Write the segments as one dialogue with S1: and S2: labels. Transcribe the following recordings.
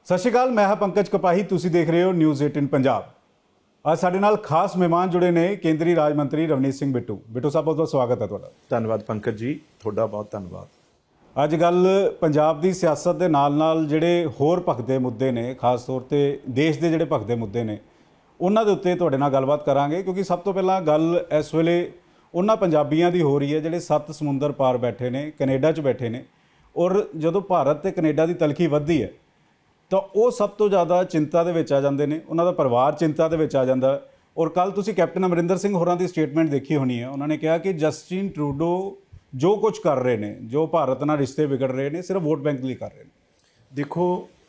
S1: सत श्री अकाल, मैं हाँ पंकज कपाही। तुसी देख रहे हो न्यूज़ 18 पंजाब। आज साडे नाल खास मेहमान जुड़े ने केंद्रीय राज मंत्री रवनीत सिंह बिट्टू। बिट्टू साहब, बहुत बहुत स्वागत है तुहाडा।
S2: धन्यवाद पंकज जी, तुहाडा बहुत धन्यवाद।
S1: ਅੱਜ ਗੱਲ ਪੰਜਾਬ ਦੀ ਸਿਆਸਤ ਦੇ ਨਾਲ ਜਿਹੜੇ ਹੋਰ ਭਖਦੇ ਮੁੱਦੇ ਨੇ, ਖਾਸ ਤੌਰ ਤੇ ਦੇਸ਼ ਦੇ ਜਿਹੜੇ ਭਖਦੇ ਮੁੱਦੇ ਨੇ ਉਹਨਾਂ ਦੇ ਉੱਤੇ ਤੁਹਾਡੇ ਨਾਲ ਗੱਲਬਾਤ ਕਰਾਂਗੇ, ਕਿਉਂਕਿ ਸਭ ਤੋਂ ਪਹਿਲਾਂ ਗੱਲ ਇਸ ਵੇਲੇ ਉਹਨਾਂ ਪੰਜਾਬੀਆਂ ਦੀ ਹੋ ਰਹੀ ਹੈ ਜਿਹੜੇ 7 ਸਮੁੰਦਰ ਪਾਰ ਬੈਠੇ ਨੇ, ਕੈਨੇਡਾ 'ਚ ਬੈਠੇ ਨੇ। ਔਰ ਜਦੋਂ ਭਾਰਤ ਤੇ ਕੈਨੇਡਾ ਦੀ ਤਲਖੀ ਵੱਧਦੀ ਹੈ ਤਾਂ ਉਹ ਸਭ ਤੋਂ ਜ਼ਿਆਦਾ ਚਿੰਤਾ ਦੇ ਵਿੱਚ ਆ ਜਾਂਦੇ ਨੇ, ਉਹਨਾਂ ਦਾ ਪਰਿਵਾਰ ਚਿੰਤਾ ਦੇ ਵਿੱਚ ਆ ਜਾਂਦਾ। ਔਰ ਕੱਲ੍ਹ ਤੁਸੀਂ ਕੈਪਟਨ ਅਮਰਿੰਦਰ ਸਿੰਘ ਹੋਰਾਂ ਦੀ ਸਟੇਟਮੈਂਟ ਦੇਖੀ ਹੋਣੀ ਹੈ। ਉਹਨਾਂ ਨੇ ਕਿਹਾ ਕਿ ਜਸਟਿਨ ਟਰੂਡੋ जो कुछ कर रहे हैं, जो भारत नाल रिश्ते बिगड़ रहे हैं, सिर्फ वोट बैंक लिए कर रहे हैं।
S2: देखो,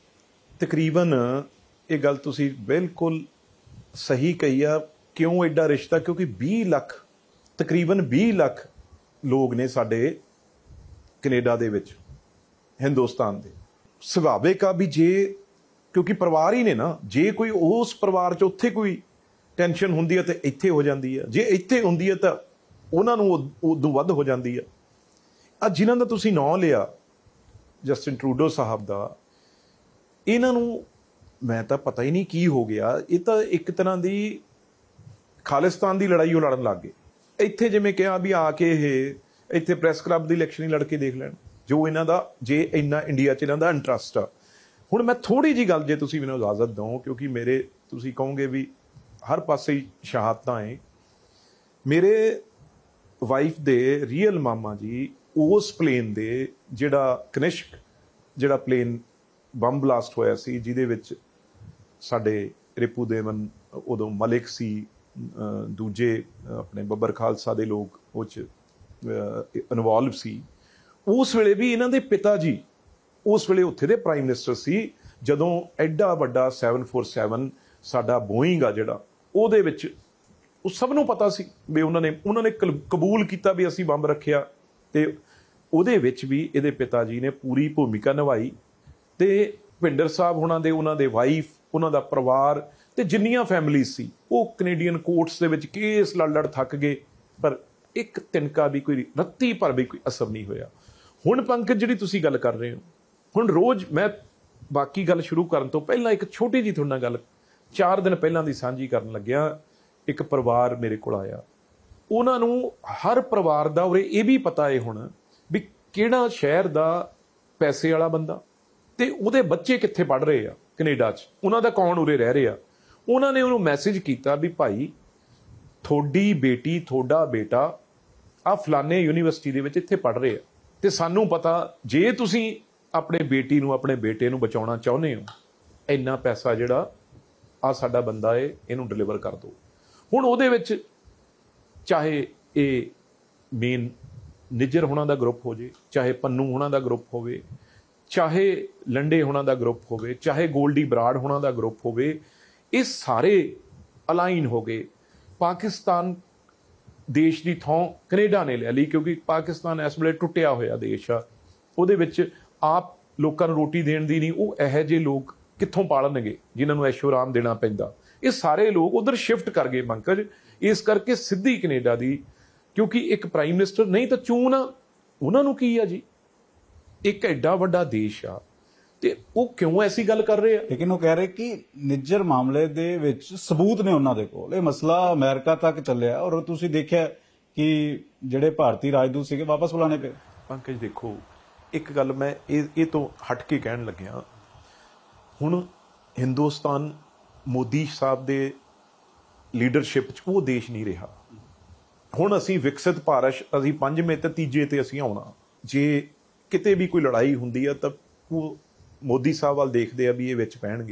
S2: तकरीबन ये गल तुसी बिल्कुल सही कही आ। क्यों एडा रिश्ता? क्योंकि 20 लाख, तकरीबन 20 लाख लोग ने साडे कनेडा दे विच, हिंदुस्तान दे। सुभाविक आ भी जे, क्योंकि परिवार ही ने ना, जे कोई उस परिवार च उत्थे कोई टेंशन हुंदी है तो इत्थे हो जाती है, जे इत्थे हुंदी है तो ਉਹਨਾਂ ਨੂੰ ਉਦੋਂ ਵੱਧ ਹੋ ਜਾਂਦੀ ਆ। ਅੱਜ ਜਿਨ੍ਹਾਂ ਦਾ ਤੁਸੀਂ ਨਾਂ ਲਿਆ, ਜਸਟਿਨ ਟਰੂਡੋ ਸਾਹਿਬ ਦਾ, ਇਹਨਾਂ ਨੂੰ ਮੈਂ ਤਾਂ ਪਤਾ ਹੀ ਨਹੀਂ ਕੀ ਹੋ ਗਿਆ। ਇਹ ਤਾਂ ਇੱਕ ਤਰ੍ਹਾਂ ਦੀ ਖਾਲਿਸਤਾਨ ਦੀ ਲੜਾਈ ਉਹ ਲੜਨ ਲੱਗ ਗਏ। ਇੱਥੇ ਜਿਵੇਂ ਕਿਹਾ ਵੀ ਆ ਕੇ ਇਹ ਇੱਥੇ ਪ੍ਰੈਸ ਕਲੱਬ ਦੀ ਇਲੈਕਸ਼ਨ ਹੀ ਲੜ ਕੇ ਦੇਖ ਲੈਣ, ਜੋ ਇਹਨਾਂ ਦਾ ਜੇ ਇੰਨਾ ਇੰਡੀਆ 'ਚ ਇਹਨਾਂ ਦਾ ਇੰਟਰਸਟ ਆ। ਹੁਣ ਮੈਂ ਥੋੜ੍ਹੀ ਜਿਹੀ ਗੱਲ, ਜੇ ਤੁਸੀਂ ਮੈਨੂੰ ਇਜਾਜ਼ਤ ਦਿਓ, ਕਿਉਂਕਿ ਮੇਰੇ ਤੁਸੀਂ ਕਹੋਗੇ ਵੀ ਹਰ ਪਾਸੇ ਹੀ ਸ਼ਹਾਦਤਾਂ ਏ। ਮੇਰੇ ਵਾਈਫ ਦੇ ਰੀਅਲ ਮਾਮਾ ਜੀ ਉਸ ਪਲੇਨ ਦੇ ਜਿਹੜਾ ਕਨਿਸ਼ਕ, ਜਿਹੜਾ ਪਲੇਨ ਬੰਬ ਬਲਾਸਟ ਹੋਇਆ ਸੀ, ਜਿਹਦੇ ਵਿੱਚ ਸਾਡੇ ਰਿਪੂ ਦੇਵਨ ਉਦੋਂ ਮਲਿਕ ਸੀ, ਦੂਜੇ ਆਪਣੇ ਬੱਬਰ ਖਾਲਸਾ ਦੇ ਲੋਕ ਉਹ 'ਚ ਇਨਵੋਲਵ ਸੀ। ਉਸ ਵੇਲੇ ਵੀ ਇਹਨਾਂ ਦੇ ਪਿਤਾ ਜੀ ਉਸ ਵੇਲੇ ਉੱਥੇ ਦੇ ਪ੍ਰਾਈਮ ਮਿਨਿਸਟਰ ਸੀ, ਜਦੋਂ ਐਡਾ ਵੱਡਾ 747 ਸਾਡਾ ਬੋਇੰਗ ਆ ਜਿਹੜਾ, ਉਹਦੇ ਵਿੱਚ ਉਹ ਸਭ ਨੂੰ ਪਤਾ ਸੀ ਵੀ ਉਹਨਾਂ ਨੇ ਕਬੂਲ ਕੀਤਾ ਵੀ ਅਸੀਂ ਬੰਬ ਰੱਖਿਆ, ਤੇ ਉਹਦੇ ਵਿੱਚ ਵੀ ਇਹਦੇ ਪਿਤਾ ਜੀ ਨੇ ਪੂਰੀ ਭੂਮਿਕਾ ਨਿਭਾਈ। ਤੇ ਭਿੰਡਰ ਸਾਹਿਬ ਉਹਨਾਂ ਦੇ ਵਾਈਫ, ਉਹਨਾਂ ਦਾ ਪਰਿਵਾਰ ਤੇ ਜਿੰਨੀਆਂ ਫੈਮਿਲੀਜ਼ ਸੀ, ਉਹ ਕੈਨੇਡੀਅਨ ਕੋਰਟਸ ਦੇ ਵਿੱਚ ਕੇਸ ਲੜ ਥੱਕ ਗਏ, ਪਰ ਇੱਕ ਤਿਨਕਾ ਵੀ, ਕੋਈ ਰੱਤੀ ਭਰ ਵੀ ਕੋਈ ਅਸਰ ਨਹੀਂ ਹੋਇਆ। ਹੁਣ ਪੰਕਜ, ਜਿਹੜੀ ਤੁਸੀਂ ਗੱਲ ਕਰ ਰਹੇ ਹੋ, ਹੁਣ ਰੋਜ਼ ਮੈਂ ਬਾਕੀ ਗੱਲ ਸ਼ੁਰੂ ਕਰਨ ਤੋਂ ਪਹਿਲਾਂ ਇੱਕ ਛੋਟੀ ਜਿਹੀ ਤੁਹਾਡੇ ਨਾਲ ਗੱਲ 4 ਦਿਨ ਪਹਿਲਾਂ ਦੀ ਸਾਂਝੀ ਕਰਨ ਲੱਗਿਆ। ਇੱਕ ਪਰਿਵਾਰ ਮੇਰੇ ਕੋਲ ਆਇਆ, ਉਹਨਾਂ ਨੂੰ ਹਰ ਪਰਿਵਾਰ ਦਾ ਉਰੇ ਇਹ ਵੀ ਪਤਾ ਹੈ ਹੁਣ ਵੀ ਕਿਹੜਾ ਸ਼ਹਿਰ ਦਾ ਪੈਸੇ ਵਾਲਾ ਬੰਦਾ ਤੇ ਉਹਦੇ ਬੱਚੇ ਕਿੱਥੇ ਪੜ੍ਹ ਰਹੇ ਆ ਕੈਨੇਡਾ 'ਚ, ਉਹਨਾਂ ਦਾ ਕੌਣ ਉਰੇ ਰਹਿ ਰਿਹਾ। ਉਹਨਾਂ ਨੇ ਉਹਨੂੰ ਮੈਸੇਜ ਕੀਤਾ ਵੀ ਭਾਈ, ਤੁਹਾਡੀ ਬੇਟੀ, ਤੁਹਾਡਾ ਬੇਟਾ ਆ ਫਲਾਣੇ ਯੂਨੀਵਰਸਿਟੀ ਦੇ ਵਿੱਚ ਇੱਥੇ ਪੜ੍ਹ ਰਹੇ ਆ, ਤੇ ਸਾਨੂੰ ਪਤਾ ਜੇ ਤੁਸੀਂ ਆਪਣੇ ਬੇਟੀ ਨੂੰ, ਆਪਣੇ ਬੇਟੇ ਨੂੰ ਬਚਾਉਣਾ ਚਾਹੁੰਦੇ ਹੋ, ਇੰਨਾ ਪੈਸਾ ਜਿਹੜਾ ਆ ਸਾਡਾ ਬੰਦਾ ਏ, ਇਹਨੂੰ ਡਿਲੀਵਰ ਕਰ ਦਿਓ। ਹੁਣ ਉਹਦੇ ਵਿੱਚ ਚਾਹੇ ਇਹ ਮੇਨ ਨਿੱਜਰ ਹੋਣਾ ਦਾ ਗਰੁੱਪ ਹੋ ਜੇ, ਚਾਹੇ ਪੰਨੂ ਹੋਣਾ ਦਾ ਗਰੁੱਪ ਹੋਵੇ, ਚਾਹੇ ਲੰਡੇ ਹੋਣਾ ਦਾ ਗਰੁੱਪ ਹੋਵੇ, ਚਾਹੇ ਗੋਲਡੀ ਬਰਾੜ ਹੋਣਾ ਦਾ ਗਰੁੱਪ ਹੋਵੇ, ਇਹ ਸਾਰੇ ਅਲਾਈਨ ਹੋ ਗਏ। ਪਾਕਿਸਤਾਨ ਦੇਸ਼ ਦੀ ਥਾਂ ਕੈਨੇਡਾ ਨੇ ਲੈ ਲਈ, ਕਿਉਂਕਿ ਪਾਕਿਸਤਾਨ ਇਸ ਵੇਲੇ ਟੁੱਟਿਆ ਹੋਇਆ ਦੇਸ਼ ਆ। ਉਹਦੇ ਵਿੱਚ ਆਪ ਲੋਕਾਂ ਨੂੰ ਰੋਟੀ ਦੇਣ ਦੀ ਨਹੀਂ, ਉਹ ਇਹੋ ਜਿਹੇ ਲੋਕ ਕਿੱਥੋਂ ਪਾਲਣਗੇ ਜਿਨ੍ਹਾਂ ਨੂੰ ਐਸ਼ੋ ਆਰਾਮ ਦੇਣਾ ਪੈਂਦਾ। ਇਹ ਸਾਰੇ ਲੋਕ ਉਧਰ ਸ਼ਿਫਟ ਕਰ ਗਏ ਪੰਕਜ। ਇਸ ਕਰਕੇ ਸਿੱਧੀ ਕੈਨੇਡਾ ਦੀ, ਕਿਉਂਕਿ ਇੱਕ ਪ੍ਰਾਈਮ ਮਿਨਿਸਟਰ ਨਹੀਂ ਤਾਂ ਚੂਨ ਆ, ਉਹਨਾਂ ਨੂੰ ਕੀ ਆ ਜੀ, ਇੱਕ ਐਡਾ ਵੱਡਾ ਦੇਸ਼ ਆ, ਤੇ ਉਹ ਕਿਉਂ ਐਸੀ ਗੱਲ ਕਰ ਰਹੇ ਆ?
S1: ਲੇਕਿਨ ਉਹ ਕਹਿ ਰਹੇ ਕਿ ਨਿੱਜਰ ਮਾਮਲੇ ਦੇ ਵਿੱਚ ਸਬੂਤ ਨੇ ਉਹਨਾਂ ਦੇ ਕੋਲ। ਇਹ ਮਸਲਾ ਅਮਰੀਕਾ ਤੱਕ ਚੱਲਿਆ, ਔਰ ਤੁਸੀਂ ਦੇਖਿਆ ਕਿ ਜਿਹੜੇ ਭਾਰਤੀ ਰਾਜਦੂਤ ਸੀਗੇ ਵਾਪਸ ਬੁਲਾਣੇ ਪਏ।
S2: ਪੰਕਜ ਦੇਖੋ, ਇੱਕ ਗੱਲ ਮੈਂ ਇਹ ਤੋਂ ਹਟ ਕੇ ਕਹਿਣ ਲੱਗਿਆ। ਹੁਣ ਹਿੰਦੁਸਤਾਨ ਮੋਦੀ ਸਾਹਿਬ ਦੇ ਲੀਡਰਸ਼ਿਪ 'ਚ ਉਹ ਦੇਸ਼ ਨਹੀਂ ਰਿਹਾ। ਹੁਣ ਅਸੀਂ ਵਿਕਸਿਤ ਭਾਰਤ, ਅਸੀਂ 5ਵੇਂ ਤੇ 3 ਤੇ ਅਸੀਂ ਆਉਣਾ। ਜੇ ਕਿਤੇ ਵੀ ਕੋਈ ਲੜਾਈ ਹੁੰਦੀ ਆ ਤਾਂ ਉਹ ਮੋਦੀ ਸਾਹਿਬ ਵੱਲ ਦੇਖਦੇ ਆ ਵੀ ਇਹ ਵਿੱਚ ਪੈਣਗੇ।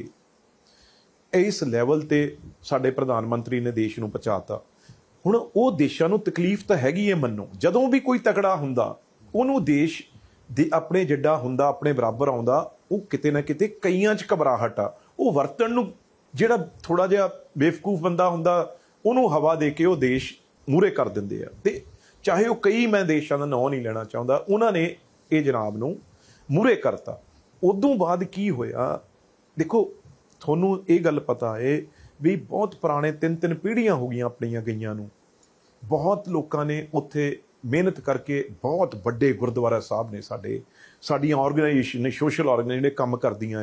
S2: ਇਸ ਲੈਵਲ ਤੇ ਸਾਡੇ ਪ੍ਰਧਾਨ ਮੰਤਰੀ ਨੇ ਦੇਸ਼ ਨੂੰ ਪਹੁੰਚਾਤਾ। ਹੁਣ ਉਹ ਦੇਸ਼ਾਂ ਨੂੰ ਤਕਲੀਫ ਤਾਂ ਹੈਗੀ ਹੈ, ਮੰਨੋ। ਜਦੋਂ ਵੀ ਕੋਈ ਤਕੜਾ ਹੁੰਦਾ, ਉਹਨੂੰ ਦੇਸ਼ ਦੇ ਆਪਣੇ ਜਿੱਡਾ ਹੁੰਦਾ, ਆਪਣੇ ਬਰਾਬਰ ਆਉਂਦਾ, ਉਹ ਕਿਤੇ ਨਾ ਕਿਤੇ ਕਈਆਂ 'ਚ ਘਬਰਾਹਟ ਆ। ਉਹ ਵਰਤਣ ਨੂੰ, ਜਿਹੜਾ ਥੋੜਾ ਜਿਹਾ ਬੇਵਕੂਫ ਬੰਦਾ ਹੁੰਦਾ, ਉਹਨੂੰ ਹਵਾ ਦੇ ਕੇ ਉਹ ਦੇਸ਼ ਮੂਹਰੇ ਕਰ ਦਿੰਦੇ ਆ। ਤੇ ਚਾਹੇ ਉਹ ਕਈ, ਮੈਂ ਦੇਸ਼ਾਂ ਦਾ ਨਾਂ ਨਹੀਂ ਲੈਣਾ ਚਾਹੁੰਦਾ, ਉਹਨਾਂ ਨੇ ਇਹ ਜਨਾਬ ਨੂੰ ਮੂਹਰੇ ਕਰਤਾ। ਉਦੋਂ ਬਾਅਦ ਕੀ ਹੋਇਆ, ਦੇਖੋ ਤੁਹਾਨੂੰ ਇਹ ਗੱਲ ਪਤਾ ਹੈ ਵੀ ਬਹੁਤ ਪੁਰਾਣੇ 3 ਪੀੜ੍ਹੀਆਂ ਹੋ ਗਈਆਂ ਆਪਣੀਆਂ ਗਈਆਂ ਨੂੰ। ਬਹੁਤ ਲੋਕਾਂ ਨੇ ਉੱਥੇ ਮਿਹਨਤ ਕਰਕੇ ਬਹੁਤ ਵੱਡੇ ਗੁਰਦੁਆਰਾ ਸਾਹਿਬ ਨੇ, ਸਾਡੀਆਂ ਆਰਗੇਨਾਈਜੇਸ਼ਨ ਨੇ, ਸੋਸ਼ਲ ਆਰਗੇਨਾਈਜੇਸ਼ਨ ਨੇ ਕੰਮ ਕਰਦੀਆਂ ਏ।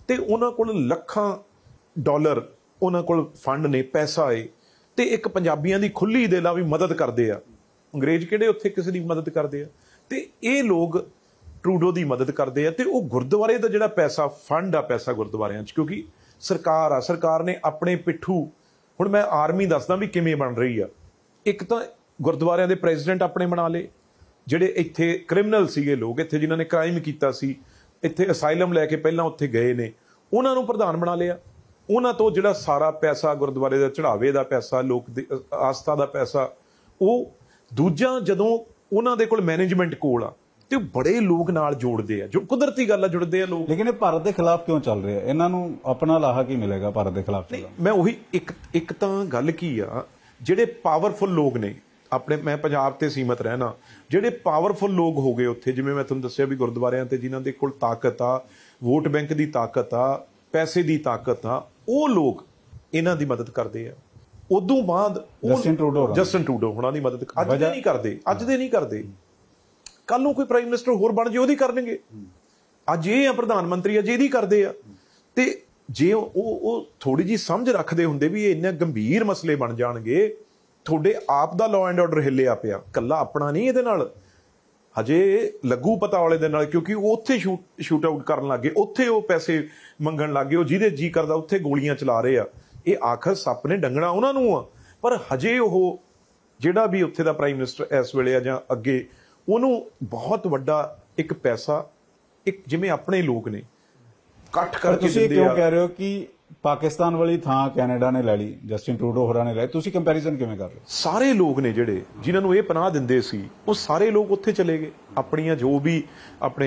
S2: ਤੇ ਉਹਨਾਂ ਕੋਲ ਲੱਖਾਂ ਡਾਲਰ ਉਹਨਾਂ ਕੋਲ ਫੰਡ ਨੇ, ਪੈਸਾ ਏ, ਤੇ ਇੱਕ ਪੰਜਾਬੀਆਂ ਦੀ ਖੁੱਲੀ ਦਿਲ ਆ ਵੀ ਮਦਦ ਕਰਦੇ ਆ। ਅੰਗਰੇਜ਼ ਕਿਹੜੇ ਉੱਥੇ ਕਿਸੇ ਦੀ ਮਦਦ ਕਰਦੇ ਆ, ਤੇ ਇਹ ਲੋਕ ਟਰੂਡੋ ਦੀ ਮਦਦ ਕਰਦੇ ਆ। ਤੇ ਉਹ ਗੁਰਦੁਆਰੇ ਦਾ ਜਿਹੜਾ ਪੈਸਾ, ਫੰਡ ਆ ਪੈਸਾ ਗੁਰਦੁਆਰਿਆਂ 'ਚ, ਕਿਉਂਕਿ ਸਰਕਾਰ ਆ, ਸਰਕਾਰ ਨੇ ਆਪਣੇ ਪਿੱਠੂ, ਹੁਣ ਮੈਂ ਆਰਮੀ ਦੱਸਦਾ ਵੀ ਕਿਵੇਂ ਬਣ ਰਹੀ ਆ। ਇੱਕ ਤਾਂ ਗੁਰਦੁਆਰਿਆਂ ਦੇ ਪ੍ਰੈਜ਼ੀਡੈਂਟ ਆਪਣੇ ਬਣਾ ਲਏ, ਜਿਹੜੇ ਇੱਥੇ ਕ੍ਰਿਮੀਨਲ ਸੀਗੇ ਲੋਕ, ਇੱਥੇ ਜਿਨ੍ਹਾਂ ਨੇ ਕ੍ਰਾਈਮ ਕੀਤਾ ਸੀ, ਇੱਥੇ ਅਸਾਈਲਮ ਲੈ ਕੇ ਪਹਿਲਾਂ ਉੱਥੇ ਗਏ ਨੇ, ਉਹਨਾਂ ਨੂੰ ਪ੍ਰਧਾਨ ਬਣਾ ਲਿਆ। ਉਹਨਾਂ ਤੋਂ ਜਿਹੜਾ ਸਾਰਾ ਪੈਸਾ, ਗੁਰਦੁਆਰੇ ਦਾ ਚੜਾਵੇ ਦਾ ਪੈਸਾ, ਲੋਕ ਦੀ ਆਸਥਾ ਦਾ ਪੈਸਾ, ਉਹ ਦੂਜਾ ਜਦੋਂ ਉਹਨਾਂ ਦੇ ਕੋਲ ਮੈਨੇਜਮੈਂਟ ਕੋਲ ਆ, ਤੇ ਬੜੇ ਲੋਕ ਨਾਲ ਜੋੜਦੇ ਆ, ਜੋ ਕੁਦਰਤੀ ਗੱਲ ਆ, ਜੁੜਦੇ ਆ ਲੋਕ।
S1: ਲੇਕਿਨ ਇਹ ਭਾਰਤ ਦੇ ਖਿਲਾਫ ਕਿਉਂ ਚੱਲ ਰਿਹਾ? ਇਹਨਾਂ ਨੂੰ ਆਪਣਾ ਲਾਹਾ ਕੀ ਮਿਲੇਗਾ ਭਾਰਤ ਦੇ ਖਿਲਾਫ?
S2: ਮੈਂ ਉਹੀ ਇੱਕ ਤਾਂ ਗੱਲ ਕੀ ਆ, ਜਿਹੜੇ ਪਾਵਰਫੁਲ ਲੋਕ ਨੇ ਆਪਣੇ, ਮੈਂ ਪੰਜਾਬ ਤੇ ਸੀਮਤ ਰਹਿਣਾ, ਜਿਹੜੇ ਪਾਵਰਫੁਲ ਲੋਕ ਹੋ ਗਏ ਉੱਥੇ, ਜਿਵੇਂ ਮੈਂ ਤੁਹਾਨੂੰ ਦੱਸਿਆ ਵੀ ਗੁਰਦੁਆਰਿਆਂ ਤੇ ਜਿਨ੍ਹਾਂ ਦੇ ਕੋਲ ਤਾਕਤ ਆ, ਵੋਟ ਬੈਂਕ ਦੀ ਤਾਕਤ ਆ, ਪੈਸੇ ਦੀ ਤਾਕਤ ਆ, ਉਹ ਲੋਕ ਇਹਨਾਂ ਦੀ ਮਦਦ ਕਰਦੇ ਆ। ਉਦੋਂ ਬਾਅਦ ਜਸਟਿਨ ਟਰੂਡੋ ਹੁਣਾਂ ਦੀ ਮਦਦ ਅੱਜ ਦੇ ਨਹੀਂ ਕਰਦੇ। ਕੱਲ ਨੂੰ ਕੋਈ ਪ੍ਰਾਈਮ ਮਿਨਿਸਟਰ ਹੋਰ ਬਣ ਜੇ ਉਹਦੀ ਕਰਨਗੇ। ਅੱਜ ਇਹ ਆ ਪ੍ਰਧਾਨ ਮੰਤਰੀ, ਅੱਜ ਇਹਦੀ ਕਰਦੇ ਆ। ਤੇ ਜੇ ਉਹ ਥੋੜੀ ਜੀ ਸਮਝ ਰੱਖਦੇ ਹੁੰਦੇ ਵੀ ਇਹ ਇੰਨੇ ਗੰਭੀਰ ਮਸਲੇ ਬਣ ਜਾਣਗੇ, ਤੁਹਾਡੇ ਆਪ ਦਾ ਲਾਅ ਐਂਡ ਆਰਡਰ ਹਿੱਲਿਆ ਪਿਆ, ਕੱਲਾ ਆਪਣਾ ਨਹੀਂ, ਇਹਦੇ ਨਾਲ ਹਜੇ ਲੱਗੂ ਪਤਾ ਵਾਲੇ ਦੇ ਨਾਲ, ਕਿਉਂਕਿ ਉਹ ਉੱਥੇ ਸ਼ੂਟ ਆਊਟ ਕਰਨ ਲੱਗੇ, ਉੱਥੇ ਉਹ ਪੈਸੇ ਮੰਗਣ ਲੱਗੇ, ਉਹ ਜਿਹਦੇ ਜੀ ਕਰਦਾ ਉੱਥੇ ਗੋਲੀਆਂ ਚਲਾ ਰਹੇ ਆ। ਇਹ ਆਖਰ ਸੱਪ ਨੇ ਡੰਗਣਾ ਉਹਨਾਂ ਨੂੰ ਆ। ਪਰ ਹਜੇ ਉਹ ਜਿਹੜਾ ਵੀ ਉੱਥੇ ਦਾ ਪ੍ਰਾਈਮ ਮਿਨਿਸਟਰ ਇਸ ਵੇਲੇ ਆ ਜਾਂ ਅੱਗੇ, ਉਹਨੂੰ ਬਹੁਤ ਵੱਡਾ ਇੱਕ ਪੈਸਾ, ਇੱਕ ਜਿਵੇਂ ਆਪਣੇ ਲੋਕ ਨੇ ਇਕੱਠ ਕਰਕੇ
S1: ਤੁਸੀਂ ਕਿਉਂ ਕਹਿ ਰਹੇ ਹੋ ਕਿ ਪਾਕਿਸਤਾਨ ਵਾਲੀ ਥਾਂ ਕੈਨੇਡਾ ਨੇ ਲੈ ਲਈ, ਜਸਟਿਨ ਟਰੂਡੋ ਹੋਰਾਂ ਨੇ ਲੈ? ਤੁਸੀਂ ਕੰਪੈਰੀਜ਼ਨ ਕਿਵੇਂ ਕਰ ਰਹੇ ਹੋ?
S2: ਸਾਰੇ ਲੋਕ ਨੇ ਜਿਹੜੇ ਜਿਨ੍ਹਾਂ ਨੂੰ ਇਹ ਪਨਾਹ ਦਿੰਦੇ ਸੀ, ਉਹ ਸਾਰੇ ਲੋਕ ਉੱਥੇ ਚਲੇ ਗਏ। ਆਪਣੀਆਂ ਜੋ ਵੀ ਆਪਣੇ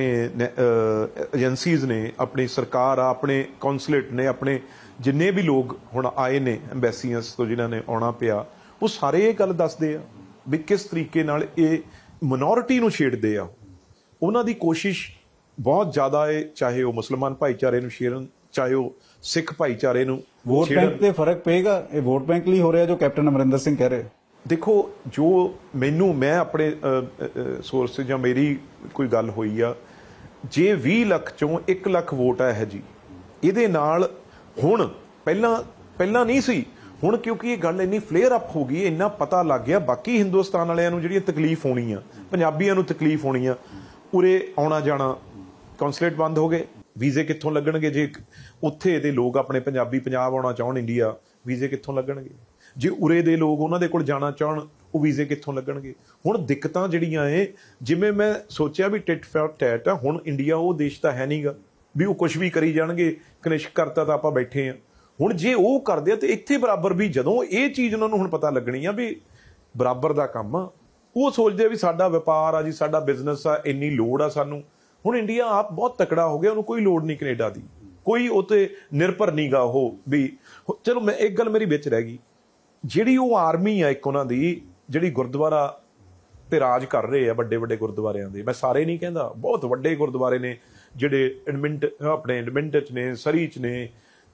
S2: ਏਜੰਸੀਜ਼ ਨੇ, ਆਪਣੀ ਸਰਕਾਰ ਆ, ਆਪਣੇ ਕੌਂਸੂਲੇਟ ਨੇ, ਆਪਣੇ ਜਿੰਨੇ ਵੀ ਲੋਕ ਹੁਣ ਆਏ ਨੇ ਐਮਬੈਸੀਜ਼ ਤੋਂ ਜਿਨ੍ਹਾਂ ਨੇ ਆਉਣਾ ਪਿਆ, ਉਹ ਸਾਰੇ ਇਹ ਗੱਲ ਦੱਸਦੇ ਆ ਵੀ ਕਿਸ ਤਰੀਕੇ ਨਾਲ ਇਹ ਮਿਨੋਰਿਟੀ ਨੂੰ ਛੇੜਦੇ ਆ। ਉਹਨਾਂ ਦੀ ਕੋਸ਼ਿਸ਼ ਬਹੁਤ ਜ਼ਿਆਦਾ ਹੈ, ਚਾਹੇ ਉਹ ਮੁਸਲਮਾਨ ਭਾਈਚਾਰੇ ਨੂੰ ਛੇੜਨ, ਚਾਹੇ ਉਹ ਸਿੱਖ ਭਾਈਚਾਰੇ ਨੂੰ।
S1: ਵੋਟ ਬੈਂਕ ਤੇ ਫਰਕ ਪਏਗਾ? ਇਹ ਵੋਟ ਬੈਂਕ ਲਈ ਹੋ ਰਿਹਾ ਜੋ ਕੈਪਟਨ ਅਮਰਿੰਦਰ ਸਿੰਘ ਕਹਿ ਰਹੇ?
S2: ਦੇਖੋ, ਜੋ ਮੈਂ ਆਪਣੇ ਸੋਰਸ ਜਾਂ ਮੇਰੀ ਕੋਈ ਗੱਲ ਹੋਈ ਆ, ਜੇ 20 ਲੱਖ ਚੋਂ 1 ਲੱਖ ਵੋਟ ਆ ਇਹ ਜੀ, ਇਹਦੇ ਨਾਲ ਹੁਣ ਪਹਿਲਾਂ ਨਹੀਂ ਸੀ, ਹੁਣ ਕਿਉਂਕਿ ਇਹ ਗੱਲ ਇੰਨੀ ਫਲੇਅਰ ਅਪ ਹੋ ਗਈ, ਇੰਨਾ ਪਤਾ ਲੱਗ ਗਿਆ ਬਾਕੀ ਹਿੰਦੁਸਤਾਨ ਵਾਲਿਆਂ ਨੂੰ ਜਿਹੜੀਆਂ ਤਕਲੀਫ ਹੋਣੀ ਆ, ਪੰਜਾਬੀਆਂ ਨੂੰ ਤਕਲੀਫ ਹੋਣੀ ਆ, ਉਰੇ ਆਉਣਾ ਜਾਣਾ, ਕੌਂਸੂਲੇਟ ਬੰਦ ਹੋ ਗਏ, ਵੀਜ਼ੇ ਕਿੱਥੋਂ ਲੱਗਣਗੇ? ਜੇ ਉੱਥੇ ਦੇ ਲੋਕ ਆਪਣੇ ਪੰਜਾਬ ਆਉਣਾ ਚਾਹਣ ਇੰਡੀਆ, ਵੀਜ਼ੇ ਕਿੱਥੋਂ ਲੱਗਣਗੇ? ਜੇ ਉਰੇ ਦੇ ਲੋਕ ਉਹਨਾਂ ਦੇ ਕੋਲ ਜਾਣਾ ਚਾਹਣ, ਉਹ ਵੀਜ਼ੇ ਕਿੱਥੋਂ ਲੱਗਣਗੇ? ਹੁਣ ਦਿੱਕਤਾਂ ਜਿਹੜੀਆਂ ਏ, ਜਿਵੇਂ ਮੈਂ ਸੋਚਿਆ ਵੀ ਟਿਟ ਫॉर ਟੈਟ ਆ, ਹੁਣ ਇੰਡੀਆ ਉਹ ਦੇਸ਼ ਤਾਂ ਹੈ ਨਹੀਂਗਾ ਵੀ ਉਹ ਕੁਝ ਵੀ ਕਰੀ ਜਾਣਗੇ, ਕਨਿਸ਼ਕ ਕਰਤਾ ਤਾਂ ਆਪਾਂ ਬੈਠੇ ਆ। ਹੁਣ ਜੇ ਉਹ ਕਰਦੇ ਆ ਤੇ ਇੱਥੇ ਬਰਾਬਰ ਵੀ, ਜਦੋਂ ਇਹ ਚੀਜ਼ ਉਹਨਾਂ ਨੂੰ ਹੁਣ ਪਤਾ ਲੱਗਣੀ ਆ ਵੀ ਬਰਾਬਰ ਦਾ ਕੰਮ ਆ, ਉਹ ਸੋਚਦੇ ਆ ਵੀ ਸਾਡਾ ਵਪਾਰ ਆ ਜੀ, ਸਾਡਾ ਬਿਜ਼ਨਸ ਆ, ਇੰਨੀ ਲੋੜ ਆ ਸਾਨੂੰ। ਹੁਣ ਇੰਡੀਆ ਆਪ ਬਹੁਤ ਤਕੜਾ ਹੋ ਗਿਆ, ਉਹਨੂੰ ਕੋਈ ਲੋੜ ਨਹੀਂ ਕੈਨੇਡਾ ਦੀ, ਕੋਈ ਉਹ ਤੇ ਨਿਰਭਰ ਨਹੀਂਗਾ ਉਹ ਵੀ। ਚਲੋ ਮੈਂ ਇੱਕ ਗੱਲ ਮੇਰੀ ਵਿੱਚ ਰਹਿ ਗਈ, ਜਿਹੜੀ ਉਹ ਆਰਮੀ ਆ ਇੱਕ ਉਹਨਾਂ ਦੀ, ਜਿਹੜੀ ਗੁਰਦੁਆਰਾ ਤੇ ਰਾਜ ਕਰ ਰਹੇ ਆ, ਵੱਡੇ ਵੱਡੇ ਗੁਰਦੁਆਰਿਆਂ ਦੇ, ਮੈਂ ਸਾਰੇ ਨਹੀਂ ਕਹਿੰਦਾ, ਬਹੁਤ ਵੱਡੇ ਗੁਰਦੁਆਰੇ ਨੇ ਜਿਹੜੇ ਆਪਣੇ ਐਡਮਿੰਟਨ 'ਚ ਨੇ, ਸਰੀ 'ਚ ਨੇ,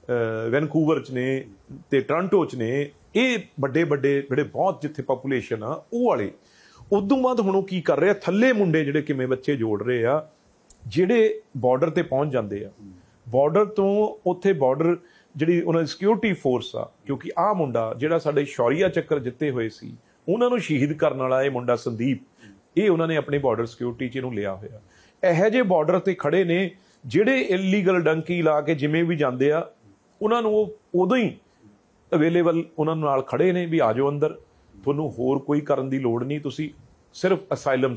S2: ਵੈਨਕੂਵਰ 'ਚ ਨੇ ਤੇ ਟੋਰਾਂਟੋ 'ਚ ਨੇ, ਇਹ ਵੱਡੇ ਜਿਹੜੇ ਬਹੁਤ ਜਿੱਥੇ ਪਾਪੂਲੇਸ਼ਨ ਆ ਉਹ ਵਾਲੇ। ਉਦੋਂ ਬਾਅਦ ਹੁਣ ਉਹ ਕੀ ਕਰ ਰਹੇ ਆ, ਥੱਲੇ ਮੁੰਡੇ ਜਿਹੜੇ ਕਿਵੇਂ ਬੱਚੇ ਜੋੜ ਰਹੇ ਆ, ਜਿਹੜੇ ਬਾਰਡਰ ਤੇ ਪਹੁੰਚ ਜਾਂਦੇ ਆ, ਬਾਰਡਰ ਤੋਂ ਉੱਥੇ ਬਾਰਡਰ ਜਿਹੜੀ ਉਹਨਾਂ ਦੀ ਸਿਕਿਉਰਿਟੀ ਫੋਰਸ ਆ, ਕਿਉਂਕਿ ਆਹ ਮੁੰਡਾ ਜਿਹੜਾ ਸਾਡੇ ਸ਼ੌਰੀਆ ਚੱਕਰ ਜਿੱਤੇ ਹੋਏ ਸੀ, ਉਹਨਾਂ ਨੂੰ ਸ਼ਹੀਦ ਕਰਨ ਵਾਲਾ ਇਹ ਮੁੰਡਾ ਸੰਦੀਪ, ਇਹ ਉਹਨਾਂ ਨੇ ਆਪਣੀ ਬਾਰਡਰ ਸਿਕਿਉਰਿਟੀ 'ਚ ਇਹਨੂੰ ਲਿਆ ਹੋਇਆ। ਇਹੋ ਜਿਹੇ ਬਾਰਡਰ ਤੇ ਖੜੇ ਨੇ ਜਿਹੜੇ ਇਲੀਗਲ ਡੰਕੀ ਲਾ ਕੇ ਜਿਵੇਂ ਵੀ ਜਾਂਦੇ ਆ, ਉਹਨਾਂ ਨੂੰ ਉਹ ਉਦੋਂ ਹੀ ਅਵੇਲੇਬਲ ਉਹਨਾਂ ਨਾਲ ਖੜੇ ਨੇ ਵੀ ਆ ਜਾਓ ਅੰਦਰ, ਤੁਹਾਨੂੰ ਹੋਰ ਕੋਈ ਕਰਨ ਦੀ ਲੋੜ ਨਹੀਂ, ਤੁਸੀਂ ਸਿਰਫ ਅਸਾਈਲਮ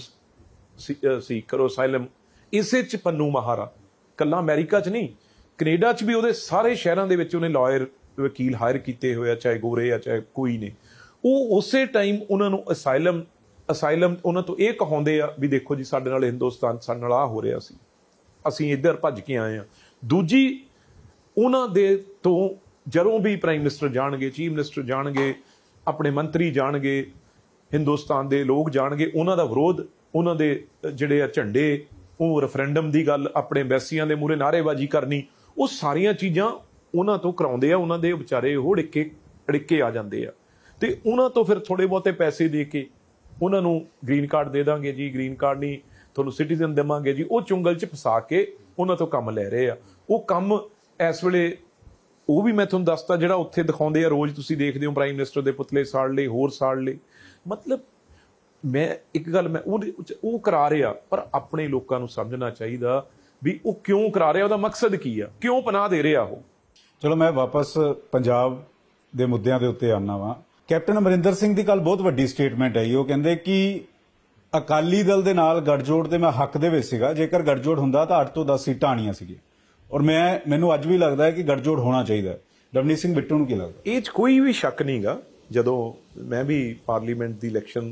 S2: ਸੀਕ ਕਰੋ। ਅਸਾਈਲਮ ਇਸੇ 'ਚ ਪੰਨੂ ਮਹਾਰਾ, ਕੱਲਾ ਅਮਰੀਕਾ 'ਚ ਨਹੀਂ, ਕੈਨੇਡਾ 'ਚ ਵੀ ਉਹਦੇ ਸਾਰੇ ਸ਼ਹਿਰਾਂ ਦੇ ਵਿੱਚ ਉਹਨੇ ਲਾਇਰ ਵਕੀਲ ਹਾਇਰ ਕੀਤੇ ਹੋਏ ਆ, ਚਾਹੇ ਗੋਰੇ ਆ ਚਾਹੇ ਕੋਈ ਨੇ। ਉਹ ਉਸੇ ਟਾਈਮ ਉਹਨਾਂ ਨੂੰ ਅਸਾਈਲਮ ਉਹਨਾਂ ਤੋਂ ਇਹ ਕਹਾਉਂਦੇ ਆ ਵੀ ਦੇਖੋ ਜੀ ਸਾਡੇ ਨਾਲ ਹਿੰਦੁਸਤਾਨ, ਸਾਡੇ ਨਾਲ ਆਹ ਹੋ ਰਿਹਾ ਸੀ, ਅਸੀਂ ਇੱਧਰ ਭੱਜ ਕੇ ਆਏ ਆ। ਦੂਜੀ, ਉਹਨਾਂ ਦੇ ਤੋਂ ਜਦੋਂ ਵੀ ਪ੍ਰਾਈਮ ਮਿਨਿਸਟਰ ਜਾਣਗੇ, ਚੀਫ ਮਿਨਿਸਟਰ ਜਾਣਗੇ, ਆਪਣੇ ਮੰਤਰੀ ਜਾਣਗੇ, ਹਿੰਦੁਸਤਾਨ ਦੇ ਲੋਕ ਜਾਣਗੇ, ਉਹਨਾਂ ਦਾ ਵਿਰੋਧ, ਉਹਨਾਂ ਦੇ ਜਿਹੜੇ ਆ ਝੰਡੇ, ਉਹ ਰੈਫਰੈਂਡਮ ਦੀ ਗੱਲ, ਆਪਣੇ ਐਮਬੈਸੀਆਂ ਦੇ ਮੂਹਰੇ ਨਾਅਰੇਬਾਜ਼ੀ ਕਰਨੀ, ਉਹ ਸਾਰੀਆਂ ਚੀਜ਼ਾਂ ਉਹਨਾਂ ਤੋਂ ਕਰਾਉਂਦੇ ਆ। ਉਹਨਾਂ ਦੇ ਵਿਚਾਰੇ ਉਹ ਅੜਿੱਕੇ ਆ ਜਾਂਦੇ ਆ, ਤੇ ਉਹਨਾਂ ਤੋਂ ਫਿਰ ਥੋੜੇ ਬਹੁਤੇ ਪੈਸੇ ਦੇ ਕੇ ਉਹਨਾਂ ਨੂੰ ਗ੍ਰੀਨ ਕਾਰਡ ਦੇ ਦਾਂਗੇ ਜੀ, ਗ੍ਰੀਨ ਕਾਰਡ ਨਹੀਂ ਤੁਹਾਨੂੰ ਸਿਟੀਜ਼ਨ ਦੇਵਾਂਗੇ ਜੀ, ਉਹ ਚੁੰਗਲ 'ਚ ਫਸਾ ਕੇ ਉਹਨਾਂ ਤੋਂ ਕੰਮ ਲੈ ਰਹੇ ਆ। ਉਹ ਕੰਮ ਇਸ ਵੇਲੇ ਉਹ ਵੀ ਮੈਂ ਤੁਹਾਨੂੰ ਦੱਸਤਾ, ਜਿਹੜਾ ਉੱਥੇ ਦਿਖਾਉਂਦੇ ਆ ਰੋਜ਼, ਤੁਸੀਂ ਦੇਖਦੇ ਹੋ ਪ੍ਰਾਈਮ ਮਿਨਿਸਟਰ ਦੇ ਪੁਤਲੇ ਸਾੜ ਲਏ, ਹੋਰ ਸਾੜ ਲਏ। ਮਤਲਬ ਮੈਂ ਇੱਕ ਗੱਲ ਮੈਂ ਉਹ ਕਰਾ ਰਿਹਾ, ਪਰ ਆਪਣੇ ਲੋਕਾਂ ਨੂੰ ਸਮਝਣਾ ਚਾਹੀਦਾ ਵੀ ਉਹ ਕਿਉਂ ਕਰਾ ਰਿਹਾ, ਉਹਦਾ ਮਕਸਦ ਕੀ ਆ, ਕਿਉਂ ਪਨਾਹ ਦੇ ਰਿਹਾ ਉਹ।
S1: ਚਲੋ ਮੈਂ ਵਾਪਸ ਪੰਜਾਬ ਦੇ ਮੁੱਦਿਆਂ ਦੇ ਉੱਤੇ ਆਉਣਾ ਵਾਂ। ਕੈਪਟਨ ਅਮਰਿੰਦਰ ਸਿੰਘ ਦੀ ਕੱਲ ਬਹੁਤ ਵੱਡੀ ਸਟੇਟਮੈਂਟ ਆਈ। ਉਹ ਕਹਿੰਦੇ ਕਿ ਅਕਾਲੀ ਦਲ ਦੇ ਨਾਲ ਗੱਠਜੋੜ ਦੇ ਮੈਂ ਹੱਕ ਦੇ ਵਿੱਚ ਸੀਗਾ, ਜੇਕਰ ਗੱਠਜੋੜ ਹੁੰਦਾ ਤਾਂ 8 ਤੋਂ 10 ਸੀਟਾਂ ਆਣੀਆਂ ਸੀਗੀਆਂ, ਔਰ ਮੈਨੂੰ ਅੱਜ ਵੀ ਲੱਗਦਾ ਹੈ ਕਿ ਗੱਠਜੋੜ ਹੋਣਾ ਚਾਹੀਦਾ ਹੈ। ਰਵਨੀਤ ਸਿੰਘ ਬਿੱਟੂ ਨੂੰ ਕੀ ਲੱਗਦਾ?
S2: ਇਹ 'ਚ ਕੋਈ ਵੀ ਸ਼ੱਕ ਨਹੀਂਗਾ। ਜਦੋਂ ਮੈਂ ਵੀ ਪਾਰਲੀਮੈਂਟ ਦੀ ਇਲੈਕਸ਼ਨ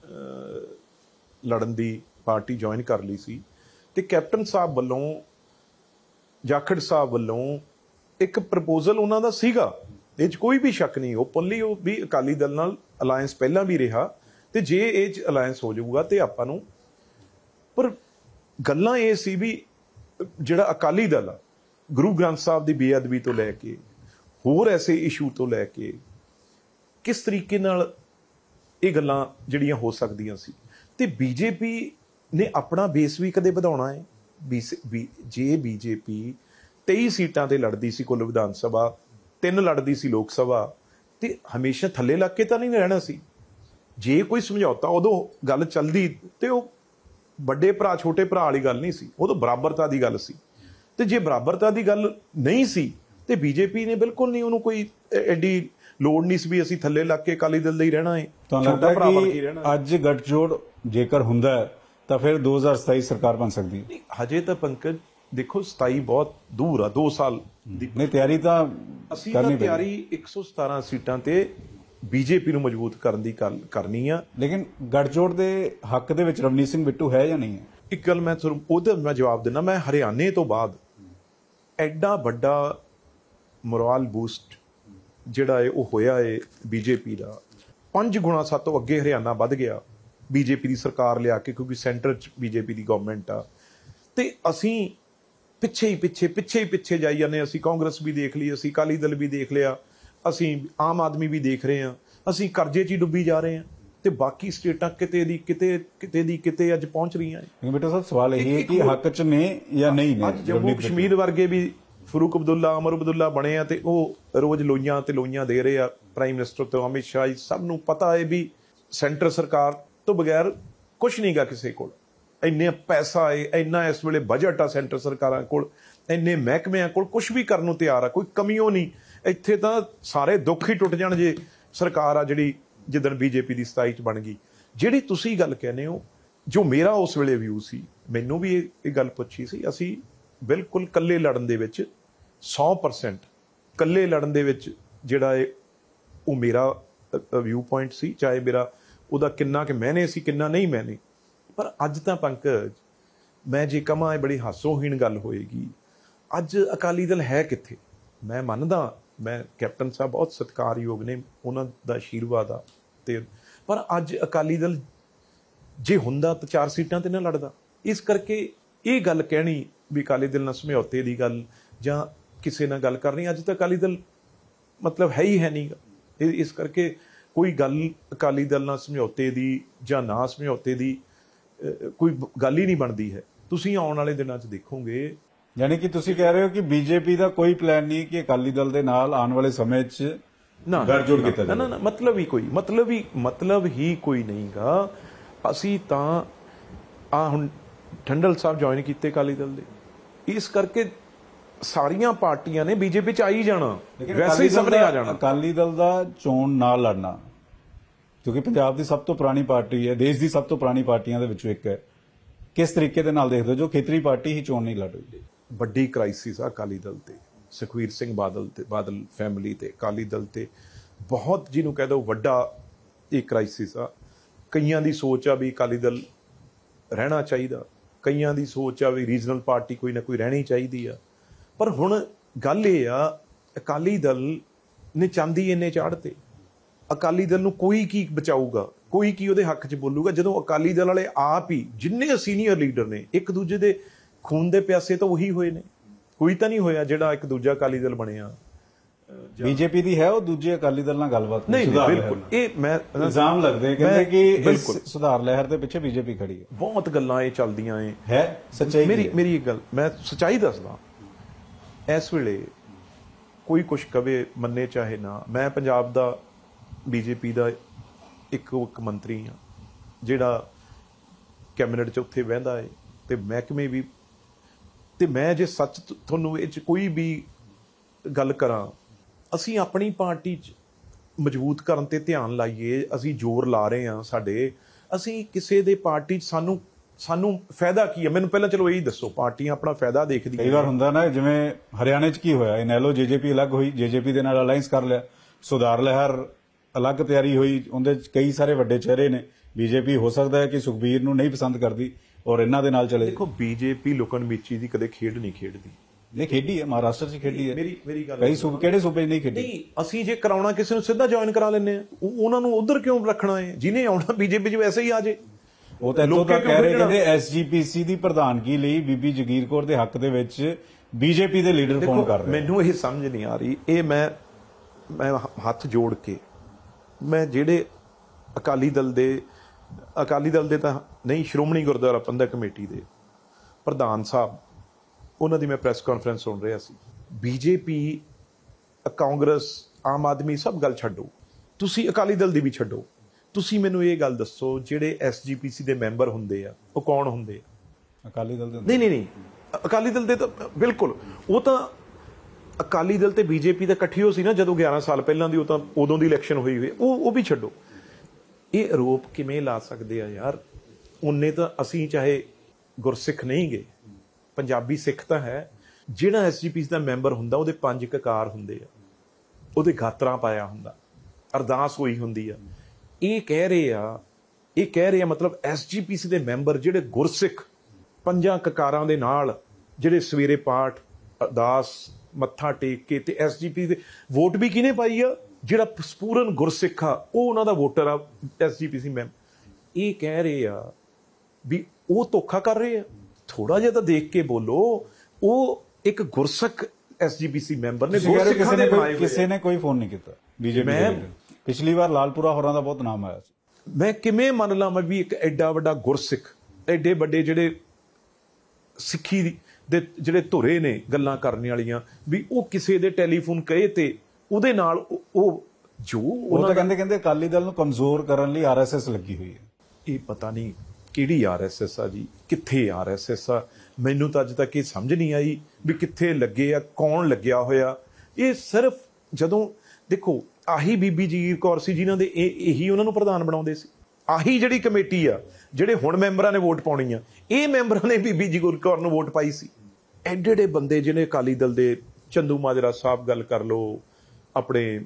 S2: ਲੜਨ ਦੀ ਪਾਰਟੀ ਜੁਆਇਨ ਕਰ ਲਈ ਸੀ, ਤੇ ਕੈਪਟਨ ਸਾਹਿਬ ਵੱਲੋਂ, ਜਾਖੜ ਸਾਹਿਬ ਵੱਲੋਂ ਇੱਕ ਪ੍ਰਪੋਜ਼ਲ ਉਹਨਾਂ ਦਾ ਸੀਗਾ, ਇਹ 'ਚ ਕੋਈ ਵੀ ਸ਼ੱਕ ਨਹੀਂ। ਓਪਨਲੀ ਉਹ ਵੀ ਅਕਾਲੀ ਦਲ ਨਾਲ ਅਲਾਇੰਸ ਪਹਿਲਾਂ ਵੀ ਰਿਹਾ, ਤੇ ਜੇ ਇਹ 'ਚ ਅਲਾਇੰਸ ਹੋ ਜਾਊਗਾ ਤੇ ਆਪਾਂ ਨੂੰ, ਪਰ ਗੱਲਾਂ ਇਹ ਸੀ ਵੀ ਜਿਹੜਾ ਅਕਾਲੀ ਦਲ ਆ, ਗੁਰੂ ਗ੍ਰੰਥ ਸਾਹਿਬ ਦੀ ਬੇਅਦਬੀ ਤੋਂ ਲੈ ਕੇ ਹੋਰ ਐਸੇ ਇਸ਼ੂ ਤੋਂ ਲੈ ਕੇ ਕਿਸ ਤਰੀਕੇ ਨਾਲ ਇਹ ਗੱਲਾਂ ਜਿਹੜੀਆਂ ਹੋ ਸਕਦੀਆਂ ਸੀ, ਤੇ ਬੀਜੇਪੀ ਨੇ ਆਪਣਾ ਬੇਸ ਵੀ ਕਦੇ ਵਧਾਉਣਾ ਹੈ। ਜੇ ਬੀਜੇਪੀ 23 ਸੀਟਾਂ ਤੇ ਲੜਦੀ ਸੀ ਕੁੱਲ ਵਿਧਾਨ ਸਭਾ, 3 ਲੜਦੀ ਸੀ ਲੋਕ ਸਭਾ, ਤੇ ਹਮੇਸ਼ਾ ਥੱਲੇ ਲੱਗ ਕੇ ਤਾਂ ਨਹੀਂ ਰਹਿਣਾ ਸੀ। ਜੇ ਕੋਈ ਸਮਝੌਤਾ ਉਦੋਂ ਗੱਲ ਚੱਲਦੀ, ਤੇ ਉਹ ਵੱਡੇ ਭਰਾ ਛੋਟੇ ਭਰਾ ਵਾਲੀ ਗੱਲ ਨਹੀਂ ਸੀ, ਉਦੋਂ ਬਰਾਬਰਤਾ ਦੀ ਗੱਲ ਸੀ। ਤੇ ਜੇ ਬਰਾਬਰਤਾ ਦੀ ਗੱਲ ਨਹੀਂ ਸੀ, ਤੇ ਬੀਜੇਪੀ ਨੇ ਬਿਲਕੁਲ ਨਹੀਂ, ਉਹਨੂੰ ਕੋਈ ਐਡੀ ਲੋੜ ਨਹੀਂ ਸੀ ਵੀ ਅਸੀਂ ਥੱਲੇ ਲੱਗ ਕੇ ਅਕਾਲੀ ਦਲ ਦਾ ਹੀ ਰਹਿਣਾ ਹੈ,
S1: ਛੋਟਾ ਭਰਾ ਬਣ ਕੇ ਰਹਿਣਾ। ਅੱਜ ਗੱਠਜੋੜ ਜੇਕਰ ਹੁੰਦਾ ਹੈ ਤਾਂ ਫਿਰ 2027 ਸਰਕਾਰ ਬਣ ਸਕਦੀ ਹੈ।
S2: ਹਜੇ ਤਾਂ ਪੰਕਜ ਦੇਖੋ 27 ਬਹੁਤ ਦੂਰ ਆ, 2 ਸਾਲ ਦੀ
S1: ਨਹੀਂ ਤਿਆਰੀ ਤਾਂ
S2: ਅਸੀਂ ਤਾਂ ਤਿਆਰੀ 117 ਸੀਟਾਂ ਤੇ ਬੀਜੇਪੀ ਨੂੰ ਮਜ਼ਬੂਤ ਕਰਨ ਦੀ ਗੱਲ ਕਰਨੀ ਆ।
S1: ਲੇਕਿਨ ਗੱਠਜੋੜ ਦੇ ਹੱਕ ਦੇ ਵਿੱਚ ਰਵਨੀਤ ਸਿੰਘ ਬਿੱਟੂ ਹੈ ਜਾਂ ਨਹੀਂ ਹੈ?
S2: ਇੱਕ ਗੱਲ ਮੈਂ ਤੁਹਾਨੂੰ ਉਹਦਾ ਮੈਂ ਜਵਾਬ ਦਿੰਦਾ। ਮੈਂ ਹਰਿਆਣੇ ਤੋਂ ਬਾਅਦ ਐਡਾ ਵੱਡਾ ਮੋਰਲ ਬੂਸਟ ਜਿਹੜਾ ਹੈ ਉਹ ਹੋਇਆ ਹੈ ਬੀਜੇਪੀ ਦਾ, 5 ਗੁਣਾ ਸਾਤੋਂ ਅੱਗੇ ਹਰਿਆਣਾ ਵੱਧ ਗਿਆ ਬੀਜੇਪੀ ਦੀ ਸਰਕਾਰ ਲਿਆ ਕੇ, ਕਿਉਂਕਿ ਸੈਂਟਰ 'ਚ ਬੀਜੇਪੀ ਦੀ ਗਵਰਨਮੈਂਟ ਆ, ਤੇ ਅਸੀਂ ਪਿੱਛੇ ਜਾਈ ਜਾਂਦੇ। ਅਸੀਂ ਕਾਂਗਰਸ ਵੀ ਦੇਖ ਲਈ, ਅਸੀਂ ਅਕਾਲੀ ਦਲ ਵੀ ਦੇਖ ਲਿਆ, ਅਸੀਂ ਆਮ ਆਦਮੀ ਵੀ ਦੇਖ ਰਹੇ ਹਾਂ, ਅਸੀਂ ਕਰਜ਼ੇ 'ਚ ਹੀ ਡੁੱਬੀ ਜਾ ਰਹੇ ਹਾਂ, ਤੇ ਬਾਕੀ ਸਟੇਟਾਂ ਕਿਤੇ ਦੀ ਕਿਤੇ ਅੱਜ ਪਹੁੰਚ ਰਹੀਆਂ ਨੇ।
S1: ਬੇਟਾ ਸਾਹਿਬ ਸਵਾਲ ਇਹ ਹੈ ਕਿ ਹੱਕ 'ਚ ਨੇ ਜਾਂ ਨਹੀਂ ਨੇ?
S2: ਅੱਜ ਜੰਮੂ ਕਸ਼ਮੀਰ ਵਰਗੇ ਵੀ ਫਰੂਕ ਅਬਦੁੱਲਾ, ਅਮਰ ਅਬਦੁੱਲਾ ਬਣੇ ਆ, ਤੇ ਉਹ ਰੋਜ਼ ਲੋਈਆਂ ਤੇ ਲੋਈਆਂ ਦੇ ਰਹੇ ਆ ਪ੍ਰਾਈਮ ਮਿਨਿਸਟਰ ਤੋਂ ਅਮਿਤ ਸ਼ਾਹ। ਸਭ ਨੂੰ ਪਤਾ ਹੈ ਵੀ ਸੈਂਟਰ ਸਰਕਾਰ ਤੋਂ ਬਗੈਰ ਕੁਛ ਨਹੀਂਗਾ ਕਿਸੇ ਕੋਲ। ਇੰਨੇ ਪੈਸਾ ਹੈ, ਇੰਨਾ ਇਸ ਵੇਲੇ ਬਜਟ ਆ ਸੈਂਟਰ ਸਰਕਾਰਾਂ ਕੋਲ, ਇੰਨੇ ਮਹਿਕਮਿਆਂ ਕੋਲ, ਕੁਛ ਵੀ ਕਰਨ ਨੂੰ ਤਿਆਰ ਆ, ਕੋਈ ਕਮੀਓ ਨਹੀਂ। ਇੱਥੇ ਤਾਂ ਸਾਰੇ ਦੁੱਖ ਹੀ ਟੁੱਟ ਜਾਣ ਜੇ ਸਰਕਾਰ ਆ ਜਿਹੜੀ ਜਿੱਦਣ ਬੀਜੇਪੀ ਦੀ 27 ਚ ਬਣ ਗਈ। ਜਿਹੜੀ ਤੁਸੀਂ ਗੱਲ ਕਹਿੰਦੇ ਹੋ, ਜੋ ਮੇਰਾ ਉਸ ਵੇਲੇ ਵਿਊ ਸੀ, ਮੈਨੂੰ ਵੀ ਇਹ ਗੱਲ ਪੁੱਛੀ ਸੀ, ਅਸੀਂ ਬਿਲਕੁਲ ਕੱਲੇ ਲੜਨ ਦੇ ਵਿੱਚ 100% ਕੱਲੇ ਲੜਨ ਦੇ ਵਿੱਚ ਜਿਹੜਾ ਹੈ ਉਹ ਮੇਰਾ ਵਿਊ ਪੁਆਇੰਟ ਸੀ, ਚਾਹੇ ਮੇਰਾ ਉਹਦਾ ਕਿੰਨਾ ਕਿ ਮੈਨੇ ਸੀ, ਕਿੰਨਾ ਨਹੀਂ ਮੈਨੇ। ਪਰ ਅੱਜ ਤਾਂ ਪੰਕਜ ਮੈਂ ਜੇ ਕਹਾਂ ਇਹ ਬੜੀ ਹਾਸੋਹੀਣ ਗੱਲ ਹੋਏਗੀ। ਅੱਜ ਅਕਾਲੀ ਦਲ ਹੈ ਕਿੱਥੇ? ਮੈਂ ਮੰਨਦਾ, ਮੈਂ ਕੈਪਟਨ ਸਾਹਿਬ ਬਹੁਤ ਸਤਿਕਾਰਯੋਗ ਨੇ, ਉਹਨਾਂ ਦਾ ਆਸ਼ੀਰਵਾਦ ਆ, ਤੇ ਪਰ ਅੱਜ ਅਕਾਲੀ ਦਲ ਜੇ ਹੁੰਦਾ ਤਾਂ 4 ਸੀਟਾਂ ਤੇ ਨਾ ਲੜਦਾ। ਇਸ ਕਰਕੇ ਇਹ ਗੱਲ ਕਹਿਣੀ ਵੀ ਅਕਾਲੀ ਦਲ ਨਾਲ ਸਮਝੌਤੇ ਦੀ ਗੱਲ ਜਾਂ ਕਿਸੇ ਨਾਲ ਗੱਲ ਕਰਨੀ, ਅੱਜ ਤਾਂ ਅਕਾਲੀ ਦਲ ਮਤਲਬ ਹੈ ਹੀ ਹੈ ਨਹੀਂ। ਇਸ ਕਰਕੇ ਕੋਈ ਗੱਲ ਅਕਾਲੀ ਦਲ ਨਾਲ ਸਮਝੌਤੇ ਦੀ ਜਾਂ ਨਾ ਸਮਝੌਤੇ ਦੀ ਕੋਈ ਗੱਲ ਹੀ ਨਹੀਂ ਬਣਦੀ ਹੈ। ਤੁਸੀਂ ਆਉਣ ਵਾਲੇ ਦਿਨਾਂ 'ਚ ਦੇਖੋਗੇ।
S1: ਯਾਨੀ ਕਿ ਤੁਸੀਂ ਕਹਿ ਰਹੇ ਹੋ ਕਿ ਬੀਜੇਪੀ ਦਾ ਕੋਈ ਪਲਾਨ ਨਹੀਂ ਕਿ ਅਕਾਲੀ ਦਲ ਦੇ ਨਾਲ ਆਉਣ ਵਾਲੇ ਸਮੇਂ 'ਚ ਗੱਠਜੋੜ ਕੀਤਾ ਜਾਵੇ?
S2: ਨਾ, ਮਤਲਬ ਹੀ ਕੋਈ ਨਹੀਂਗਾ। ਅਸੀਂ ਤਾਂ ਹੁਣ ਠੰਡਲ ਸਾਹਿਬ ਜੁਆਇਨ ਕੀਤੇ ਅਕਾਲੀ ਦਲ ਦੇ, ਇਸ ਕਰਕੇ ਸਾਰੀਆਂ ਪਾਰਟੀਆਂ ਨੇ ਬੀਜੇਪੀ 'ਚ ਆ ਹੀ ਜਾਣਾ, ਵੈਸੇ ਹੀ ਸਭ ਨੇ ਆ ਜਾਣਾ।
S1: ਅਕਾਲੀ ਦਲ ਦਾ ਚੋਣ ਨਾ ਲੜਨਾ, ਕਿਉਂਕਿ ਪੰਜਾਬ ਦੀ ਸਭ ਤੋਂ ਪੁਰਾਣੀ ਪਾਰਟੀ ਹੈ, ਦੇਸ਼ ਦੀ ਸਭ ਤੋਂ ਪੁਰਾਣੀ ਪਾਰਟੀਆਂ ਦੇ ਵਿੱਚੋਂ ਇੱਕ ਹੈ, ਕਿਸ ਤਰੀਕੇ ਦੇ ਨਾਲ ਦੇਖਦੇ ਹੋ ਜੋ ਖੇਤਰੀ ਪਾਰਟੀ ਹੀ ਚੋਣ ਨਹੀਂ ਲੜ ਰਹੀ?
S2: ਵੱਡੀ ਕ੍ਰਾਈਸਿਸ ਆ ਅਕਾਲੀ ਦਲ ਤੇ, ਸੁਖਬੀਰ ਸਿੰਘ ਬਾਦਲ ਫੈਮਿਲੀ ਤੇ, ਅਕਾਲੀ ਦਲ ਤੇ ਬਹੁਤ, ਜਿਹਨੂੰ ਕਹਿ ਦੋ ਵੱਡਾ ਇਹ ਕ੍ਰਾਈਸਿਸ ਆ। ਕਈਆਂ ਦੀ ਸੋਚ ਆ ਵੀ ਅਕਾਲੀ ਦਲ ਰਹਿਣਾ ਚਾਹੀਦਾ, ਕਈਆਂ ਦੀ ਸੋਚ ਆ ਵੀ ਰੀਜਨਲ ਪਾਰਟੀ ਕੋਈ ਨਾ ਕੋਈ ਰਹਿਣੀ ਚਾਹੀਦੀ ਆ। ਪਰ ਹੁਣ ਗੱਲ ਇਹ ਆ, ਅਕਾਲੀ ਦਲ ਨੇ ਚਾਂਦੀ ਇੰਨੇ ਚਾੜ੍ਹਤੇ, ਅਕਾਲੀ ਦਲ ਨੂੰ ਕੋਈ ਕੀ ਬਚਾਊਗਾ, ਕੋਈ ਕੀ ਉਹਦੇ ਹੱਕ 'ਚ ਬੋਲੂਗਾ, ਜਦੋਂ ਅਕਾਲੀ ਦਲ ਵਾਲੇ ਆਪ ਹੀ ਜਿੰਨੇ ਸੀਨੀਅਰ ਲੀਡਰ ਨੇ ਇੱਕ ਦੂਜੇ ਦੇ ਖੂਨ ਦੇ ਪਿਆਸੇ ਤਾਂ ਉਹੀ ਹੋਏ ਨੇ। ਕੋਈ ਤਾਂ ਨਹੀਂ ਹੋਇਆ ਜਿਹੜਾ ਇੱਕ ਦੂਜਾ ਅਕਾਲੀ ਦਲ ਬਣਿਆ।
S1: ਬੀਜੇਪੀ ਦੀ ਹੈ ਉਹ ਦੂਜੇ ਅਕਾਲੀ ਦਲ ਨਾਲ ਗੱਲਬਾਤ
S2: ਨਹੀਂ, ਬਿਲਕੁਲ ਇਹ ਮੈਂ
S1: ਇਲਜ਼ਾਮ ਲੱਗਦੇ ਕਹਿੰਦੇ ਕਿ ਇਸ ਸੁਧਾਰ ਲਹਿਰ ਦੇ ਪਿੱਛੇ ਬੀਜੇਪੀ ਖੜੀ ਹੈ।
S2: ਬਹੁਤ ਗੱਲਾਂ ਇਹ ਚੱਲਦੀਆਂ
S1: ਹੈ ਸੱਚਾਈ
S2: ਮੇਰੀ ਇੱਕ ਗੱਲ ਮੈਂ ਸੱਚਾਈ ਦੱਸਦਾ। ਇਸ ਵੇਲੇ ਕੋਈ ਕੁਛ ਕਵੇ, ਮੰਨੇ ਚਾਹੇ ਨਾ, ਮੈਂ ਪੰਜਾਬ ਦਾ ਬੀਜੇਪੀ ਦਾ ਇੱਕ ਮੰਤਰੀ ਹਾਂ ਜਿਹੜਾ ਕੈਬਨਿਟ 'ਚ ਉੱਥੇ ਬਹਿੰਦਾ ਹੈ ਤੇ ਮਹਿਕਮੇ ਵੀ, ਤੇ ਮੈਂ ਜੇ ਸੱਚ ਤੁਹਾਨੂੰ ਇਹ 'ਚ ਕੋਈ ਵੀ ਗੱਲ ਕਰਾਂ, ਅਸੀਂ ਆਪਣੀ ਪਾਰਟੀ 'ਚ ਮਜ਼ਬੂਤ ਕਰਨ ਤੇ ਧਿਆਨ ਲਾਈਏ, ਅਸੀਂ ਜ਼ੋਰ ਲਾ ਰਹੇ ਹਾਂ ਸਾਡੇ, ਅਸੀਂ ਕਿਸੇ ਦੇ ਪਾਰਟੀ 'ਚ ਸਾਨੂੰ ਫਾਇਦਾ ਕੀ ਹੈ? ਮੈਨੂੰ ਪਹਿਲਾਂ ਚਲੋ ਇਹੀ ਦੱਸੋ, ਪਾਰਟੀਆਂ ਆਪਣਾ ਫਾਇਦਾ ਦੇਖਦੀਆਂ।
S1: ਕਈ ਵਾਰ ਹੁੰਦਾ ਨਾ, ਜਿਵੇਂ ਹਰਿਆਣੇ 'ਚ ਕੀ ਹੋਇਆ, ਇਨੈਲੋ ਜੇਜੇਪੀ ਅਲੱਗ ਹੋਈ, ਜੇਜੇਪੀ ਦੇ ਨਾਲ ਅਲਾਈਅੰਸ ਕਰ ਲਿਆ, ਸੁਧਾਰ ਲਹਿਰ ਅਲੱਗ ਤਿਆਰੀ ਹੋਈ, ਉਹਦੇ 'ਚ ਕਈ ਸਾਰੇ ਵੱਡੇ ਚਿਹਰੇ ਨੇ। ਬੀਜੇਪੀ ਹੋ ਸਕਦਾ ਹੈ ਕਿ ਸੁਖਬੀਰ ਨੂੰ ਨਹੀਂ ਪਸੰਦ ਕਰਦੀ ਔਰ ਇਹਨਾਂ ਦੇ ਨਾਲ ਚਲੇ।
S2: ਦੇਖੋ, ਬੀਜੇਪੀ ਲੁਕਣ ਮਿਚੀ ਦੀ ਕਦੇ ਖੇਡ ਨਹੀਂ ਖੇਡਦੀ।
S1: ਨਹੀਂ ਖੇਡੀ ਹੈ, ਮਹਾਰਾਸ਼ਟਰ 'ਚ ਖੇਡੀ ਹੈ।
S2: ਮੇਰੀ ਗੱਲ,
S1: ਕਈ ਸੂਬੇ, ਕਿਹੜੇ ਸੂਬੇ 'ਚ ਨਹੀਂ ਖੇਡੀ?
S2: ਨਹੀਂ, ਅਸੀਂ ਜੇ ਕਰਾਉਣਾ ਕਿਸੇ ਨੂੰ ਸਿੱਧਾ ਜੁਆਇਨ ਕਰਾ ਲੈਂਦੇ ਆ, ਉਹਨਾਂ ਨੂੰ ਉਧਰ ਕਿਉਂ ਰੱਖਣਾ ਹੈ? ਜਿਹਨੇ ਆਉਣਾ ਬੀਜੇਪੀ 'ਚ ਵੈਸੇ ਹੀ ਆ ਜੇ।
S1: ਉਹ ਤਾਂ ਇੱਥੋਂ ਤੱਕ ਕਹਿ ਰਹੇ, ਕਹਿੰਦੇ ਐਸਜੀਪੀਸੀ ਦੀ ਪ੍ਰਧਾਨਗੀ ਲਈ ਬੀਬੀ ਜਗੀਰ ਕੌਰ ਦੇ ਹੱਕ ਦੇ ਵਿੱਚ ਬੀਜੇਪੀ ਦੇ ਲੀਡਰ ਫੋਨ ਕਰ ਰਹੇ।
S2: ਮੈਨੂੰ ਇਹ ਸਮਝ ਨਹੀਂ ਆ ਰਹੀ। ਇਹ ਮੈਂ ਹੱਥ ਜੋੜ ਕੇ, ਮੈਂ ਜਿਹੜੇ ਅਕਾਲੀ ਦਲ ਦੇ ਤਾਂ ਨਹੀਂ, ਸ਼੍ਰੋਮਣੀ ਗੁਰਦੁਆਰਾ ਪ੍ਰਬੰਧਕ ਕਮੇਟੀ ਦੇ ਪ੍ਰਧਾਨ ਸਾਹਿਬ, ਉਹਨਾਂ ਦੀ ਮੈਂ ਪ੍ਰੈਸ ਕਾਨਫਰੰਸ ਸੁਣ ਰਿਹਾ ਸੀ। ਬੀਜੇਪੀ, ਕਾਂਗਰਸ, ਆਮ ਆਦਮੀ ਸਭ ਗੱਲ ਛੱਡੋ, ਤੁਸੀਂ ਅਕਾਲੀ ਦਲ ਦੀ ਵੀ ਛੱਡੋ, ਤੁਸੀਂ ਮੈਨੂੰ ਇਹ ਗੱਲ ਦੱਸੋ, ਜਿਹੜੇ ਐਸਜੀਪੀਸੀ ਦੇ ਮੈਂਬਰ ਹੁੰਦੇ ਆ ਉਹ ਕੌਣ ਹੁੰਦੇ ਆ?
S1: ਅਕਾਲੀ ਦਲ ਦੇ?
S2: ਨਹੀਂ, ਅਕਾਲੀ ਦਲ ਦੇ ਤਾਂ ਬਿਲਕੁਲ, ਉਹ ਤਾਂ ਅਕਾਲੀ ਦਲ ਤੇ ਬੀਜੇਪੀ ਦਾ ਇਕੱਠੀ ਹੋ ਸੀ ਨਾ ਜਦੋਂ 11 ਸਾਲ ਪਹਿਲਾਂ ਦੀ, ਉਹ ਤਾਂ ਉਦੋਂ ਦੀ ਇਲੈਕਸ਼ਨ ਹੋਈ, ਉਹ ਵੀ ਛੱਡੋ। ਇਹ ਆਰੋਪ ਕਿਵੇਂ ਲਾ ਸਕਦੇ ਆ ਯਾਰ? ਉਹਨੇ ਤਾਂ, ਅਸੀਂ ਚਾਹੇ ਗੁਰਸਿੱਖ ਨਹੀਂ ਗਏ, ਪੰਜਾਬੀ ਸਿੱਖ ਤਾਂ ਹੈ। ਜਿਹੜਾ ਐਸਜੀਪੀਸੀ ਦਾ ਮੈਂਬਰ ਹੁੰਦਾ ਉਹਦੇ 5 ਕਕਾਰ ਹੁੰਦੇ ਆ, ਉਹਦੇ ਗਾਤਰਾ ਪਾਇਆ ਹੁੰਦਾ, ਅਰਦਾਸ ਹੋਈ ਹੁੰਦੀ ਆ। ਇਹ ਕਹਿ ਰਹੇ ਆ ਮਤਲਬ ਐਸਜੀਪੀਸੀ ਦੇ ਮੈਂਬਰ ਜਿਹੜੇ ਗੁਰਸਿੱਖ 5 ਕਕਾਰਾਂ ਦੇ ਨਾਲ, ਜਿਹੜੇ ਸਵੇਰੇ ਪਾਠ, ਅਰਦਾਸ, ਮੱਥਾ ਟੇਕ ਕੇ, ਤੇ ਐਸਜੀਪੀਸੀ ਦੇ ਵੋਟ ਵੀ ਕਿਹਨੇ ਪਾਈ ਆ? ਜਿਹੜਾ ਸਪੂਰਨ ਗੁਰਸਿੱਖ ਆ, ਉਹ ਉਹਨਾਂ ਦਾ ਵੋਟਰ ਆ ਐਸਜੀਪੀਸੀ ਮੈਂਬਰ। ਇਹ ਕਹਿ ਰਹੇ ਆ ਵੀ ਉਹ ਧੋਖਾ ਕਰ ਰਹੇ ਆ। ਥੋੜਾ ਜਿਹਾ ਤਾਂ ਦੇਖ ਕੇ ਬੋਲੋ। ਉਹ ਇੱਕ ਗੁਰਸਿੱਖ ਐਸਜੀਪੀਸੀ ਮੈਂਬਰ ਨੇ,
S1: ਕਿਸੇ ਨੇ ਕੋਈ ਫੋਨ ਨਹੀਂ ਕੀਤਾ ਬੀਜੇਪੀ ਦੇ। ਪਿਛਲੀ ਵਾਰ ਲਾਲਪੁਰਾ ਹੋਰਾਂ ਦਾ ਬਹੁਤ ਨਾਮ ਆਇਆ ਸੀ।
S2: ਮੈਂ ਕਿਵੇਂ ਮੰਨ ਲਵਾਂ ਵੀ ਇੱਕ ਐਡਾ ਵੱਡਾ ਗੁਰਸਿੱਖ, ਐਡੇ ਵੱਡੇ ਜਿਹੜੇ ਸਿੱਖੀ ਦੇ ਜਿਹੜੇ ਧੁਰੇ ਨੇ ਗੱਲਾਂ ਕਰਨ ਵਾਲੀਆਂ, ਵੀ ਉਹ ਕਿਸੇ ਦੇ ਟੈਲੀਫੋਨ ਕਹੇ ਤੇ ਉਹਦੇ ਨਾਲ ਉਹ ਤਾਂ
S1: ਕਹਿੰਦੇ ਅਕਾਲੀ ਦਲ ਨੂੰ ਕਮਜ਼ੋਰ ਕਰਨ ਲਈ ਆਰਐਸਐਸ ਲੱਗੀ ਹੋਈ ਹੈ।
S2: ਇਹ ਪਤਾ ਨਹੀਂ ਕਿਹੜੀ ਆਰਐਸਐਸ ਆ ਜੀ, ਕਿੱਥੇ ਆਰਐਸਐਸ ਆ? ਮੈਨੂੰ ਤਾਂ ਅੱਜ ਤੱਕ ਇਹ ਸਮਝ ਨਹੀਂ ਆਈ ਵੀ ਕਿੱਥੇ ਲੱਗੇ ਆ, ਕੌਣ ਲੱਗਿਆ ਹੋਇਆ। ਇਹ ਸਿਰਫ ਜਦੋਂ ਦੇਖੋ, ਆਹੀ ਬੀਬੀ ਜਗੀਰ ਕੌਰ ਸੀ ਜਿਨ੍ਹਾਂ ਦੇ ਇਹੀ ਉਹਨਾਂ ਨੂੰ ਪ੍ਰਧਾਨ ਬਣਾਉਂਦੇ ਸੀ। ਆਹੀ ਜਿਹੜੀ ਕਮੇਟੀ ਆ, ਜਿਹੜੇ ਹੁਣ ਮੈਂਬਰਾਂ ਨੇ ਵੋਟ ਪਾਉਣੀ ਆ, ਇਹ ਮੈਂਬਰਾਂ ਨੇ ਬੀਬੀ ਜਗੀਰ ਕੌਰ ਨੂੰ ਵੋਟ ਪਾਈ ਸੀ। ਐਡੇ ਬੰਦੇ ਜਿਹਨੇ ਅਕਾਲੀ ਦਲ ਦੇ, ਚੰਦੂ ਮਾਜਰਾ ਸਾਹਿਬ ਗੱਲ ਕਰ ਲਓ, ਆਪਣੇ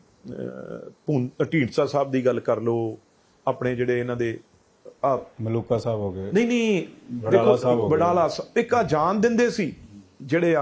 S2: ਢੀਂਡਸਾ ਸਾਹਿਬ ਦੀ ਗੱਲ ਕਰ ਲਓ, ਆਪਣੇ ਜਿਹੜੇ ਇਹਨਾਂ ਦੇ
S1: ਮਲੂਕਾ ਸਾਹਿਬ ਹੋ ਗਏ,
S2: ਨਹੀਂ ਬਡਾਲਾ ਸਾਹਿਬ, ਇੱਕ ਜਾਣ ਦਿੰਦੇ ਸੀ ਜਿਹੜੇ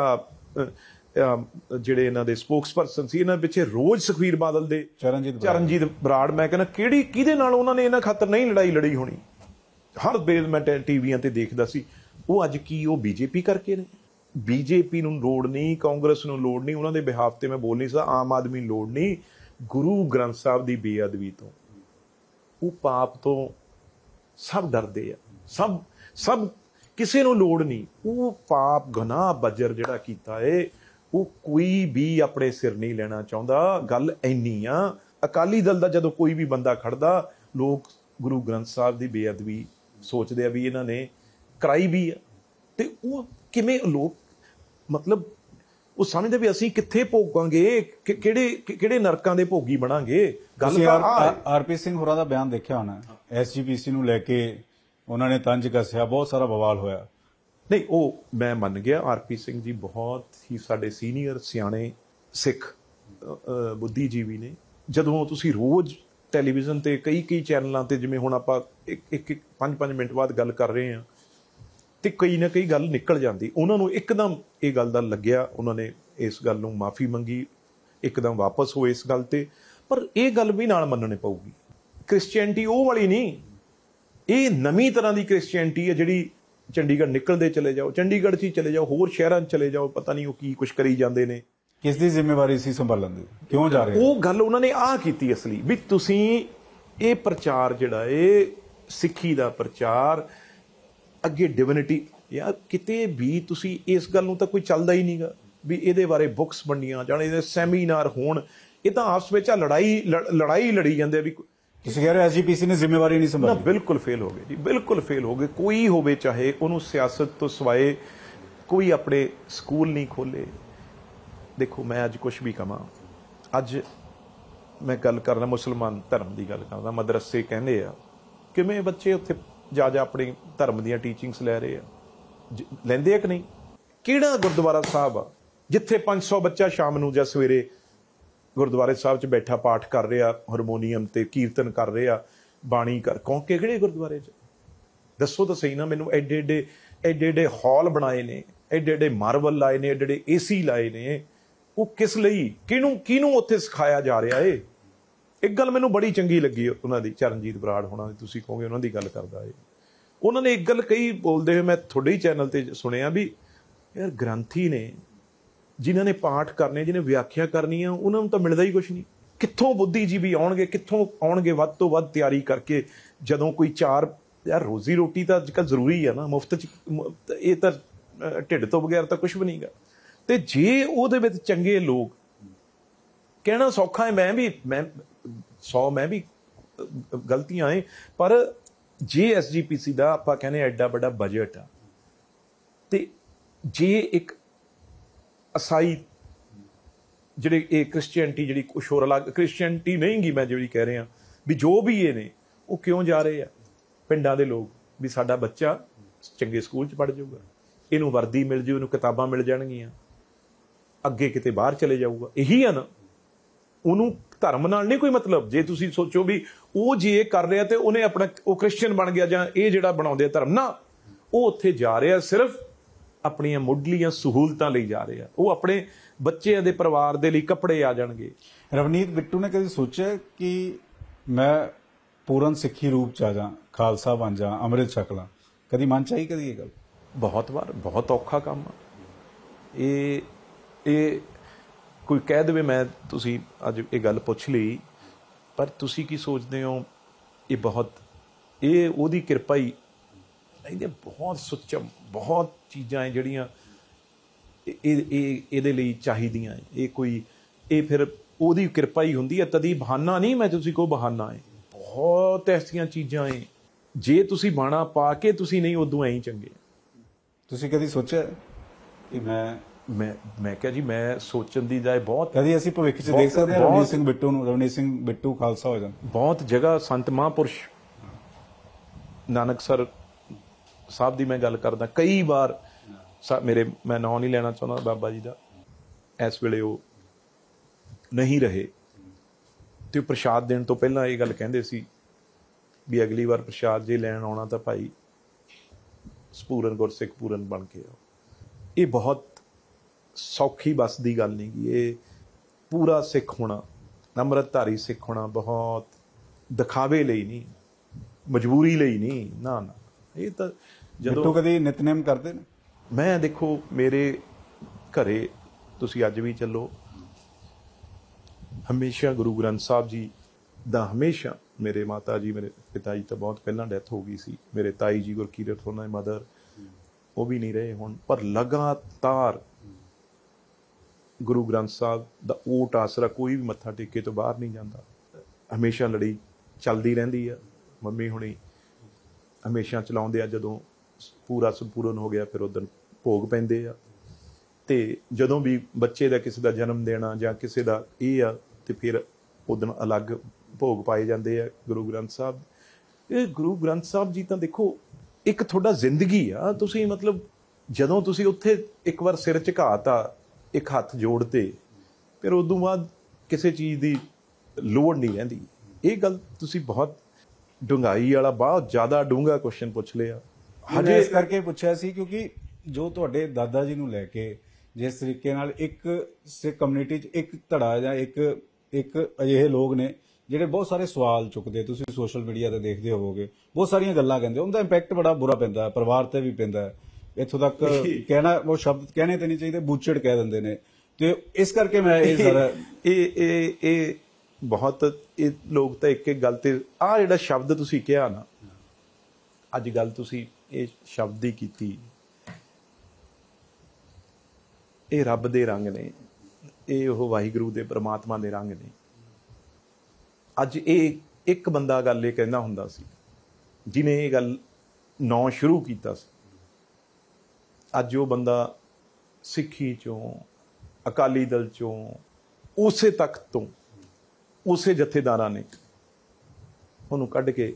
S2: ਜਿਹੜੇ ਇਹਨਾਂ ਦੇ ਸਪੋਕਸਪਰਸਨ ਸੀ, ਇਹਨਾਂ ਪਿੱਛੇ ਰੋਜ਼ ਸੁਖਬੀਰ ਬਾਦਲ ਦੇ, ਚਰਨਜੀਤ ਬਰਾੜ। ਮੈਂ ਕਹਿੰਦਾ ਕਿਹਦੇ ਨਾਲ ਉਹਨਾਂ ਨੇ ਇਹਨਾਂ ਖਾਤਰ ਨਹੀਂ ਲੜਾਈ ਲੜੀ ਹੋਣੀ। ਹਰ ਵੇਲੇ ਮੈਂ ਟੀਵੀਆਂ ਤੇ ਦੇਖਦਾ ਸੀ। ਉਹ ਅੱਜ ਕੀ ਉਹ ਬੀਜੇਪੀ ਕਰਕੇ ਨੇ? ਬੀਜੇਪੀ ਨੂੰ ਲੋੜ ਨਹੀਂ, ਕਾਂਗਰਸ ਨੂੰ ਲੋੜ ਨਹੀਂ, ਉਹਨਾਂ ਦੇ ਬਿਹਾਫ ਤੇ ਮੈਂ ਬੋਲ ਨਹੀਂ ਸਕਦਾ, ਆਮ ਆਦਮੀ ਨੂੰ ਲੋੜ ਨਹੀਂ। ਗੁਰੂ ਗ੍ਰੰਥ ਸਾਹਿਬ ਦੀ ਬੇਅਦਬੀ ਤੋਂ, ਉਹ ਪਾਪ ਤੋਂ ਸਭ ਡਰਦੇ ਆ, ਸਭ ਕਿਸੇ ਨੂੰ ਲੋੜ ਨਹੀਂ। ਉਹ ਪਾਪ ਗੁਨਾਹ ਬੱਜਰ ਜਿਹੜਾ ਕੀਤਾ ਏ, ਉਹ ਕੋਈ ਵੀ ਆਪਣੇ ਸਿਰ ਨਹੀਂ ਲੈਣਾ ਚਾਹੁੰਦਾ। ਗੱਲ ਇੰਨੀ ਆ, ਅਕਾਲੀ ਦਲ ਦਾ ਜਦੋਂ ਕੋਈ ਵੀ ਬੰਦਾ ਖੜਦਾ, ਲੋਕ ਗੁਰੂ ਗ੍ਰੰਥ ਸਾਹਿਬ ਦੀ ਬੇਅਦਬੀ ਸੋਚਦੇ ਆ ਵੀ ਇਹਨਾਂ ਨੇ ਕਰਾਈ ਵੀ ਆ, ਤੇ ਉਹ ਕਿਵੇਂ ਲੋਕ ਮਤਲਬ ਉਹ ਸਮਝਦੇ ਵੀ ਅਸੀਂ ਕਿੱਥੇ ਭੋਗਾਂਗੇ, ਕਿਹੜੇ ਨਰਕਾਂ ਦੇ ਭੋਗੀ ਬਣਾਂਗੇ। ਗੱਲ
S1: ਆਰਪੀ ਸਿੰਘ ਹੋਰਾਂ ਦਾ ਬਿਆਨ ਦੇਖਿਆ ਹੋਣਾ, ਐਸਜੀਪੀਸੀ ਨੂੰ ਲੈ ਕੇ ਉਹਨਾਂ ਨੇ ਤੰਜ ਕੱਸਿਆ, ਬਹੁਤ ਸਾਰਾ ਬਵਾਲ ਹੋਇਆ।
S2: ਨਹੀਂ, ਉਹ ਮੈਂ ਮੰਨ ਗਿਆ। ਆਰਪੀ ਸਿੰਘ ਜੀ ਬਹੁਤ ਹੀ ਸਾਡੇ ਸੀਨੀਅਰ ਸਿਆਣੇ ਸਿੱਖ ਬੁੱਧੀਜੀਵੀ ਨੇ। ਜਦੋਂ ਤੁਸੀਂ ਰੋਜ਼ ਟੈਲੀਵਿਜ਼ਨ ਤੇ ਕਈ ਚੈਨਲਾਂ ਤੇ, ਜਿਵੇਂ ਹੁਣ ਆਪਾਂ ਇੱਕ 5 ਮਿੰਟ ਬਾਅਦ ਗੱਲ ਕਰ ਰਹੇ ਹਾਂ, ਤੇ ਕਈ ਨਾ ਕਈ ਗੱਲ ਨਿਕਲ ਜਾਂਦੀ, ਉਹਨਾਂ ਨੂੰ ਇੱਕਦਮ ਇਹ ਗੱਲ ਦਾ ਲੱਗਿਆ, ਉਹਨਾਂ ਨੇ ਇਸ ਗੱਲ ਨੂੰ ਮਾਫੀ ਮੰਗੀ, ਇੱਕਦਮ ਵਾਪਸ ਹੋਏ ਇਸ ਗੱਲ ਤੇ। ਪਰ ਇਹ ਗੱਲ ਵੀ ਨਾਲ ਮੰਨਣੀ ਪਊਗੀ, ਕ੍ਰਿਸਚੀਅਨਟੀ ਉਹ ਵਾਲੀ ਨਹੀਂ, ਇਹ ਨਵੀਂ ਤਰ੍ਹਾਂ ਦੀ ਕ੍ਰਿਸਚੀਅਨਟੀ ਹੈ ਜਿਹੜੀ ਚੰਡੀਗੜ੍ਹ ਨਿਕਲਦੇ ਚਲੇ ਜਾਓ, ਚੰਡੀਗੜ੍ਹ 'ਚ ਹੀ ਚਲੇ ਜਾਓ, ਹੋਰ ਸ਼ਹਿਰਾਂ 'ਚ ਚਲੇ ਜਾਓ, ਪਤਾ ਨਹੀਂ ਉਹ ਕੀ ਕੁਛ ਕਰੀ ਜਾਂਦੇ ਨੇ।
S1: ਕਿਸ ਦੀ ਜ਼ਿੰਮੇਵਾਰੀ ਸੀ ਸੰਭਾਲਣ ਦੀ? ਕਿਉਂ ਜਾ ਰਹੇ?
S2: ਉਹ ਗੱਲ ਉਹਨਾਂ ਨੇ ਆਹ ਕੀਤੀ ਅਸਲੀ, ਵੀ ਤੁਸੀਂ ਇਹ ਪ੍ਰਚਾਰ ਜਿਹੜਾ ਇਹ ਸਿੱਖੀ ਦਾ ਪ੍ਰਚਾਰ ਅੱਗੇ ਡਿਵਿਨਿਟੀ, ਯਾਰ ਕਿਤੇ ਵੀ ਤੁਸੀਂ ਇਸ ਗੱਲ ਨੂੰ ਤਾਂ ਕੋਈ ਚੱਲਦਾ ਹੀ ਨਹੀਂਗਾ। ਵੀ ਇਹਦੇ ਬਾਰੇ ਬੁੱਕਸ ਵੰਡੀਆਂ ਜਾਣ, ਇਹਦੇ ਸੈਮੀਨਾਰ ਹੋਣ। ਇਹ ਤਾਂ ਆਪਸ ਵਿੱਚ ਲੜਾਈ ਲੜੀ ਜਾਂਦੇ ਆ ਵੀ
S1: ਤੁਸੀਂ ਕਹਿ ਰਹੇ ਐਸਜੀਪੀਸੀ ਨੇ ਜ਼ਿੰਮੇਵਾਰੀ ਨਹੀਂ
S2: ਨਾ,
S1: ਸੰਭਾਲੀ।
S2: ਬਿਲਕੁਲ ਫੇਲ ਹੋ ਗਏ ਜੀ, ਬਿਲਕੁਲ ਫੇਲ ਹੋ ਗਏ। ਕੋਈ ਹੋਵੇ ਚਾਹੇ, ਉਹਨੂੰ ਸਿਆਸਤ ਤੋਂ ਸਿਵਾਏ ਕੋਈ ਆਪਣੇ ਸਕੂਲ ਨਹੀਂ ਖੋਲੇ। ਦੇਖੋ ਮੈਂ ਅੱਜ ਕੁਝ ਵੀ ਕਹਾਂ, ਅੱਜ ਮੈਂ ਗੱਲ ਕਰਨਾ ਮੁਸਲਮਾਨ ਧਰਮ ਦੀ ਗੱਲ ਕਰਦਾ, ਮਦਰਸੇ ਕਹਿੰਦੇ ਆ, ਕਿਵੇਂ ਬੱਚੇ ਉੱਥੇ ਜਾ ਆਪਣੇ ਧਰਮ ਦੀਆਂ ਟੀਚਿੰਗਸ ਲੈ ਰਹੇ ਆ, ਲੈਂਦੇ ਆ ਕਿ ਨਹੀਂ? ਕਿਹੜਾ ਗੁਰਦੁਆਰਾ ਸਾਹਿਬ ਆ ਜਿੱਥੇ 500 ਬੱਚਾ ਸ਼ਾਮ ਨੂੰ ਜਾਂ ਸਵੇਰੇ ਗੁਰਦੁਆਰੇ ਸਾਹਿਬ 'ਚ ਬੈਠਾ ਪਾਠ ਕਰ ਰਿਹਾ, ਹਾਰਮੋਨੀਅਮ ਤੇ ਕੀਰਤਨ ਕਰ ਰਿਹਾ, ਬਾਣੀ ਕਰ ਕਿਹੜੇ ਗੁਰਦੁਆਰੇ 'ਚ? ਦੱਸੋ ਤਾਂ ਸਹੀ ਨਾ ਮੈਨੂੰ। ਐਡੇ ਹਾਲ ਬਣਾਏ ਨੇ, ਐਡੇ ਮਾਰਬਲ ਲਾਏ ਨੇ, ਐਡੇ ਏਸੀ ਲਾਏ ਨੇ, ਉਹ ਕਿਸ ਲਈ? ਕਿਹਨੂੰ ਉੱਥੇ ਸਿਖਾਇਆ ਜਾ ਰਿਹਾ ਏ? ਇੱਕ ਗੱਲ ਮੈਨੂੰ ਬੜੀ ਚੰਗੀ ਲੱਗੀ ਉਹਨਾਂ ਦੀ, ਚਰਨਜੀਤ ਬਰਾੜ ਹੋਣਾ ਦੀ, ਤੁਸੀਂ ਕਹੋਗੇ ਉਹਨਾਂ ਦੀ ਗੱਲ ਕਰਦਾ ਏ। ਉਹਨਾਂ ਨੇ ਇੱਕ ਗੱਲ ਕਹੀ ਬੋਲਦੇ ਹੋਏ, ਮੈਂ ਤੁਹਾਡੇ ਹੀ ਚੈਨਲ ਤੇ ਸੁਣਿਆ, ਵੀ ਯਾਰ ਗ੍ਰੰਥੀ ਨੇ, ਜਿਨ੍ਹਾਂ ਨੇ ਪਾਠ ਕਰਨੇ, ਜਿਹਨੇ ਵਿਆਖਿਆ ਕਰਨੀ ਆ, ਉਹਨਾਂ ਨੂੰ ਤਾਂ ਮਿਲਦਾ ਹੀ ਕੁਛ ਨਹੀਂ। ਕਿੱਥੋਂ ਬੁੱਧੀਜੀਵੀ ਆਉਣਗੇ, ਕਿੱਥੋਂ ਆਉਣਗੇ ਵੱਧ ਤੋਂ ਵੱਧ ਤਿਆਰੀ ਕਰਕੇ? ਜਦੋਂ ਕੋਈ ਯਾਰ ਰੋਜ਼ੀ ਰੋਟੀ ਤਾਂ ਅੱਜ ਕੱਲ੍ਹ ਜ਼ਰੂਰੀ ਆ ਨਾ, ਮੁਫਤ 'ਚ ਇਹ ਤਾਂ ਢਿੱਡ ਤੋਂ ਬਗੈਰ ਤਾਂ ਕੁਛ ਵੀ ਨਹੀਂਗਾ। ਤੇ ਜੇ ਉਹਦੇ ਵਿੱਚ ਚੰਗੇ ਲੋਕ, ਕਹਿਣਾ ਸੌਖਾ ਹੈ, ਮੈਂ ਵੀ ਗਲਤੀਆਂ ਏ, ਪਰ ਜੇ ਐਸਜੀਪੀਸੀ ਦਾ ਆਪਾਂ ਕਹਿੰਦੇ ਐਡਾ ਵੱਡਾ ਬਜਟ ਆ, ਤੇ ਜੇ ਇੱਕ ਈਸਾਈ ਜਿਹੜੇ ਇਹ ਕ੍ਰਿਸਚੀਅਨਟੀ ਜਿਹੜੀ ਕੁਛ ਹੋਰ ਅਲੱਗ ਕ੍ਰਿਸਚੀਅਨਟੀ ਨਹੀਂ ਗੀ, ਮੈਂ ਜਿਹੜੀ ਕਹਿ ਰਿਹਾ ਵੀ ਜੋ ਵੀ ਇਹ ਨੇ, ਉਹ ਕਿਉਂ ਜਾ ਰਹੇ ਆ ਪਿੰਡਾਂ ਦੇ ਲੋਕ? ਵੀ ਸਾਡਾ ਬੱਚਾ ਚੰਗੇ ਸਕੂਲ 'ਚ ਪੜ੍ਹ ਜਾਊਗਾ, ਇਹਨੂੰ ਵਰਦੀ ਮਿਲ ਜੂ, ਇਹਨੂੰ ਕਿਤਾਬਾਂ ਮਿਲ ਜਾਣਗੀਆਂ, ਅੱਗੇ ਕਿਤੇ ਬਾਹਰ ਚਲੇ ਜਾਊਗਾ। ਇਹੀ ਆ ਨਾ, ਉਹਨੂੰ ਧਰਮ ਨਾਲ ਨਹੀਂ ਕੋਈ ਮਤਲਬ। ਜੇ ਤੁਸੀਂ ਸੋਚੋ ਵੀ ਉਹ ਜੇ ਇਹ ਕਰ ਰਿਹਾ ਤੇ ਉਹਨੇ ਆਪਣਾ ਉਹ ਕ੍ਰਿਸਚੀਅਨ ਬਣ ਗਿਆ, ਜਾਂ ਇਹ ਜਿਹੜਾ ਬਣਾਉਂਦੇ ਆ ਧਰਮ, ਨਾ, ਉਹ ਉੱਥੇ ਜਾ ਰਿਹਾ ਸਿਰਫ ਆਪਣੀਆਂ ਮੁੱਢਲੀਆਂ ਸਹੂਲਤਾਂ ਲਈ ਜਾ ਰਹੇ ਆ। ਉਹ ਆਪਣੇ ਬੱਚਿਆਂ ਦੇ ਪਰਿਵਾਰ ਦੇ ਲਈ ਕੱਪੜੇ ਆ ਜਾਣਗੇ।
S1: ਰਵਨੀਤ ਬਿੱਟੂ ਨੇ ਕਦੇ ਸੋਚਿਆ ਕਿ ਮੈਂ ਪੂਰਨ ਸਿੱਖੀ ਰੂਪ 'ਚ ਆ ਜਾ, ਖਾਲਸਾ ਬਣ ਜਾ, ਅੰਮ੍ਰਿਤ ਛਕ ਲਾਂ? ਕਦੀ ਮਨ 'ਚ ਆਈ ਕਦੀ ਇਹ ਗੱਲ?
S2: ਬਹੁਤ ਵਾਰ। ਬਹੁਤ ਔਖਾ ਕੰਮ ਆ ਇਹ ਕੋਈ ਕਹਿ ਦੇਵੇ ਮੈਂ, ਤੁਸੀਂ ਅੱਜ ਇਹ ਗੱਲ ਪੁੱਛ ਲਈ, ਪਰ ਤੁਸੀਂ ਕੀ ਸੋਚਦੇ ਹੋ? ਇਹ ਉਹਦੀ ਕਿਰਪਾ ਹੀ, ਇਹਦੇ ਬਹੁਤ ਸੁੱਚਮ ਬਹੁਤ ਚੀਜ਼ਾਂ ਹੈ ਜਿਹੜੀਆਂ ਇਹਦੇ ਲਈ ਚਾਹੀਦੀਆਂ। ਇਹ ਫਿਰ ਉਹਦੀ ਕਿਰਪਾ ਹੀ ਹੁੰਦੀ ਹੈ, ਤਦੀ ਬਹਾਨਾ ਨਹੀਂ। ਮੈਂ ਤੁਸੀਂ ਕਹੋ ਬਹਾਨਾ ਹੈ, ਬਹੁਤ ਐਸੀਆਂ ਚੀਜ਼ਾਂ ਹੈ, ਜੇ ਤੁਸੀਂ ਬਾਣਾ ਪਾ ਕੇ ਤੁਸੀਂ ਨਹੀਂ, ਉਦੋਂ ਐਂ ਚੰਗੇ।
S1: ਤੁਸੀਂ ਕਦੀ ਸੋਚਿਆ ਕਿ
S2: ਮੈਂ ਕਿਹਾ ਜੀ, ਮੈਂ ਸੋਚਣ ਦੀ ਜਾਏ ਬਹੁਤ,
S1: ਕਦੀ ਅਸੀਂ ਭਵਿੱਖ 'ਚ ਦੇਖ ਸਕਦੇ ਹਾਂ ਰਵਨੀਤ ਸਿੰਘ ਬਿੱਟੂ ਖਾਲਸਾ ਹੋ ਜਾਣ? ਬਹੁਤ
S2: ਜਗ੍ਹਾ ਸੰਤ ਮਹਾਂਪੁਰਸ਼ ਨਾਨਕਸਰ ਸਾਹਿਬ ਦੀ ਮੈਂ ਗੱਲ ਕਰਦਾ, ਕਈ ਵਾਰ ਮੈਂ ਨਾਂ ਨਹੀਂ ਲੈਣਾ ਚਾਹੁੰਦਾ ਬਾਬਾ ਜੀ ਦਾ, ਇਸ ਵੇਲੇ ਉਹ ਨਹੀਂ ਰਹੇ, ਤੇ ਉਹ ਪ੍ਰਸ਼ਾਦ ਦੇਣ ਤੋਂ ਪਹਿਲਾਂ ਇਹ ਗੱਲ ਕਹਿੰਦੇ ਸੀ ਵੀ ਅਗਲੀ ਵਾਰ ਪ੍ਰਸ਼ਾਦ ਜੇ ਲੈਣ ਆਉਣਾ ਤਾਂ ਭਾਈ ਸਪੂਰਨ ਗੁਰਸਿੱਖ ਪੂਰਨ ਬਣ ਕੇ ਆਓ। ਇਹ ਬਹੁਤ ਸੌਖੀ ਬਸ ਦੀ ਗੱਲ ਨਹੀਂ ਗੀ। ਇਹ ਪੂਰਾ ਸਿੱਖ ਹੋਣਾ, ਅੰਮ੍ਰਿਤਧਾਰੀ ਸਿੱਖ ਹੋਣਾ ਬਹੁਤ ਦਿਖਾਵੇ ਲਈ ਨਹੀਂ, ਮਜਬੂਰੀ ਲਈ ਨਹੀਂ, ਨਾ। ਇਹ ਤਾਂ
S1: ਜਦੋਂ ਕਦੀ ਨਿਤਨੇਮ ਕਰਦੇ ਨੇ?
S2: ਮੈਂ ਦੇਖੋ, ਮੇਰੇ ਘਰੇ ਤੁਸੀਂ ਅੱਜ ਵੀ ਚੱਲੋ, ਹਮੇਸ਼ਾ ਗੁਰੂ ਗ੍ਰੰਥ ਸਾਹਿਬ ਜੀ ਦਾ, ਹਮੇਸ਼ਾ ਮੇਰੇ ਮਾਤਾ ਜੀ, ਮੇਰੇ ਪਿਤਾ ਜੀ ਤਾਂ ਬਹੁਤ ਪਹਿਲਾਂ ਡੈਥ ਹੋ ਗਈ ਸੀ, ਮੇਰੇ ਤਾਈ ਜੀ ਗੁਰਕੀਰਤ ਉਹਨਾਂ ਦੀ ਮਦਰ, ਉਹ ਵੀ ਨਹੀਂ ਰਹੇ ਹੁਣ, ਪਰ ਲਗਾਤਾਰ ਗੁਰੂ ਗ੍ਰੰਥ ਸਾਹਿਬ ਦਾ ਓਟ ਆਸਰਾ, ਕੋਈ ਵੀ ਮੱਥਾ ਟੇਕੇ ਤੋਂ ਬਾਹਰ ਨਹੀਂ ਜਾਂਦਾ। ਹਮੇਸ਼ਾ ਲੜੀ ਚੱਲਦੀ ਰਹਿੰਦੀ ਆ। ਮੰਮੀ ਹੁਣੀ ਹਮੇਸ਼ਾ ਚਲਾਉਂਦੇ ਆ, ਜਦੋਂ ਪੂਰਾ ਸੰਪੂਰਨ ਹੋ ਗਿਆ ਫਿਰ ਉਦੋਂ ਭੋਗ ਪੈਂਦੇ ਆ। ਤੇ ਜਦੋਂ ਵੀ ਬੱਚੇ ਦਾ ਕਿਸੇ ਦਾ ਜਨਮ ਦੇਣਾ ਜਾਂ ਕਿਸੇ ਦਾ ਇਹ ਆ, ਤੇ ਫਿਰ ਉਦੋਂ ਅਲੱਗ ਭੋਗ ਪਾਏ ਜਾਂਦੇ ਆ ਗੁਰੂ ਗ੍ਰੰਥ ਸਾਹਿਬ। ਇਹ ਗੁਰੂ ਗ੍ਰੰਥ ਸਾਹਿਬ ਜੀ ਤਾਂ ਦੇਖੋ ਇੱਕ ਤੁਹਾਡਾ ਜ਼ਿੰਦਗੀ ਆ। ਤੁਸੀਂ ਮਤਲਬ ਜਦੋਂ ਤੁਸੀਂ ਉੱਥੇ ਇੱਕ ਵਾਰ ਸਿਰ ਝੁਕਾਤਾ, ਇੱਕ ਹੱਥ ਜੋੜ ਤੇ, ਫਿਰ ਉਦੋਂ ਬਾਅਦ ਕਿਸੇ ਚੀਜ਼ ਦੀ ਲੋੜ ਨਹੀਂ ਰਹਿੰਦੀ। ਇਹ ਗੱਲ ਤੁਸੀਂ ਬਹੁਤ ਡੂੰਘਾਈ ਵਾਲਾ, ਬਹੁਤ ਜ਼ਿਆਦਾ ਡੂੰਘਾ ਕੁਐਸਚਨ ਪੁੱਛ ਲਿਆ।
S1: ਹਜੇ ਇਸ ਕਰਕੇ ਪੁੱਛਿਆ ਸੀ ਕਿਉਂਕਿ ਜੋ ਤੁਹਾਡੇ ਦਾਦਾ ਜੀ ਨੂੰ ਲੈ ਕੇ ਜਿਸ ਤਰੀਕੇ ਨਾਲ ਇੱਕ ਸਿੱਖ ਕਮਿਊਨਿਟੀ 'ਚ ਇੱਕ ਧੜਾ ਜਾਂ ਇੱਕ ਅਜਿਹੇ ਲੋਕ ਨੇ ਜਿਹੜੇ ਬਹੁਤ ਸਾਰੇ ਸਵਾਲ ਚੁੱਕਦੇ, ਤੁਸੀਂ ਸੋਸ਼ਲ ਮੀਡੀਆ ਤੇ ਦੇਖਦੇ ਹੋਵੋਗੇ, ਬਹੁਤ ਸਾਰੀਆਂ ਗੱਲਾਂ ਕਹਿੰਦੇ, ਉਹਦਾ ਇੰਪੈਕਟ ਬੜਾ ਬੁਰਾ ਪੈਂਦਾ, ਪਰਿਵਾਰ ਤੇ ਵੀ ਪੈਂਦਾ। ਇੱਥੋਂ ਤੱਕ ਕਹਿਣਾ, ਉਹ ਸ਼ਬਦ ਕਹਿਣੇ ਤੇ ਨਹੀਂ ਚਾਹੀਦੇ, ਬੂਚੜ ਕਹਿ ਦਿੰਦੇ ਨੇ। ਤੇ ਇਸ ਕਰਕੇ ਮੈਂ ਇਹ ਸਾਰਾ
S2: ਇਹ ਬਹੁਤ, ਇਹ ਲੋਕ ਤਾਂ ਇੱਕ ਗੱਲ ਤੇ, ਆਹ ਜਿਹੜਾ ਸ਼ਬਦ ਤੁਸੀਂ ਕਿਹਾ ਨਾ, ਅੱਜ ਗੱਲ ਤੁਸੀਂ ਇਹ ਸ਼ਬਦ ਹੀ ਕੀਤੀ, ਇਹ ਰੱਬ ਦੇ ਰੰਗ ਨੇ, ਇਹ ਉਹ ਵਾਹਿਗੁਰੂ ਦੇ ਪ੍ਰਮਾਤਮਾ ਦੇ ਰੰਗ ਨੇ। ਅੱਜ ਇਹ ਇੱਕ ਬੰਦਾ ਗੱਲ ਇਹ ਕਹਿੰਦਾ ਹੁੰਦਾ ਸੀ, ਜਿਹਨੇ ਇਹ ਗੱਲ ਨੌ ਸ਼ੁਰੂ ਕੀਤਾ ਸੀ। ਅੱਜ ਉਹ ਬੰਦਾ ਸਿੱਖੀ ਚੋਂ, ਅਕਾਲੀ ਦਲ ਚੋਂ, ਉਸੇ ਤਖਤ ਤੋਂ, ਉਸੇ ਜਥੇਦਾਰਾਂ ਨੇ ਉਹਨੂੰ ਕੱਢ ਕੇ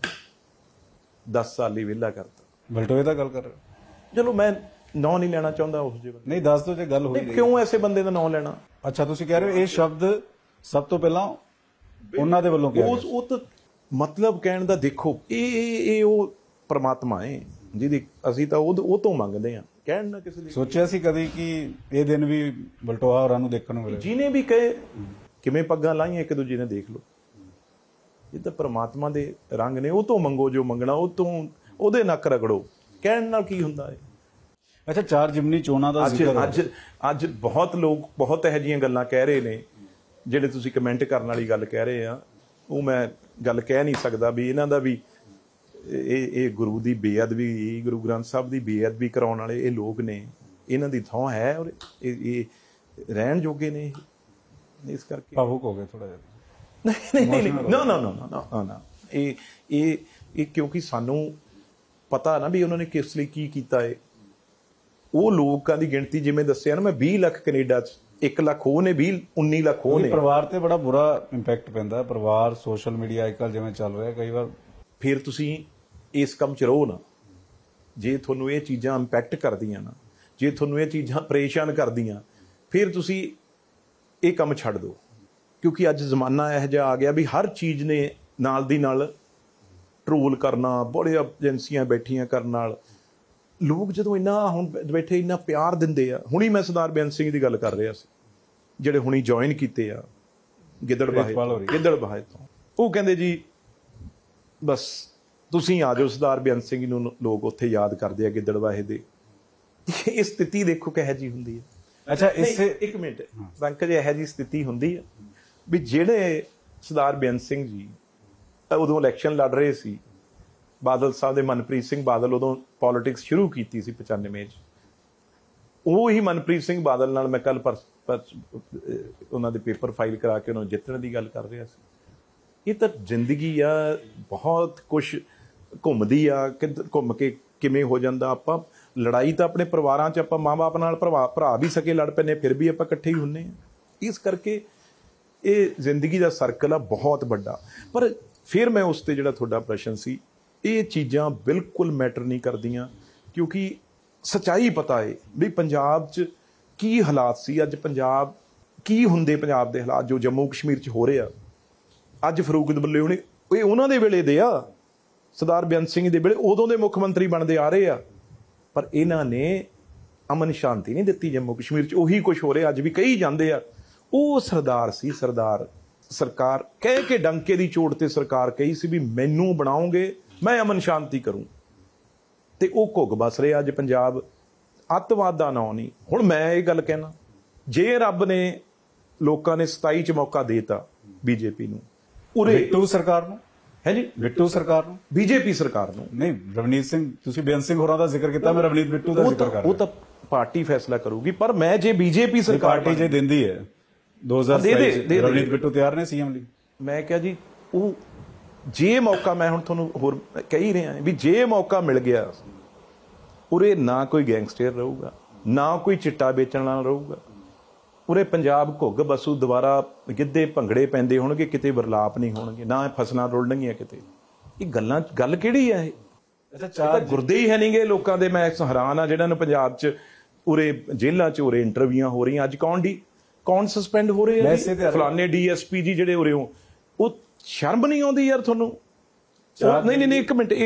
S2: 10 ਸਾਲ ਲਈ ਵਿਹਲਾ ਕਰਤਾ।
S1: ਬਲਟੋਏ ਦਾ ਗੱਲ ਕਰ ਰਹੇ ਹੋ?
S2: ਚਲੋ ਮੈਂ ਨਾਂ ਨਹੀਂ ਲੈਣਾ ਚਾਹੁੰਦਾ ਉਸ ਜਿਹੇ ਬੰਦੇ।
S1: ਨਹੀਂ ਦੱਸ ਦਿਓ ਜੇ ਗੱਲ ਹੋਈ।
S2: ਕਿਉਂ ਐਸੇ ਬੰਦੇ ਦਾ ਨਾਂ ਲੈਣਾ?
S1: ਅੱਛਾ, ਤੁਸੀਂ ਕਹਿ ਰਹੇ ਹੋ ਇਹ ਸ਼ਬਦ ਸਭ ਤੋਂ ਪਹਿਲਾਂ ਉਹਨਾਂ ਦੇ ਵੱਲੋਂ ਕਿਹਾ ਗਿਆ।
S2: ਉਹ ਤਾਂ ਮਤਲਬ ਕਹਿਣ ਦਾ ਦੇਖੋ, ਇਹ ਉਹ ਪ੍ਰਮਾਤਮਾ ਹੈ ਜਿਹਦੀ ਅਸੀਂ ਤਾਂ ਉਹ ਤੋਂ ਮੰਗਦੇ ਹਾਂ। ਕਹਿਣ ਨਾ ਕਿਸੇ ਦੀ
S1: ਸੋਚਿਆ ਸੀ ਕਦੀ ਕਿ ਇਹ ਦਿਨ ਵੀ ਬਲਟੋਆ ਹੋਰਾਂ ਨੂੰ ਦੇਖਣ ਨੂੰ ਮਿਲੇ?
S2: ਜਿਹਨੇ ਵੀ ਕਹੇ ਕਿਵੇਂ ਪੱਗਾਂ ਲਾਈਆਂ ਇੱਕ ਦੂਜੇ ਨੇ ਦੇਖ ਲਓ। ਇਹ ਤਾਂ ਪ੍ਰਮਾਤਮਾ ਦੇ ਰੰਗ ਨੇ, ਉਹ ਤੋਂ ਮੰਗੋ ਜੋ ਮੰਗਣਾ, ਉਹ ਤੋਂ ਉਹਦੇ ਨੱਕ ਰਗੜੋ। ਕਹਿਣ ਨਾਲ ਕੀ ਹੁੰਦਾ ਹੈ?
S1: ਅੱਛਾ, 4 ਜਿਮਨੀ ਚੋਣਾਂ ਦਾ ਜ਼ਿਕਰ
S2: ਅੱਜ ਬਹੁਤ ਲੋਕ ਬਹੁਤ ਇਹੋ ਜਿਹੀਆਂ ਗੱਲਾਂ ਕਹਿ ਰਹੇ ਨੇ, ਜਿਹੜੇ ਤੁਸੀਂ ਕਮੈਂਟ ਕਰਨ ਵਾਲੀ ਗੱਲ ਕਹਿ ਰਹੇ ਆ, ਉਹ ਮੈਂ ਗੱਲ ਕਹਿ ਨਹੀਂ ਸਕਦਾ ਵੀ ਇਹਨਾਂ ਦਾ ਵੀ ਇਹ ਗੁਰੂ ਦੀ ਬੇਅਦਬੀ, ਗੁਰੂ ਗ੍ਰੰਥ ਸਾਹਿਬ ਦੀ ਬੇਅਦਬੀ ਕਰਾਉਣ ਵਾਲੇ ਇਹ ਲੋਕ ਨੇ, ਇਹਨਾਂ ਦੀ ਥਾਂ ਹੈ ਔਰ ਇਹ ਰਹਿਣ ਜੋਗੇ ਨੇ। ਇਸ ਕਰਕੇ
S1: ਭਾਵੁਕ ਹੋ ਗਏ ਥੋੜਾ ਜਿਹਾ।
S2: ਨਹੀਂ ਨਾ ਇਹ ਕਿਉਂਕਿ ਸਾਨੂੰ ਪਤਾ ਨਾ ਵੀ ਉਹਨਾਂ ਨੇ ਕਿਸ ਲਈ ਕੀ ਕੀਤਾ ਹੈ। ਉਹ ਲੋਕਾਂ ਦੀ ਗਿਣਤੀ ਜਿਵੇਂ ਦੱਸਿਆ ਨਾ ਮੈਂ, 20 ਲੱਖ ਕੈਨੇਡਾ 'ਚ, 1 ਲੱਖ ਉਹ ਨੇ, 19 ਲੱਖ ਉਹ ਨੇ।
S1: ਪਰਿਵਾਰ ਤੇ ਬੜਾ ਬੁਰਾ ਇੰਪੈਕਟ ਪੈਂਦਾ। ਪਰਿਵਾਰ, ਸੋਸ਼ਲ ਮੀਡੀਆ ਅੱਜਕੱਲ ਜਿਵੇਂ ਚੱਲ ਰਿਹਾ, ਕਈ ਵਾਰ
S2: ਫਿਰ ਤੁਸੀਂ ਇਸ ਕੰਮ 'ਚ ਰਹੋ ਨਾ। ਜੇ ਤੁਹਾਨੂੰ ਇਹ ਚੀਜ਼ਾਂ ਇੰਪੈਕਟ ਕਰਦੀਆਂ ਨਾ, ਜੇ ਤੁਹਾਨੂੰ ਇਹ ਚੀਜ਼ਾਂ ਪਰੇਸ਼ਾਨ ਕਰਦੀਆਂ, ਫਿਰ ਤੁਸੀਂ ਇਹ ਕੰਮ ਛੱਡ ਦਿਓ। ਕਿਉਂਕਿ ਅੱਜ ਜ਼ਮਾਨਾ ਇਹੋ ਜਿਹਾ ਆ ਗਿਆ ਵੀ ਹਰ ਚੀਜ਼ ਨੇ ਨਾਲ ਦੀ ਨਾਲ ਟਰੋਲ ਕਰਨਾ, ਬੜੇ ਏਜੰਸੀਆਂ ਬੈਠੀਆਂ ਕਰਨ ਨਾਲ। ਲੋਕ ਜਦੋਂ ਇੰਨਾ ਹੁਣ ਬੈਠੇ ਇੰਨਾ ਪਿਆਰ ਦਿੰਦੇ ਆ। ਹੁਣੀ ਮੈਂ ਸਰਦਾਰ ਬੇਅੰਤ ਸਿੰਘ ਦੀ ਗੱਲ ਕਰ ਰਿਹਾ ਸੀ, ਜਿਹੜੇ ਹੁਣੀ ਜੁਆਇਨ ਕੀਤੇ ਆ ਗਿੱਦੜਬਾਹੇ ਤੋਂ। ਉਹ ਕਹਿੰਦੇ ਜੀ ਬਸ ਤੁਸੀਂ ਆ ਜਾਓ, ਸਰਦਾਰ ਬੇਅੰਤ ਸਿੰਘ ਨੂੰ ਲੋਕ ਉੱਥੇ ਯਾਦ ਕਰਦੇ ਆ ਗਿੱਦੜਬਾਹੇ ਦੇ। ਇਹ ਸਥਿਤੀ ਦੇਖੋ ਕਿਹੋ ਜਿਹੀ ਹੁੰਦੀ ਹੈ।
S1: ਅੱਛਾ,
S2: ਇੱਕ ਮਿੰਟ ਪੰਕਜ, ਇਹੋ ਜਿਹੀ ਸਥਿਤੀ ਹੁੰਦੀ ਹੈ ਵੀ ਜਿਹੜੇ ਸਰਦਾਰ ਬੇਅੰਤ ਸਿੰਘ ਜੀ ਉਦੋਂ ਇਲੈਕਸ਼ਨ ਲੜ ਰਹੇ ਸੀ, ਬਾਦਲ ਸਾਹਿਬ ਦੇ ਮਨਪ੍ਰੀਤ ਸਿੰਘ ਬਾਦਲ ਉਦੋਂ ਪੋਲਿਟਿਕਸ ਸ਼ੁਰੂ ਕੀਤੀ ਸੀ 95 'ਚ। ਉਹ ਹੀ ਮਨਪ੍ਰੀਤ ਸਿੰਘ ਬਾਦਲ ਨਾਲ ਮੈਂ ਕੱਲ ਉਹਨਾਂ ਦੇ ਪੇਪਰ ਫਾਈਲ ਕਰਾ ਕੇ ਉਹਨਾਂ ਨੂੰ ਜਿੱਤਣ ਦੀ ਗੱਲ ਕਰ ਰਿਹਾ ਸੀ। ਇਹ ਤਾਂ ਜ਼ਿੰਦਗੀ ਆ, ਬਹੁਤ ਕੁਛ ਘੁੰਮਦੀ ਆ, ਘੁੰਮ ਕੇ ਕਿਵੇਂ ਹੋ ਜਾਂਦਾ। ਆਪਾਂ ਲੜਾਈ ਤਾਂ ਆਪਣੇ ਪਰਿਵਾਰਾਂ 'ਚ ਆਪਾਂ ਮਾਂ-ਬਾਪ ਨਾਲ ਭਰਾ ਵੀ ਸਕੇ ਲੜ ਪੈਂਦੇ, ਫਿਰ ਵੀ ਆਪਾਂ ਇਕੱਠੇ ਹੀ ਹੁੰਦੇ ਹਾਂ। ਇਸ ਕਰਕੇ ਇਹ ਜ਼ਿੰਦਗੀ ਦਾ ਸਰਕਲ ਆ ਬਹੁਤ ਵੱਡਾ। ਪਰ ਫਿਰ ਮੈਂ ਉਸ 'ਤੇ ਜਿਹੜਾ ਤੁਹਾਡਾ ਪ੍ਰਸ਼ਨ ਸੀ, ਇਹ ਚੀਜ਼ਾਂ ਬਿਲਕੁਲ ਮੈਟਰ ਨਹੀਂ ਕਰਦੀਆਂ, ਕਿਉਂਕਿ ਸੱਚਾਈ ਪਤਾ ਹੈ ਵੀ ਪੰਜਾਬ 'ਚ ਕੀ ਹਾਲਾਤ ਸੀ। ਅੱਜ ਪੰਜਾਬ ਕੀ ਹੁੰਦੇ, ਪੰਜਾਬ ਦੇ ਹਾਲਾਤ ਜੋ ਜੰਮੂ ਕਸ਼ਮੀਰ 'ਚ ਹੋ ਰਹੇ ਆ। ਅੱਜ ਫਰੂਕ ਅਬਦੁੱਲੇ ਹੋਣੀ, ਇਹ ਉਹਨਾਂ ਦੇ ਵੇਲੇ ਦੇ ਆ, ਸਰਦਾਰ ਬੇਅੰਤ ਸਿੰਘ ਦੇ ਵੇਲੇ, ਉਦੋਂ ਦੇ ਮੁੱਖ ਮੰਤਰੀ ਬਣਦੇ ਆ ਰਹੇ ਆ। ਪਰ ਇਹਨਾਂ ਨੇ ਅਮਨ ਸ਼ਾਂਤੀ ਨਹੀਂ ਦਿੱਤੀ ਜੰਮੂ ਕਸ਼ਮੀਰ 'ਚ। ਉਹੀ ਕੁਛ ਹੋ ਰਿਹਾ ਅੱਜ ਵੀ ਕਹੀ ਜਾਂਦੇ ਆ। ਉਹ ਸਰਦਾਰ ਸੀ, ਸਰਕਾਰ ਕਹਿ ਕੇ ਡੰਕੇ ਦੀ ਚੋਟ ਤੇ ਸਰਕਾਰ ਕਹੀ ਸੀ ਵੀ ਮੈਨੂੰ ਬਣਾਓਗੇ, ਮੈਂ ਅਮਨ ਸ਼ਾਂਤੀ ਕਰੂੰ। ਤੇ ਉਹ ਘੁੱਗ ਬਸ ਰਿਹਾ ਅੱਜ ਪੰਜਾਬ। ਅੱਤਵਾਦ ਦਾ ਨਾਂ ਨਹੀਂ। ਹੁਣ ਮੈਂ ਇਹ ਗੱਲ ਕਹਿਣਾ, ਜੇ ਰੱਬ ਨੇ ਲੋਕਾਂ ਨੇ 27 'ਚ ਮੌਕਾ ਦੇਤਾ ਬੀਜੇਪੀ ਨੂੰ, ਉਰੇ
S1: ਬਿੱਟੂ ਸਰਕਾਰ ਨੂੰ
S2: ਹੈ ਜੀ,
S1: ਬਿੱਟੂ ਸਰਕਾਰ ਨੂੰ,
S2: ਬੀਜੇਪੀ ਸਰਕਾਰ ਨੂੰ
S1: ਨਹੀਂ। ਰਵਨੀਤ ਸਿੰਘ, ਤੁਸੀਂ ਬੇਅੰਤ ਸਿੰਘ ਹੋਰਾਂ ਦਾ ਜ਼ਿਕਰ ਕੀਤਾ, ਮੈਂ ਰਵਨੀਤ ਬਿੱਟੂ ਦਾ ਜ਼ਿਕਰ ਕਰ ਰਿਹਾ।
S2: ਉਹ ਤਾਂ ਪਾਰਟੀ ਫੈਸਲਾ ਕਰੂਗੀ। ਪਰ ਮੈਂ ਜੇ ਬੀਜੇਪੀ ਸਰਕਾਰ
S1: ਪਾਰਟੀ ਜੇ ਦਿੰਦੀ ਹੈ 2027 ਰਵਨੀਤ ਬਿੱਟੂ ਤਿਆਰ ਨੇ ਸੀਐਮ ਲਈ।
S2: ਮੈਂ ਕਿਹਾ ਜੀ, ਉਹ ਜੇ ਮੌਕਾ, ਮੈਂ ਹੁਣ ਤੁਹਾਨੂੰ ਹੋਰ ਕਹਿ ਰਿਹਾ ਵੀ ਜੇ ਮੌਕਾ ਮਿਲ ਗਿਆ, ਉਰੇ ਨਾ ਕੋਈ ਗੈਂਗਸਟਰ ਰਹੂਗਾ, ਨਾ ਕੋਈ ਚਿੱਟਾ ਵੇਚਣ ਵਾਲਾ ਰਹੂਗਾ। ਉਰੇ ਪੰਜਾਬ ਘੁੱਗ ਬਸੂ, ਦੁਬਾਰਾ ਗਿੱਧੇ ਭੰਗੜੇ ਪੈਂਦੇ ਹੋਣਗੇ, ਕਿਤੇ ਵਰਲਾਪ ਨਹੀਂ ਹੋਣਗੇ, ਨਾ ਫਸਲਾਂ ਰੁਲਣਗੀਆਂ ਕਿਤੇ। ਇਹ ਗੱਲ ਕਿਹੜੀ ਆ? ਇਹ ਅੱਛਾ, ਗੁਰਦੇ ਹੀ ਹੈ ਨਹੀਂਗੇ ਲੋਕਾਂ ਦੇ। ਮੈਂ ਹੈਰਾਨ ਆ ਜਿਹੜਿਆਂ ਨੂੰ ਪੰਜਾਬ 'ਚ ਉਰੇ ਜੇਲ੍ਹਾਂ 'ਚ ਉਰੇ ਇੰਟਰਵਿਊਆਂ ਹੋ ਰਹੀਆਂ। ਅੱਜ ਕੌਣ ਸਸਪੈਂਡ ਹੋ ਰਹੇ ਆ? ਫਲਾਣੇ DSP ਜੀ ਜਿਹੜੇ ਉਰੇ ਹੋ, ਉਹ ਸ਼ਰਮ ਨਹੀਂ ਆਉਂਦੀ ਯਾਰ ਤੁਹਾਨੂੰ? ਨਹੀਂ, ਇੱਕ ਮਿੰਟ।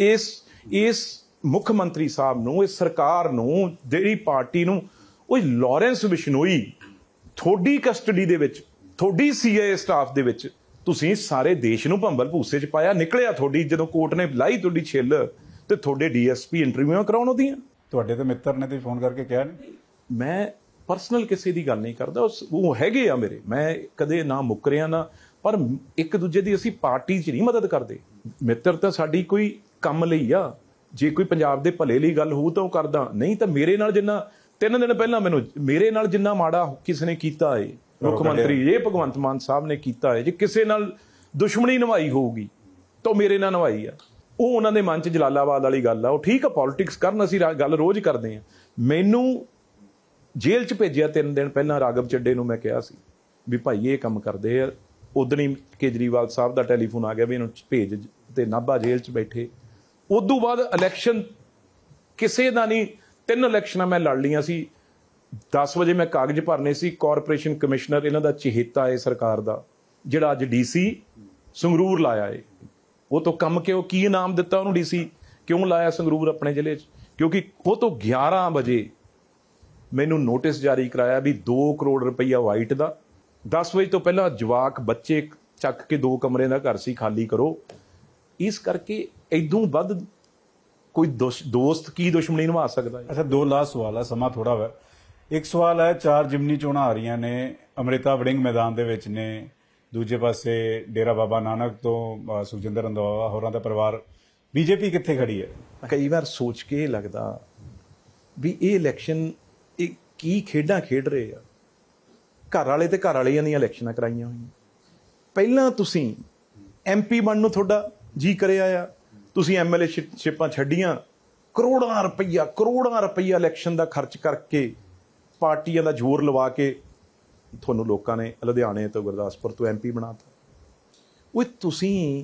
S2: ਇਸ ਮੁੱਖ ਮੰਤਰੀ ਸਾਹਿਬ ਨੂੰ, ਇਸ ਸਰਕਾਰ ਨੂੰ, ਜਿਹੜੀ ਪਾਰਟੀ ਨੂੰ, ਉਹ ਲਾਰੈਂਸ ਬਿਸ਼ਨੋਈ ਤੁਹਾਡੀ ਕਸਟਡੀ ਦੇ ਵਿੱਚ, ਤੁਹਾਡੀ CIA ਸਟਾਫ ਦੇ ਵਿੱਚ, ਤੁਸੀਂ ਸਾਰੇ ਦੇਸ਼ ਨੂੰ ਭੰਬਲ ਭੂਸੇ 'ਚ ਪਾਇਆ। ਨਿਕਲਿਆ ਤੁਹਾਡੀ, ਜਦੋਂ ਕੋਰਟ ਨੇ ਲਾਈ ਤੁਹਾਡੀ ਛਿੱਲ, ਤੇ ਤੁਹਾਡੇ DSP ਇੰਟਰਵਿਊਆਂ ਕਰਾਉਣ ਉਹਦੀਆਂ।
S1: ਤੁਹਾਡੇ ਤੇ ਮਿੱਤਰ ਨੇ ਤੇ ਫੋਨ ਕਰਕੇ ਕਿਹਾ ਨਹੀਂ?
S2: ਮੈਂ ਪਰਸਨਲ ਕਿਸੇ ਦੀ ਗੱਲ ਨਹੀਂ ਕਰਦਾ, ਉਹ ਹੈਗੇ ਆ ਮੇਰੇ, ਮੈਂ ਕਦੇ ਨਾ ਮੁੱਕਰਿਆ ਨਾ। ਪਰ ਇੱਕ ਦੂਜੇ ਦੀ ਅਸੀਂ ਪਾਰਟੀ 'ਚ ਨਹੀਂ ਮਦਦ ਕਰਦੇ। ਮਿੱਤਰ ਤਾਂ ਸਾਡੀ ਕੋਈ ਕੰਮ ਲਈ ਆ। ਜੇ ਕੋਈ ਪੰਜਾਬ ਦੇ ਭਲੇ ਲਈ ਗੱਲ ਹੋਊ ਤਾਂ ਉਹ ਕਰਦਾ, ਨਹੀਂ ਤਾਂ ਮੇਰੇ ਨਾਲ ਜਿੰਨਾ 3 ਦਿਨ ਪਹਿਲਾਂ ਮੈਨੂੰ ਮੇਰੇ ਨਾਲ ਜਿੰਨਾ ਮਾੜਾ ਕਿਸੇ ਨੇ ਕੀਤਾ ਏ ਮੁੱਖ ਮੰਤਰੀ ਇਹ ਭਗਵੰਤ ਮਾਨ ਸਾਹਿਬ ਨੇ ਕੀਤਾ ਏ, ਜੇ ਕਿਸੇ ਨਾਲ ਦੁਸ਼ਮਣੀ ਨਿਭਾਈ ਹੋਊਗੀ ਤਾਂ ਮੇਰੇ ਨਾਲ ਨਿਭਾਈ ਆ। ਉਹ ਉਹਨਾਂ ਦੇ ਮਨ 'ਚ ਜਲਾਲਾਬਾਦ ਵਾਲੀ ਗੱਲ ਆ। ਉਹ ਠੀਕ ਆ, ਪੋਲਿਟਿਕਸ ਕਰਨ, ਅਸੀਂ ਗੱਲ ਰੋਜ਼ ਕਰਦੇ ਹਾਂ। ਮੈਨੂੰ ਜੇਲ੍ਹ 'ਚ ਭੇਜਿਆ 3 ਦਿਨ ਪਹਿਲਾਂ ਰਾਘਵ ਚੱਡੇ ਨੂੰ। ਮੈਂ ਕਿਹਾ ਸੀ ਵੀ ਭਾਈ ਇਹ ਕੰਮ ਕਰਦੇ ਆ। ਉਦਣ ਹੀ ਕੇਜਰੀਵਾਲ ਸਾਹਿਬ ਦਾ ਟੈਲੀਫੋਨ ਆ ਗਿਆ ਵੀ ਇਹਨੂੰ ਭੇਜ, ਤੇ ਨਾਭਾ ਜੇਲ੍ਹ 'ਚ ਬੈਠੇ। ਉਦੋਂ ਬਾਅਦ ਇਲੈਕਸ਼ਨ ਕਿਸੇ ਦਾ ਨਹੀਂ, 3 ਇਲੈਕਸ਼ਨਾਂ ਮੈਂ ਲੜ ਲਈਆਂ ਸੀ। 10 ਵਜੇ ਮੈਂ ਕਾਗਜ਼ ਭਰਨੇ ਸੀ। ਕਾਰਪੋਰੇਸ਼ਨ ਕਮਿਸ਼ਨਰ ਇਹਨਾਂ ਦਾ ਚਹੇਤਾ ਹੈ ਸਰਕਾਰ ਦਾ, ਜਿਹੜਾ ਅੱਜ DC ਸੰਗਰੂਰ ਲਾਇਆ ਏ। ਉਹ ਤੋਂ ਕੰਮ ਕਿਉਂ, ਕੀ ਇਨਾਮ ਦਿੱਤਾ ਉਹਨੂੰ DC ਕਿਉਂ ਲਾਇਆ ਸੰਗਰੂਰ ਆਪਣੇ ਜ਼ਿਲ੍ਹੇ 'ਚ? ਕਿਉਂਕਿ ਉਹ ਤੋਂ 11 ਵਜੇ ਮੈਨੂੰ ਨੋਟਿਸ ਜਾਰੀ ਕਰਾਇਆ ਵੀ 2 ਕਰੋੜ ਰੁਪਈਆ ਵਾਈਟ ਦਾ, 10 ਵਜੇ ਤੋਂ ਪਹਿਲਾਂ ਜਵਾਕ ਬੱਚੇ ਚੱਕ ਕੇ 2 ਕਮਰੇ ਦਾ ਘਰ ਸੀ ਖਾਲੀ ਕਰੋ। ਇਸ ਕਰਕੇ ਇਦੋਂ ਵੱਧ ਕੋਈ ਦੋਸਤ ਕੀ ਦੁਸ਼ਮਣੀ ਨਿਭਾ ਸਕਦਾ ਹੈ?
S1: ਅੱਛਾ, 2 ਲਾਸਟ ਸਵਾਲ ਹੈ, ਸਮਾਂ ਥੋੜਾ ਵਾ। ਇੱਕ ਸਵਾਲ ਹੈ, 4 ਜਿਮਨੀ ਚੋਣਾਂ ਆ ਰਹੀਆਂ ਨੇ, ਅੰਮ੍ਰਿਤਾ ਵੜਿੰਗ ਮੈਦਾਨ ਦੇ ਵਿੱਚ ਨੇ, ਦੂਜੇ ਪਾਸੇ ਡੇਰਾ ਬਾਬਾ ਨਾਨਕ ਤੋਂ ਸੁਖਜਿੰਦਰ ਰੰਧਾਵਾ ਹੋਰਾਂ ਦਾ ਪਰਿਵਾਰ। ਬੀਜੇਪੀ ਕਿੱਥੇ ਖੜੀ ਹੈ?
S2: ਕਈ ਵਾਰ ਸੋਚ ਕੇ ਲੱਗਦਾ ਵੀ ਇਹ ਇਲੈਕਸ਼ਨ ਇਹ ਕੀ ਖੇਡਾਂ ਖੇਡ ਰਹੇ ਆ। ਘਰ ਵਾਲੇ ਤੇ ਘਰ ਵਾਲੀਆਂ ਦੀਆਂ ਇਲੈਕਸ਼ਨਾਂ ਕਰਾਈਆਂ ਹੋਈਆਂ। ਪਹਿਲਾਂ ਤੁਸੀਂ MP ਬਣਨ ਨੂੰ ਤੁਹਾਡਾ ਜੀ ਕਰਿਆ ਆ, ਤੁਸੀਂ MLA ਸ਼ਿਪਾਂ ਛੱਡੀਆਂ, ਕਰੋੜਾਂ ਰੁਪਈਆ ਇਲੈਕਸ਼ਨ ਦਾ ਖਰਚ ਕਰਕੇ, ਪਾਰਟੀਆਂ ਦਾ ਜ਼ੋਰ ਲਵਾ ਕੇ ਤੁਹਾਨੂੰ ਲੋਕਾਂ ਨੇ ਲੁਧਿਆਣੇ ਤੋਂ ਗੁਰਦਾਸਪੁਰ ਤੋਂ MP ਬਣਾਤਾ। ਉਹ ਤੁਸੀਂ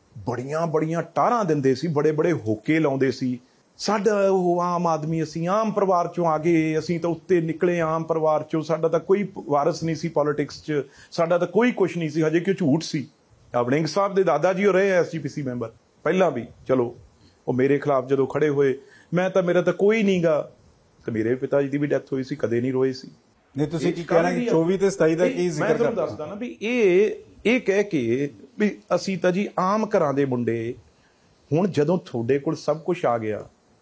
S2: ਬੜੀਆਂ ਟਾਰਾਂ ਦਿੰਦੇ ਸੀ, ਬੜੇ ਹੋਕੇ ਲਾਉਂਦੇ ਸੀ। ਸਾਡਾ ਉਹ ਆਮ ਆਦਮੀ, ਅਸੀਂ ਆਮ ਪਰਿਵਾਰ ਚੋਂ ਆ ਗਏ, ਅਸੀਂ ਤਾਂ ਉੱਤੇ ਨਿਕਲੇ ਆਮ ਪਰਿਵਾਰ ਚੋਂ, ਸਾਡਾ ਤਾਂ ਕੋਈ ਵਾਰਸ ਨਹੀਂ ਸੀ ਪੋਲਿਟਿਕਸ 'ਚ, ਸਾਡਾ ਤਾਂ ਕੋਈ ਕੁਛ ਨਹੀਂ ਸੀ। ਹਜੇ ਕਿਉਂ ਝੂਠ ਸੀ। ਵੜਿੰਗ ਸਾਹਿਬ ਦੇ ਦਾਦਾ ਜੀ ਉਹ ਰਹੇ SGPC ਮੈਂਬਰ ਪਹਿਲਾਂ ਵੀ। ਚਲੋ ਉਹ ਮੇਰੇ ਖਿਲਾਫ ਜਦੋਂ ਖੜੇ ਹੋਏ, ਮੇਰਾ ਤਾਂ ਕੋਈ ਨਹੀਂਗਾ, ਤੇ ਮੇਰੇ ਪਿਤਾ ਜੀ ਦੀ ਵੀ ਡੈਥ ਹੋਈ ਸੀ, ਕਦੇ ਨਹੀਂ ਰੋਏ ਸੀ।
S1: ਨਹੀਂ, ਤੁਸੀਂ ਕੀ ਕਹਿਣਾ ਕਿ 24 ਤੇ 27 ਦਾ ਕੀ ਜ਼ਿਕਰ
S2: ਮੈਂ ਤੁਹਾਨੂੰ ਦੱਸਦਾ ਨਾ ਵੀ ਇਹ ਕਹਿ ਕੇ ਵੀ ਅਸੀਂ ਤਾਂ ਜੀ ਆਮ ਘਰਾਂ ਦੇ ਮੁੰਡੇ। ਹੁਣ ਜਦੋਂ ਤੁਹਾਡੇ ਕੋਲ ਸਭ ਕੁਝ ਆ ਗਿਆ,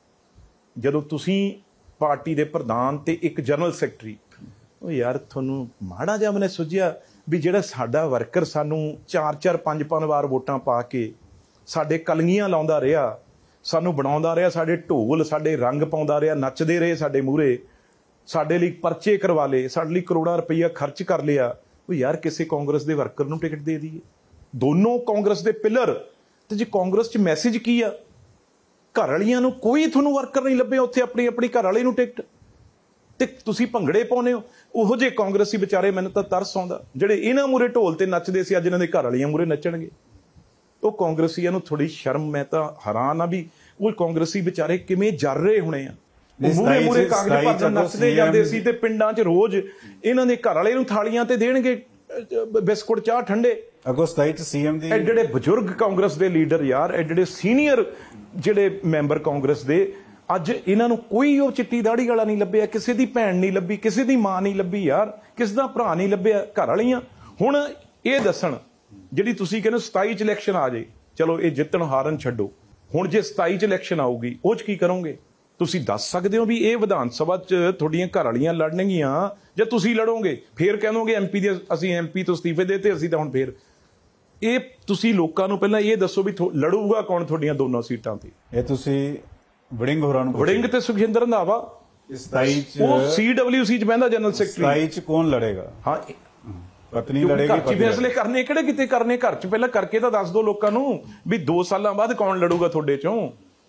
S2: ਜਦੋਂ ਤੁਸੀਂ ਪਾਰਟੀ ਦੇ ਪ੍ਰਧਾਨ ਤੇ ਇੱਕ ਜਨਰਲ ਸੈਕਟਰੀ, ਉਹ ਯਾਰ ਤੁਹਾਨੂੰ ਮਾੜਾ ਜਿਹਾ ਮੈਨੇ ਸੁਝਿਆ ਵੀ ਜਿਹੜਾ ਸਾਡਾ ਵਰਕਰ ਸਾਨੂੰ 4-4 5-5 ਵਾਰ ਵੋਟਾਂ ਪਾ ਕੇ ਸਾਡੇ ਕਲਗੀਆਂ ਲਾਉਂਦਾ ਰਿਹਾ, ਸਾਨੂੰ ਬਣਾਉਂਦਾ ਰਿਹਾ, ਸਾਡੇ ਢੋਲ ਸਾਡੇ ਰੰਗ ਪਾਉਂਦਾ ਰਿਹਾ, ਨੱਚਦੇ ਰਹੇ ਸਾਡੇ ਮੂਹਰੇ, ਸਾਡੇ ਲਈ ਪਰਚੇ ਕਰਵਾ ਲਏ, ਸਾਡੇ ਲਈ ਕਰੋੜਾਂ ਰੁਪਈਆ ਖਰਚ ਕਰ ਲਿਆ। ਉਹ ਯਾਰ ਕਿਸੇ ਕਾਂਗਰਸ ਦੇ ਵਰਕਰ ਨੂੰ ਟਿਕਟ ਦੇ ਦਈਏ। ਦੋਨੋਂ ਕਾਂਗਰਸ ਦੇ ਪਿਲਰ। ਤੇ ਜੇ ਕਾਂਗਰਸ 'ਚ ਮੈਸੇਜ ਕੀ ਆ? ਘਰ ਵਾਲੀਆਂ ਨੂੰ ਕੋਈ ਤੁਹਾਨੂੰ ਵਰਕਰ ਨਹੀਂ ਲੱਭੇ ਉੱਥੇ, ਆਪਣੀ ਘਰ ਵਾਲੇ ਨੂੰ ਟਿਕਟ, ਤੇ ਤੁਸੀਂ ਭੰਗੜੇ ਪਾਉਂਦੇ ਹੋ। ਉਹੋ ਜਿਹੇ ਕਾਂਗਰਸੀ ਵਿਚਾਰੇ, ਮੈਨੂੰ ਤਾਂ ਤਰਸ ਆਉਂਦਾ, ਜਿਹੜੇ ਇਹਨਾਂ ਮੂਹਰੇ ਢੋਲ ਤੇ ਨੱਚਦੇ ਸੀ, ਅੱਜ ਇਹਨਾਂ ਦੇ ਘਰ ਵਾਲੀਆਂ ਮੂਹਰੇ ਨੱਚਣਗੇ। ਉਹ ਕਾਂਗਰਸੀਆਂ ਨੂੰ ਥੋੜੀ ਸ਼ਰਮ। ਮੈਂ ਤਾਂ ਹੈਰਾਨ ਆ ਵੀ ਉਹ ਕਾਂਗਰਸੀ ਵਿਚਾਰੇ ਕਿਵੇਂ ਜਰ ਰਹੇ ਹੋਣੇ ਆ। ਮੂਹਰੇ ਕਾਗਜ਼ ਭਰਨ ਨੱਚਦੇ ਜਾਂਦੇ ਸੀ, ਤੇ ਪਿੰਡਾਂ 'ਚ ਰੋਜ਼ ਇਹਨਾਂ ਦੇ ਘਰ ਵਾਲੇ ਨੂੰ ਥਾਲੀਆਂ ਤੇ ਦੇਣਗੇ ਬਿਸਕੁਟ, ਚਾਹ, ਠੰਡੇ।
S1: ਅਗੋ 27 ਚ CM ਦੀ
S2: ਜਿਹੜੇ ਬਜ਼ੁਰਗ ਕਾਂਗਰਸ ਦੇ ਲੀਡਰ ਯਾਰ, ਜਿਹੜੇ ਸੀਨੀਅਰ ਜਿਹੜੇ ਮੈਂਬਰ ਕਾਂਗਰਸ ਦੇ, ਅੱਜ ਇਹਨਾਂ ਨੂੰ ਕੋਈ ਉਹ ਚਿੱਟੀ ਦਾੜੀ ਵਾਲਾ ਨਹੀਂ ਲੱਭਿਆ, ਕਿਸੇ ਦੀ ਭੈਣ ਨਹੀਂ ਲੱਭੀ, ਕਿਸੇ ਦੀ ਮਾਂ ਨਹੀਂ ਲੱਭੀ ਯਾਰ, ਕਿਸੇ ਦਾ ਭਰਾ ਨਹੀਂ ਲੱਭਿਆ। ਘਰ ਵਾਲੀਆਂ ਹੁਣ ਇਹ ਦੱਸਣ, ਜਿਹੜੀ ਤੁਸੀਂ ਕਹਿੰਦੇ 27 ਚ ਇਲੈਕਸ਼ਨ ਆ ਜਾਏ, ਚਲੋ ਇਹ ਜਿੱਤਣ ਹਾਰਨ ਛੱਡੋ, ਹੁਣ ਜੇ 27 ਚ ਇਲੈਕਸ਼ਨ ਆਊਗੀ ਉਹ 'ਚ ਕੀ ਕਰੋਗੇ? ਤੁਸੀਂ ਦੱਸ ਸਕਦੇ ਹੋ ਵੀ ਇਹ ਵਿਧਾਨ ਸਭਾ 'ਚ ਤੁਹਾਡੀਆਂ ਘਰ ਵਾਲੀਆਂ ਲੜਨਗੀਆਂ ਜਾਂ ਤੁਸੀਂ ਲੜੋਗੇ? ਫੇਰ ਕਹਿੰਦੋਗੇ MP ਦੇ ਅਸੀਂ MP ਤੋਂ ਅਸਤੀਫੇ ਦੇਤੇ, ਅਸੀਂ ਤਾਂ ਹੁਣ ਫੇਰ। ਇਹ ਤੁਸੀਂ ਲੋਕਾਂ ਨੂੰ ਪਹਿਲਾਂ ਇਹ ਦੱਸੋ ਵੀ ਲੜੂਗਾ ਕੌਣ ਤੁਹਾਡੀਆਂ ਦੋਨੋਂ ਸੀਟਾਂ ਤੇ? ਇਹ
S1: ਤੁਸੀਂ ਵੜਿੰਗ ਹੋਰਾਂ ਨੂੰ,
S2: ਵੜਿੰਗ ਤੇ ਸੁਖਜਿੰਦਰ ਰੰਧਾਵਾ,
S1: 27 ਚ
S2: ਉਹ CWC 'ਚ ਬਹਿੰਦਾ ਜਨਰਲ ਸੈਕਟਰੀ।
S1: 27 ਚ ਕੌਣ ਲੜੇਗਾ?
S2: ਹਾਂ,
S1: ਪਤਨੀ ਲੜੇਗੀ।
S2: ਘਰ 'ਚ ਫੈਸਲੇ ਕਰਨੇ ਕਿਹੜੇ ਕਿਤੇ ਕਰਨੇ? ਘਰ 'ਚ ਪਹਿਲਾਂ ਕਰਕੇ ਤਾਂ ਦੱਸ ਦਿਓ ਲੋਕਾਂ ਨੂੰ ਵੀ 2 ਸਾਲਾਂ ਬਾਅਦ ਕੌਣ ਲੜੂਗਾ ਤੁਹਾਡੇ 'ਚੋਂ।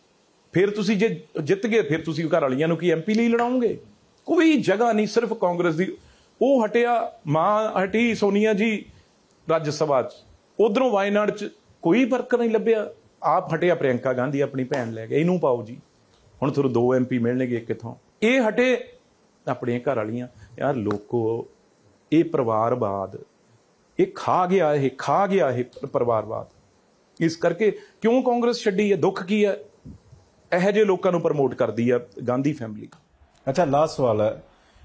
S2: ਫਿਰ ਤੁਸੀਂ ਜੇ ਜਿੱਤ ਗਏ, ਫਿਰ ਤੁਸੀਂ ਘਰ ਵਾਲੀਆਂ ਨੂੰ ਕੀ MP ਲਈ ਲੜਾਓਗੇ? ਕੋਈ ਜਗ੍ਹਾ ਨਹੀਂ, ਸਿਰਫ ਕਾਂਗਰਸ ਦੀ। ਉਹ ਹਟਿਆ, ਮਾਂ ਹਟੀ ਸੋਨੀਆ ਜੀ ਰਾਜ ਸਭਾ 'ਚ, ਉਧਰੋਂ ਵਾਇਨਾਡ 'ਚ ਕੋਈ ਵਰਕਰ ਨਹੀਂ ਲੱਭਿਆ। ਆਪ ਹਟਿਆ ਪ੍ਰਿਯੰਕਾ ਗਾਂਧੀ ਆਪਣੀ ਭੈਣ ਲੈ ਕੇ, ਇਹਨੂੰ ਪਾਓ ਜੀ, ਹੁਣ ਤੁਹਾਨੂੰ 2 MP ਮਿਲਣਗੇ ਕਿੱਥੋਂ? ਇਹ ਹਟੇ ਆਪਣੀਆਂ ਘਰ ਵਾਲੀਆਂ। ਯਾਰ ਲੋਕੋ, ਇਹ ਪਰਿਵਾਰਵਾਦ, ਇਹ ਖਾ ਗਿਆ ਇਹ ਪਰਿਵਾਰਵਾਦ। ਇਸ ਕਰਕੇ ਕਿਉਂ ਕਾਂਗਰਸ ਛੱਡੀ ਹੈ? ਦੁੱਖ ਕੀ ਹੈ? ਇਹੋ ਜਿਹੇ ਲੋਕਾਂ ਨੂੰ ਪ੍ਰਮੋਟ ਕਰਦੀ ਆ ਗਾਂਧੀ ਫੈਮਿਲੀ।
S1: ਅੱਛਾ, ਲਾਸਟ ਸਵਾਲ ਹੈ।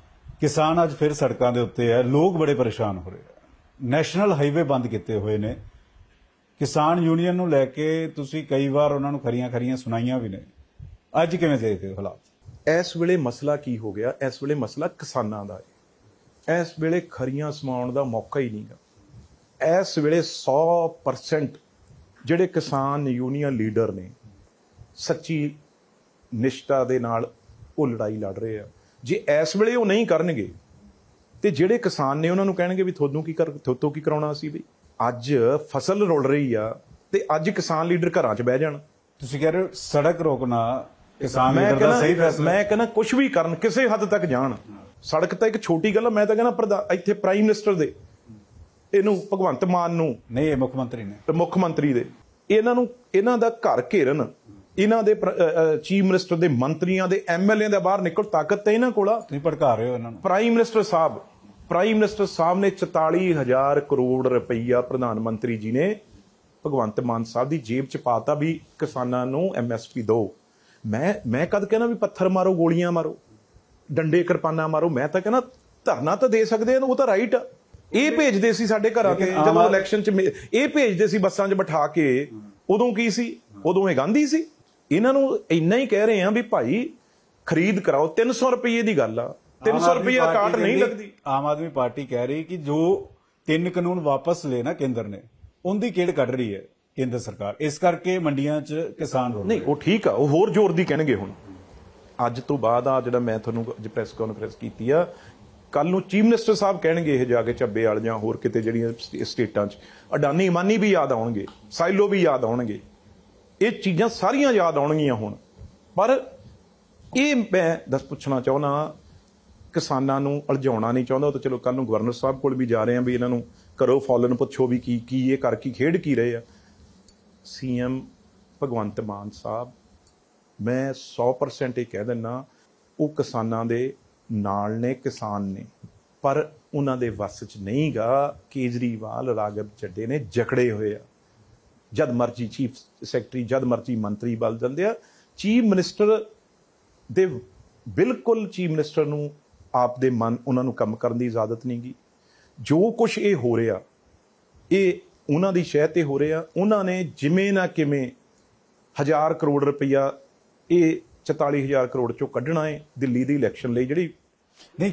S1: ਕਿਸਾਨ ਅੱਜ ਫਿਰ ਸੜਕਾਂ ਦੇ ਉੱਤੇ ਹੈ, ਲੋਕ ਬੜੇ ਪਰੇਸ਼ਾਨ ਹੋ ਰਹੇ ਆ। ਨੈਸ਼ਨਲ ਹਾਈਵੇ ਬੰਦ ਕੀਤੇ ਹੋਏ ਨੇ। ਕਿਸਾਨ ਯੂਨੀਅਨ ਨੂੰ ਲੈ ਕੇ ਤੁਸੀਂ ਕਈ ਵਾਰ ਉਹਨਾਂ ਨੂੰ ਖਰੀਆਂ ਸੁਣਾਈਆਂ ਵੀ ਨੇ। ਅੱਜ ਕਿਵੇਂ ਦੇਖਦੇ ਹੋ ਹਾਲਾਤ?
S2: ਇਸ ਵੇਲੇ ਮਸਲਾ ਕੀ ਹੋ ਗਿਆ? ਇਸ ਵੇਲੇ ਮਸਲਾ ਕਿਸਾਨਾਂ ਦਾ ਹੈ। ਇਸ ਵੇਲੇ ਖਰੀਆਂ ਸਮਾਉਣ ਦਾ ਮੌਕਾ ਹੀ ਨਹੀਂਗਾ। ਇਸ ਵੇਲੇ 100% ਜਿਹੜੇ ਕਿਸਾਨ ਯੂਨੀਅਨ ਲੀਡਰ ਨੇ, ਸੱਚੀ ਨਿਸ਼ਠਾ ਦੇ ਨਾਲ ਉਹ ਲੜਾਈ ਲੜ ਰਹੇ ਆ। ਜੇ ਇਸ ਵੇਲੇ ਉਹ ਨਹੀਂ ਕਰਨਗੇ ਤੇ ਜਿਹੜੇ ਕਿਸਾਨ ਨੇ ਉਹਨਾਂ ਨੂੰ ਕਹਿਣਗੇ ਵੀ ਤੁਹਾਨੂੰ ਥੋਤੋਂ ਕੀ ਕਰਾਉਣਾ ਸੀ ਵੀ। ਅੱਜ ਫਸਲ ਰੁਲ ਰਹੀ ਆ ਤੇ ਅੱਜ ਕਿਸਾਨ ਲੀਡਰ ਘਰਾਂ 'ਚ ਬਹਿ ਜਾਣ।
S1: ਤੁਸੀਂ ਕਹਿ ਰਹੇ ਹੋ ਸੜਕ ਰੋਕਣਾ ਕਿਸਾਨ
S2: ਮੈਂ
S1: ਲੀਡਰ ਦਾ ਸਹੀ ਫੈਸਲਾ।
S2: ਮੈਂ ਕਹਿੰਦਾ ਕੁਝ ਵੀ ਕਰਨ, ਕਿਸੇ ਹੱਦ ਤੱਕ ਜਾਣ। ਸੜਕ ਤਾਂ ਇੱਕ ਛੋਟੀ ਗੱਲ ਆ। ਮੈਂ ਤਾਂ ਕਹਿੰਦਾ ਇੱਥੇ ਪ੍ਰਾਈਮ ਮਿਨਿਸਟਰ ਦੇ ਇਹਨੂੰ ਭਗਵੰਤ ਮਾਨ ਨੂੰ
S1: ਨਹੀਂ, ਇਹ ਮੁੱਖ ਮੰਤਰੀ ਨੇ,
S2: ਮੁੱਖ ਮੰਤਰੀ ਦੇ ਇਹਨਾਂ ਦਾ ਘਰ ਘੇਰਨ, ਇਹਨਾਂ ਦੇ ਚੀਫ ਮਿਨਿਸਟਰ ਦੇ ਮੰਤਰੀਆਂ ਦੇ ਐਮਐਲਏ ਦੇ ਬਾਹਰ ਨਿਕਲ ਤਾਕਤ ਤੇ ਇਹਨਾਂ ਕੋਲ।
S1: ਤੁਸੀਂ ਭੜਕਾ ਰਹੇ ਹੋ ਇਹਨਾਂ ਨੂੰ।
S2: ਪ੍ਰਾਈਮ ਮਿਨਿਸਟਰ ਸਾਹਿਬ ਨੇ 44,000 ਕਰੋੜ ਰੁਪਈਆ ਪ੍ਰਧਾਨ ਮੰਤਰੀ ਜੀ ਨੇ ਭਗਵੰਤ ਮਾਨ ਸਾਹਿਬ ਦੀ ਜੇਬ 'ਚ ਪਾਤਾ ਵੀ ਕਿਸਾਨਾਂ ਨੂੰ ਐਮਐਸਪੀ ਦਿਓ। ਮੈਂ ਕਦ ਕਹਿਣਾ ਵੀ ਪੱਥਰ ਮਾਰੋ, ਗੋਲੀਆਂ ਮਾਰੋ, ਡੰਡੇ ਕਿਰਪਾਨਾਂ ਮਾਰੋ। ਮੈਂ ਤਾਂ ਕਹਿੰਦਾ ਧਰਨਾ ਤਾਂ ਦੇ ਸਕਦੇ ਆ, ਉਹ ਤਾਂ ਰਾਈਟ ਆ। ਇਹ ਭੇਜਦੇ ਸੀ ਸਾਡੇ ਘਰਾਂ ਤੇ ਜਦੋਂ ਇਲੈਕਸ਼ਨ 'ਚ, ਇਹ ਭੇਜਦੇ ਸੀ ਬੱਸਾਂ 'ਚ ਬਿਠਾ ਕੇ। ਉਦੋਂ ਕੀ ਸੀ? ਉਦੋਂ ਇਹ ਗਾਂਧੀ ਸੀ। ਇਹਨਾਂ ਨੂੰ ਇੰਨਾ ਹੀ ਕਹਿ ਰਹੇ ਆ ਵੀ ਭਾਈ ਖਰੀਦ ਕਰਾਓ। 300 ਰੁਪਏ ਦੀ ਗੱਲ ਆ, 300 ਰੁਪਏ ਕਾਟ ਨਹੀਂ ਲੱਗਦੀ।
S1: ਆਮ ਆਦਮੀ ਪਾਰਟੀ ਕਹਿ ਰਹੀ ਕਿ ਜੋ 3 ਕਾਨੂੰਨ ਵਾਪਸ ਲੈਣਾ ਕੇਂਦਰ ਨੇ, ਉਹਦੀ ਕਿਹੜ ਕੱਢ ਰਹੀ ਹੈ ਕੇਂਦਰ ਸਰਕਾਰ। ਇਸ ਕਰਕੇ ਮੰਡੀਆਂ 'ਚ ਕਿਸਾਨ ਰੋਲ
S2: ਨਹੀਂ, ਉਹ ਠੀਕ ਆ, ਉਹ ਹੋਰ ਜ਼ੋਰ ਦੀ ਕਹਿਣਗੇ। ਹੁਣ ਅੱਜ ਤੋਂ ਬਾਅਦ ਆ ਜਿਹੜਾ ਮੈਂ ਤੁਹਾਨੂੰ ਅੱਜ ਪ੍ਰੈਸ ਕਾਨਫਰੰਸ ਕੀਤੀ ਆ, ਕੱਲ ਨੂੰ ਚੀਫ ਮਿਨਿਸਟਰ ਸਾਹਿਬ ਕਹਿਣਗੇ ਇਹ ਜਾ ਕੇ ਚੱਬੇ ਵਾਲ ਜਾਂ ਹੋਰ ਕਿਤੇ ਜਿਹੜੀਆਂ ਸਟੇਟਾਂ 'ਚ, ਅਡਾਨੀ ਅਮਾਨੀ ਵੀ ਯਾਦ ਆਉਣਗੇ, ਸਾਈਲੋ ਵੀ ਯਾਦ ਆਉਣਗੇ, ਇਹ ਚੀਜ਼ਾਂ ਸਾਰੀਆਂ ਯਾਦ ਆਉਣਗੀਆਂ ਹੁਣ। ਪਰ ਇਹ ਮੈਂ ਪੁੱਛਣਾ ਚਾਹੁੰਦਾ, ਕਿਸਾਨਾਂ ਨੂੰ ਉਲਝਾਉਣਾ ਨਹੀਂ ਚਾਹੁੰਦਾ। ਉਹ ਤਾਂ ਚਲੋ ਕੱਲ ਨੂੰ ਗਵਰਨਰ ਸਾਹਿਬ ਕੋਲ ਵੀ ਜਾ ਰਹੇ ਆ ਵੀ ਇਹਨਾਂ ਨੂੰ ਕਰੋ ਫੋਲਨ, ਪੁੱਛੋ ਵੀ ਕੀ ਇਹ ਕਰ ਕੀ ਖੇਡ ਕੀ ਰਹੇ ਆ। ਸੀਐਮ ਭਗਵੰਤ ਮਾਨ ਸਾਹਿਬ, ਮੈਂ 100% ਇਹ ਕਹਿ ਦਿੰਦਾ, ਉਹ ਕਿਸਾਨਾਂ ਦੇ ਨਾਲ ਨੇ, ਕਿਸਾਨ ਨੇ, ਪਰ ਉਹਨਾਂ ਦੇ ਵੱਸ 'ਚ ਨਹੀਂ ਗਾ। ਕੇਜਰੀਵਾਲ, ਰਾਘਵ ਚੱਡੇ ਨੇ ਜਕੜੇ ਹੋਏ ਆ। ਜਦ ਮਰਜੀ ਚੀਫ ਸੈਕਟਰੀ, ਜਦ ਮਰਜੀ ਮੰਤਰੀ ਬਦਲ ਜਾਂਦੇ ਆ। ਚੀਫ ਮਿਨਿਸਟਰ ਦੇ ਬਿਲਕੁਲ, ਚੀਫ ਮਿਨਿਸਟਰ ਨੂੰ ਆਪ ਦੇ ਮਨ ਉਹਨਾਂ ਨੂੰ ਕੰਮ ਕਰਨ ਦੀ ਇਜਾਜ਼ਤ ਨਹੀਂ ਗੀ। ਜੋ ਕੁਝ ਇਹ ਹੋ ਰਿਹਾ, ਇਹ ਉਹਨਾਂ ਦੀ ਸ਼ਹਿ ਤੇ ਹੋ ਰਿਹਾ। ਉਹਨਾਂ ਨੇ ਜਿਵੇਂ ਨਾ ਕਿਵੇਂ 1000 ਕਰੋੜ ਰੁਪਈਆ ਇਹ 44,000 ਕਰੋੜ ਚੋਂ ਕੱਢਣਾ ਹੈ ਦਿੱਲੀ ਦੀ ਇਲੈਕਸ਼ਨ ਲਈ। ਜਿਹੜੀ
S1: ਨਹੀਂ,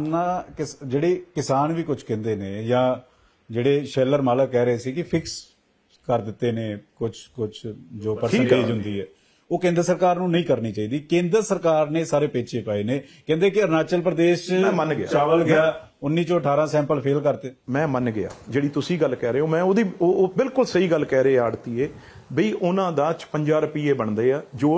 S1: ਜਿਹੜੇ ਕਿਸਾਨ ਵੀ ਕੁਝ ਕਹਿੰਦੇ ਨੇ, ਜਾਂ ਜਿਹੜੇ ਸ਼ੈਲਰ ਮਾਲਕ ਕਹਿ ਰਹੇ ਸੀ ਕਿ ਫਿਕਸ ਕਰ ਦਿੱਤੇ ਨੇ ਕੁਝ ਜੋ ਪਰਸੈਂਟੇਜ ਹੁੰਦੀ ਹੈ, ਉਹ ਕੇਂਦਰ ਸਰਕਾਰ ਨੂੰ ਨਹੀਂ ਕਰਨੀ ਚਾਹੀਦੀ। ਕੇਂਦਰ ਸਰਕਾਰ ਨੇ ਸਾਰੇ ਪੇਚੇ ਪਾਏ ਨੇ। ਕਹਿੰਦੇ ਕਿ ਅਰੁਣਾਚਲ ਪ੍ਰਦੇਸ਼ ਚਾਵਲ ਗਿਆ 19 ਚੋਂ 18 ਸੈਂਪਲ ਫੇਲ ਕਰਤੇ। ਮੈਂ
S2: ਮੰਨ ਗਿਆ ਜਿਹੜੀ ਤੁਸੀਂ ਗੱਲ ਕਹਿ ਰਹੇ ਹੋ। ਮੈਂ ਉਹ ਬਿਲਕੁਲ ਸਹੀ ਗੱਲ ਕਹਿ ਰਹੇ ਆੜਤੀਏ ਬਈ ਉਹਨਾਂ ਦਾ 56 ਰੁਪਏ ਬਣਦੇ ਆ, ਜੋ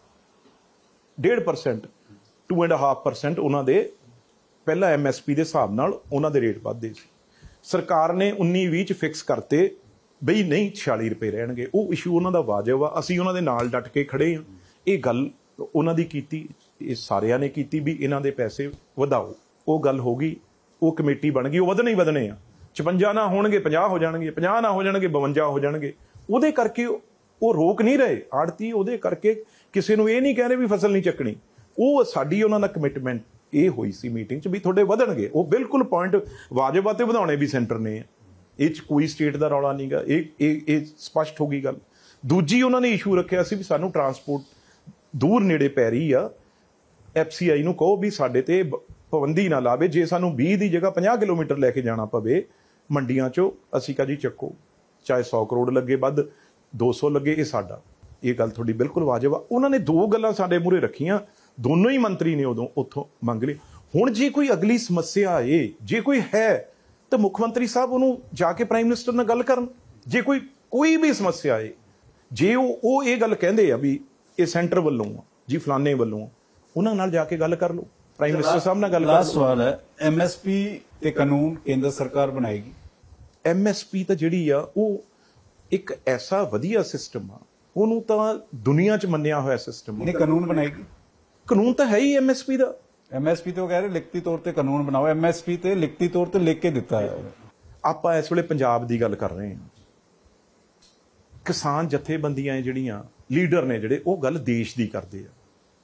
S2: 1.5% 2.5% ਉਹਨਾਂ ਦੇ ਪਹਿਲਾਂ ਐਮਐਸਪੀ ਦੇ ਹਿਸਾਬ ਨਾਲ ਉਹਨਾਂ ਦੇ ਰੇਟ ਵੱਧਦੇ ਸੀ। ਸਰਕਾਰ ਨੇ 19-20 ਚ ਫਿਕਸ ਕਰਤੇ ਬਈ ਨਹੀਂ 46 ਰੁਪਏ ਰਹਿਣਗੇ। ਉਹ ਇਸ਼ੂ ਉਹਨਾਂ ਦਾ ਵਾਜਬ ਆ, ਅਸੀਂ ਉਹਨਾਂ ਦੇ ਨਾਲ ਡਟ ਕੇ ਖੜੇ ਹਾਂ। ਇਹ ਗੱਲ ਉਹਨਾਂ ਦੀ ਕੀਤੀ, ਇਹ ਸਾਰਿਆਂ ਨੇ ਕੀਤੀ ਵੀ ਇਹਨਾਂ ਦੇ ਪੈਸੇ ਵਧਾਓ। ਉਹ ਗੱਲ ਹੋ ਗਈ, ਉਹ ਕਮੇਟੀ ਬਣ ਗਈ, ਉਹ ਵਧਣੇ ਹੀ ਵਧਣੇ ਆ। 56 ਨਾ ਹੋਣਗੇ 50 ਹੋ ਜਾਣਗੇ, 50 ਨਾ ਹੋ ਜਾਣਗੇ 52 ਹੋ ਜਾਣਗੇ। ਉਹਦੇ ਕਰਕੇ ਉਹ ਰੋਕ ਨਹੀਂ ਰਹੇ ਆੜਤੀ। ਉਹਦੇ ਕਰਕੇ ਕਿਸੇ ਨੂੰ ਇਹ ਨਹੀਂ ਕਹਿ ਰਹੇ ਵੀ ਫਸਲ ਨਹੀਂ ਚੱਕਣੀ। ਉਹ ਸਾਡੀ ਉਹਨਾਂ ਦਾ ਕਮਿਟਮੈਂਟ ਇਹ ਹੋਈ ਸੀ ਮੀਟਿੰਗ 'ਚ ਵੀ ਤੁਹਾਡੇ ਵਧਣਗੇ। ਉਹ ਬਿਲਕੁਲ ਪੁਆਇੰਟ ਵਾਜਬ ਆ ਤੇ ਵਧਾਉਣੇ ਵੀ ਸੈਂਟਰ ਨੇ। ਇਹ 'ਚ ਕੋਈ ਸਟੇਟ ਦਾ ਰੌਲਾ ਨਹੀਂਗਾ। ਇਹ ਸਪਸ਼ਟ ਹੋ ਗਈ ਗੱਲ। ਦੂਜੀ ਉਹਨਾਂ ਨੇ ਇਸ਼ੂ ਰੱਖਿਆ ਸੀ ਵੀ ਸਾਨੂੰ ਟਰਾਂਸਪੋਰਟ ਦੂਰ ਨੇੜੇ ਪੈ ਰਹੀ ਆ, ਐਫਸੀਆਈ ਨੂੰ ਕਹੋ ਵੀ ਸਾਡੇ ਤੇ ਪਾਬੰਦੀ ਨਾ ਲਾਵੇ। ਜੇ ਸਾਨੂੰ 20 ਦੀ ਜਗ੍ਹਾ 50 ਕਿਲੋਮੀਟਰ ਲੈ ਕੇ ਜਾਣਾ ਪਵੇ ਮੰਡੀਆਂ 'ਚੋਂ, ਅਸੀਂ ਕਹਾਂ ਜੀ ਚੱਕੋ, ਚਾਹੇ 100 ਕਰੋੜ ਲੱਗੇ ਵੱਧ, 200 ਲੱਗੇ, ਇਹ ਸਾਡਾ। ਇਹ ਗੱਲ ਤੁਹਾਡੀ ਬਿਲਕੁਲ ਵਾਜਬ ਆ। ਉਹਨਾਂ ਨੇ ਦੋ ਗੱਲਾਂ ਸਾਡੇ ਮੂਹਰੇ ਰੱਖੀਆਂ, ਦੋਨੋਂ ਹੀ ਮੰਤਰੀ ਨੇ ਉਦੋਂ ਉੱਥੋਂ ਮੰਗ ਲਈ। ਹੁਣ ਜੇ ਕੋਈ ਅਗਲੀ ਸਮੱਸਿਆ ਆਏ, ਜੇ ਕੋਈ ਹੈ, ਤਾਂ ਮੁੱਖ ਮੰਤਰੀ ਸਾਹਿਬ ਉਹਨੂੰ ਜਾ ਕੇ ਪ੍ਰਾਈਮ ਮਿਨਿਸਟਰ ਨਾਲ ਗੱਲ ਕਰਨ। ਜੇ ਕੋਈ ਵੀ ਸਮੱਸਿਆ ਆਏ, ਜੇ ਉਹ ਇਹ ਗੱਲ ਕਹਿੰਦੇ ਆ ਵੀ ਇਹ ਸੈਂਟਰ ਵੱਲੋਂ ਆ ਜੀ, ਫਲਾਣੇ ਵੱਲੋਂ ਆ, ਉਹਨਾਂ ਨਾਲ ਜਾ ਕੇ ਗੱਲ ਕਰ ਲਓ, ਪ੍ਰਾਈਮ ਮਿਨਿਸਟਰ ਸਾਹਿਬ ਨਾਲ ਗੱਲ ਕਰ ਲਓ।
S1: ਲਾਸਟ ਸਵਾਲ ਹੈ, ਐਮਐਸਪੀ ਤੇ ਕਾਨੂੰਨ ਕੇਂਦਰ ਸਰਕਾਰ ਬਣਾਏਗੀ?
S2: ਐਮਐਸਪੀ ਤਾਂ ਜਿਹੜੀ ਆ ਉਹ ਇੱਕ ਐਸਾ ਵਧੀਆ ਸਿਸਟਮ ਆ, ਉਹਨੂੰ ਤਾਂ ਦੁਨੀਆ 'ਚ ਮੰਨਿਆ ਹੋਇਆ ਸਿਸਟਮ ਆ।
S1: ਨਹੀਂ, ਕਾਨੂੰਨ ਬਣਾਏਗੀ?
S2: ਕਾਨੂੰਨ ਤਾਂ ਹੈ ਹੀ ਐਮਐਸਪੀ ਦਾ।
S1: ਐਮਐਸਪੀ ਤੇ ਉਹ ਕਹਿ ਰਹੇ ਲਿਖਤੀ ਤੌਰ ਤੇ ਕਾਨੂੰਨ ਬਣਾਓ। ਐਮਐਸਪੀ ਤੇ ਲਿਖਤੀ ਤੌਰ ਤੇ ਲਿਖ ਕੇ ਦਿੱਤਾ ਹੈ।
S2: ਆਪਾਂ ਇਸ ਵੇਲੇ ਪੰਜਾਬ ਦੀ ਗੱਲ ਕਰ ਰਹੇ ਹਾਂ। ਕਿਸਾਨ ਜਥੇਬੰਦੀਆਂ ਜਿਹੜੀਆਂ ਲੀਡਰ ਨੇ ਜਿਹੜੇ, ਉਹ ਗੱਲ ਦੇਸ਼ ਦੀ ਕਰਦੇ ਆ।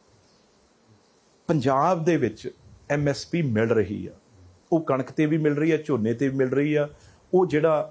S2: ਪੰਜਾਬ ਦੇ ਵਿੱਚ ਐਮਐਸਪੀ ਮਿਲ ਰਹੀ ਆ, ਉਹ ਕਣਕ ਤੇ ਵੀ ਮਿਲ ਰਹੀ ਆ, ਝੋਨੇ ਤੇ ਵੀ ਮਿਲ ਰਹੀ ਆ। ਉਹ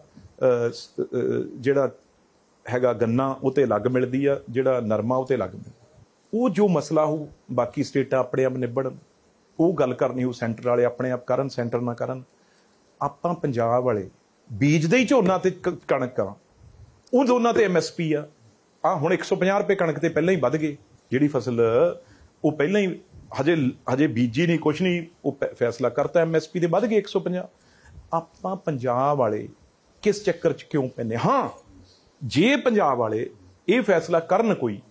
S2: ਜਿਹੜਾ ਹੈਗਾ ਗੰਨਾ, ਉਹ ਤੇ ਅਲੱਗ ਮਿਲਦੀ ਆ, ਜਿਹੜਾ ਨਰਮਾ ਉਹ ਤੇ ਅਲੱਗ ਮਿਲਦਾ। ਉਹ ਜੋ ਮਸਲਾ ਹੋ ਬਾਕੀ ਸਟੇਟਾਂ ਆਪਣੇ ਆਪ ਨਿਬੜਨ, ਉਹ ਗੱਲ ਕਰਨੀ ਹੋ ਸੈਂਟਰ ਵਾਲੇ ਆਪਣੇ ਆਪ ਕਰਨ, ਸੈਂਟਰ ਨਾ ਕਰਨ। ਆਪਾਂ ਪੰਜਾਬ ਵਾਲੇ ਬੀਜਦੇ ਹੀ ਝੋਨਾ ਤੇ ਕਣਕ ਆ, ਉਹ ਦੋਨਾਂ ਤੇ ਐਮਐਸਪੀ ਆ। ਹੁਣ 150 ਰੁਪਏ ਕਣਕ ਤੇ ਪਹਿਲਾਂ ਹੀ ਵੱਧ ਗਏ। ਜਿਹੜੀ ਫਸਲ ਉਹ ਪਹਿਲਾਂ ਹੀ ਹਜੇ ਬੀਜੀ ਨਹੀਂ, ਕੁਛ ਨਹੀਂ, ਉਹ ਫੈਸਲਾ ਕਰਤਾ MSP ਦੇ ਵੱਧ ਗਏ 150। ਆਪਾਂ ਪੰਜਾਬ ਵਾਲੇ ਕਿਸ ਚੱਕਰ 'ਚ ਕਿਉਂ ਪੈਂਦੇ? ਹਾਂ, ਜੇ ਪੰਜਾਬ ਵਾਲੇ ਇਹ ਫੈਸਲਾ ਕਰਨ ਕੋਈ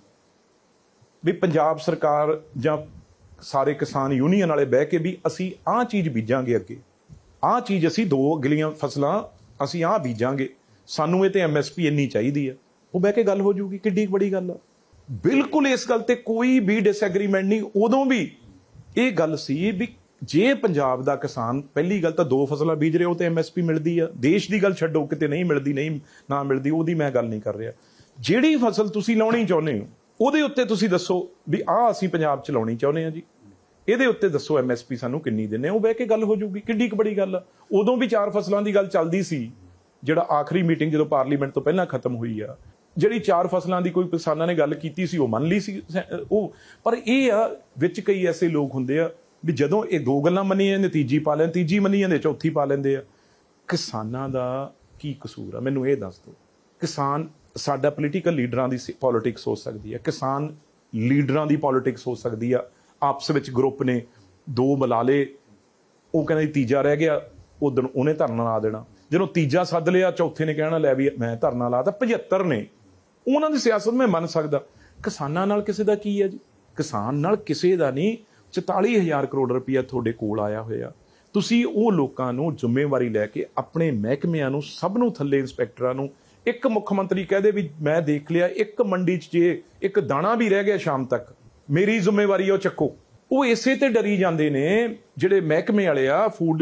S2: ਵੀ ਪੰਜਾਬ ਸਰਕਾਰ ਜਾਂ ਸਾਰੇ ਕਿਸਾਨ ਯੂਨੀਅਨ ਵਾਲੇ ਬਹਿ ਕੇ ਵੀ ਅਸੀਂ ਆਹ ਚੀਜ਼ ਬੀਜਾਂਗੇ, ਅੱਗੇ ਆਹ ਚੀਜ਼ ਅਸੀਂ 2 ਅਗਲੀਆਂ ਫਸਲਾਂ ਅਸੀਂ ਆਹ ਬੀਜਾਂਗੇ, ਸਾਨੂੰ ਇਹ ਤੇ MSP ਇੰਨੀ ਚਾਹੀਦੀ ਆ, ਉਹ ਬਹਿ ਕੇ ਗੱਲ ਹੋ ਜੂਗੀ। ਕਿੱਡੀ ਬੜੀ ਗੱਲ ਆ। ਬਿਲਕੁਲ ਇਸ ਗੱਲ ਤੇ ਕੋਈ ਵੀ ਡਿਸਐਗਰੀਮੈਂਟ ਨਹੀਂ। ਉਦੋਂ ਵੀ ਇਹ ਗੱਲ ਸੀ ਵੀ ਜੇ ਪੰਜਾਬ ਦਾ ਕਿਸਾਨ, ਪਹਿਲੀ ਗੱਲ ਤਾਂ 2 ਫਸਲਾਂ ਬੀਜ ਰਹੇ, ਉਹ ਤੇ MSP ਮਿਲਦੀ ਆ। ਦੇਸ਼ ਦੀ ਗੱਲ ਛੱਡੋ, ਕਿਤੇ ਨਹੀਂ ਮਿਲਦੀ, ਨਹੀਂ ਨਾ ਮਿਲਦੀ, ਉਹਦੀ ਮੈਂ ਗੱਲ ਨਹੀਂ ਕਰ ਰਿਹਾ। ਜਿਹੜੀ ਫਸਲ ਤੁਸੀਂ ਲਾਉਣੀ ਚਾਹੁੰਦੇ ਹੋ ਉਹਦੇ ਉੱਤੇ ਤੁਸੀਂ ਦੱਸੋ ਵੀ ਆਹ ਅਸੀਂ ਪੰਜਾਬ 'ਚ ਲਾਉਣੀ ਚਾਹੁੰਦੇ ਹਾਂ ਜੀ, ਇਹਦੇ ਉੱਤੇ ਦੱਸੋ MSP ਸਾਨੂੰ ਕਿੰਨੀ ਦਿੰਦੇ, ਉਹ ਬਹਿ ਕੇ ਗੱਲ ਹੋ ਜੂਗੀ। ਕਿੱਡੀ ਕੁ ਬੜੀ ਗੱਲ ਆ। ਉਦੋਂ ਵੀ 4 ਫਸਲਾਂ ਦੀ ਗੱਲ ਚੱਲਦੀ ਸੀ, ਜਿਹੜਾ ਆਖਰੀ ਮੀਟਿੰਗ ਜਦੋਂ ਪਾਰਲੀਮੈਂਟ ਤੋਂ ਪਹਿਲਾਂ ਖਤਮ ਹੋਈ ਆ, ਜਿਹੜੀ 4 ਫਸਲਾਂ ਦੀ ਕੋਈ ਕਿਸਾਨਾਂ ਨੇ ਗੱਲ ਕੀਤੀ ਸੀ, ਉਹ ਮੰਨ ਲਈ ਸੀ ਉਹ। ਪਰ ਇਹ ਆ ਵਿੱਚ ਕਈ ਐਸੇ ਲੋਕ ਹੁੰਦੇ ਆ ਵੀ ਜਦੋਂ ਇਹ 2 ਗੱਲਾਂ ਮੰਨੀ ਜਾਂਦੇ, ਤੀਜੀ ਪਾ ਲੈਂਦੇ, ਤੀਜੀ ਮੰਨੀ ਜਾਂਦੇ, ਚੌਥੀ ਪਾ ਲੈਂਦੇ ਆ। ਕਿਸਾਨਾਂ ਦਾ ਕੀ ਕਸੂਰ ਆ, ਮੈਨੂੰ ਇਹ ਦੱਸ ਦਿਓ। ਕਿਸਾਨ, ਸਾਡਾ ਪੋਲੀਟੀਕਲ ਲੀਡਰਾਂ ਦੀ ਪੋਲਿਟਿਕਸ ਹੋ ਸਕਦੀ ਹੈ, ਕਿਸਾਨ ਲੀਡਰਾਂ ਦੀ ਪੋਲਿਟਿਕਸ ਹੋ ਸਕਦੀ ਆ। ਆਪਸ ਵਿੱਚ ਗਰੁੱਪ ਨੇ 2 ਬੁਲਾ ਲਏ, ਉਹ ਕਹਿੰਦਾ ਤੀਜਾ ਰਹਿ ਗਿਆ, ਉਦੋਂ ਉਹਨੇ ਧਰਨਾ ਲਾ ਦੇਣਾ। ਜਦੋਂ ਤੀਜਾ ਸੱਦ ਲਿਆ, ਚੌਥੇ ਨੇ ਕਹਿਣਾ ਲੈ ਵੀ ਮੈਂ ਧਰਨਾ ਲਾਤਾ। 75 ਨੇ, ਉਹਨਾਂ ਦੀ ਸਿਆਸਤ ਮੈਂ ਮੰਨ ਸਕਦਾ। ਕਿਸਾਨਾਂ ਨਾਲ ਕਿਸੇ ਦਾ ਕੀ ਹੈ ਜੀ? ਕਿਸਾਨ ਨਾਲ ਕਿਸੇ ਦਾ ਨਹੀਂ। 44,000 ਕਰੋੜ ਰੁਪਇਆ ਤੁਹਾਡੇ ਕੋਲ ਆਇਆ ਹੋਇਆ। ਤੁਸੀਂ ਉਹ ਲੋਕਾਂ ਨੂੰ ਜ਼ਿੰਮੇਵਾਰੀ ਲੈ ਕੇ ਆਪਣੇ ਮਹਿਕਮਿਆਂ ਨੂੰ, ਸਭ ਨੂੰ, ਥੱਲੇ ਇੰਸਪੈਕਟਰਾਂ ਨੂੰ, ਇੱਕ ਮੁੱਖ ਮੰਤਰੀ ਕਹਦੇ ਵੀ ਮੈਂ ਦੇਖ ਲਿਆ ਇੱਕ ਮੰਡੀ 'ਚ ਜੇ ਇੱਕ ਦਾਣਾ ਵੀ ਰਹਿ ਗਿਆ ਸ਼ਾਮ ਤੱਕ, ਮੇਰੀ ਜ਼ਿੰਮੇਵਾਰੀ ਉਹ ਚੱਕੋ। ਉਹ ਇਸੇ ਤੇ ਡਰੀ ਜਾਂਦੇ ਨੇ ਜਿਹੜੇ ਮਹਿਕਮੇ ਵਾਲੇ ਆ। ਫੂਡ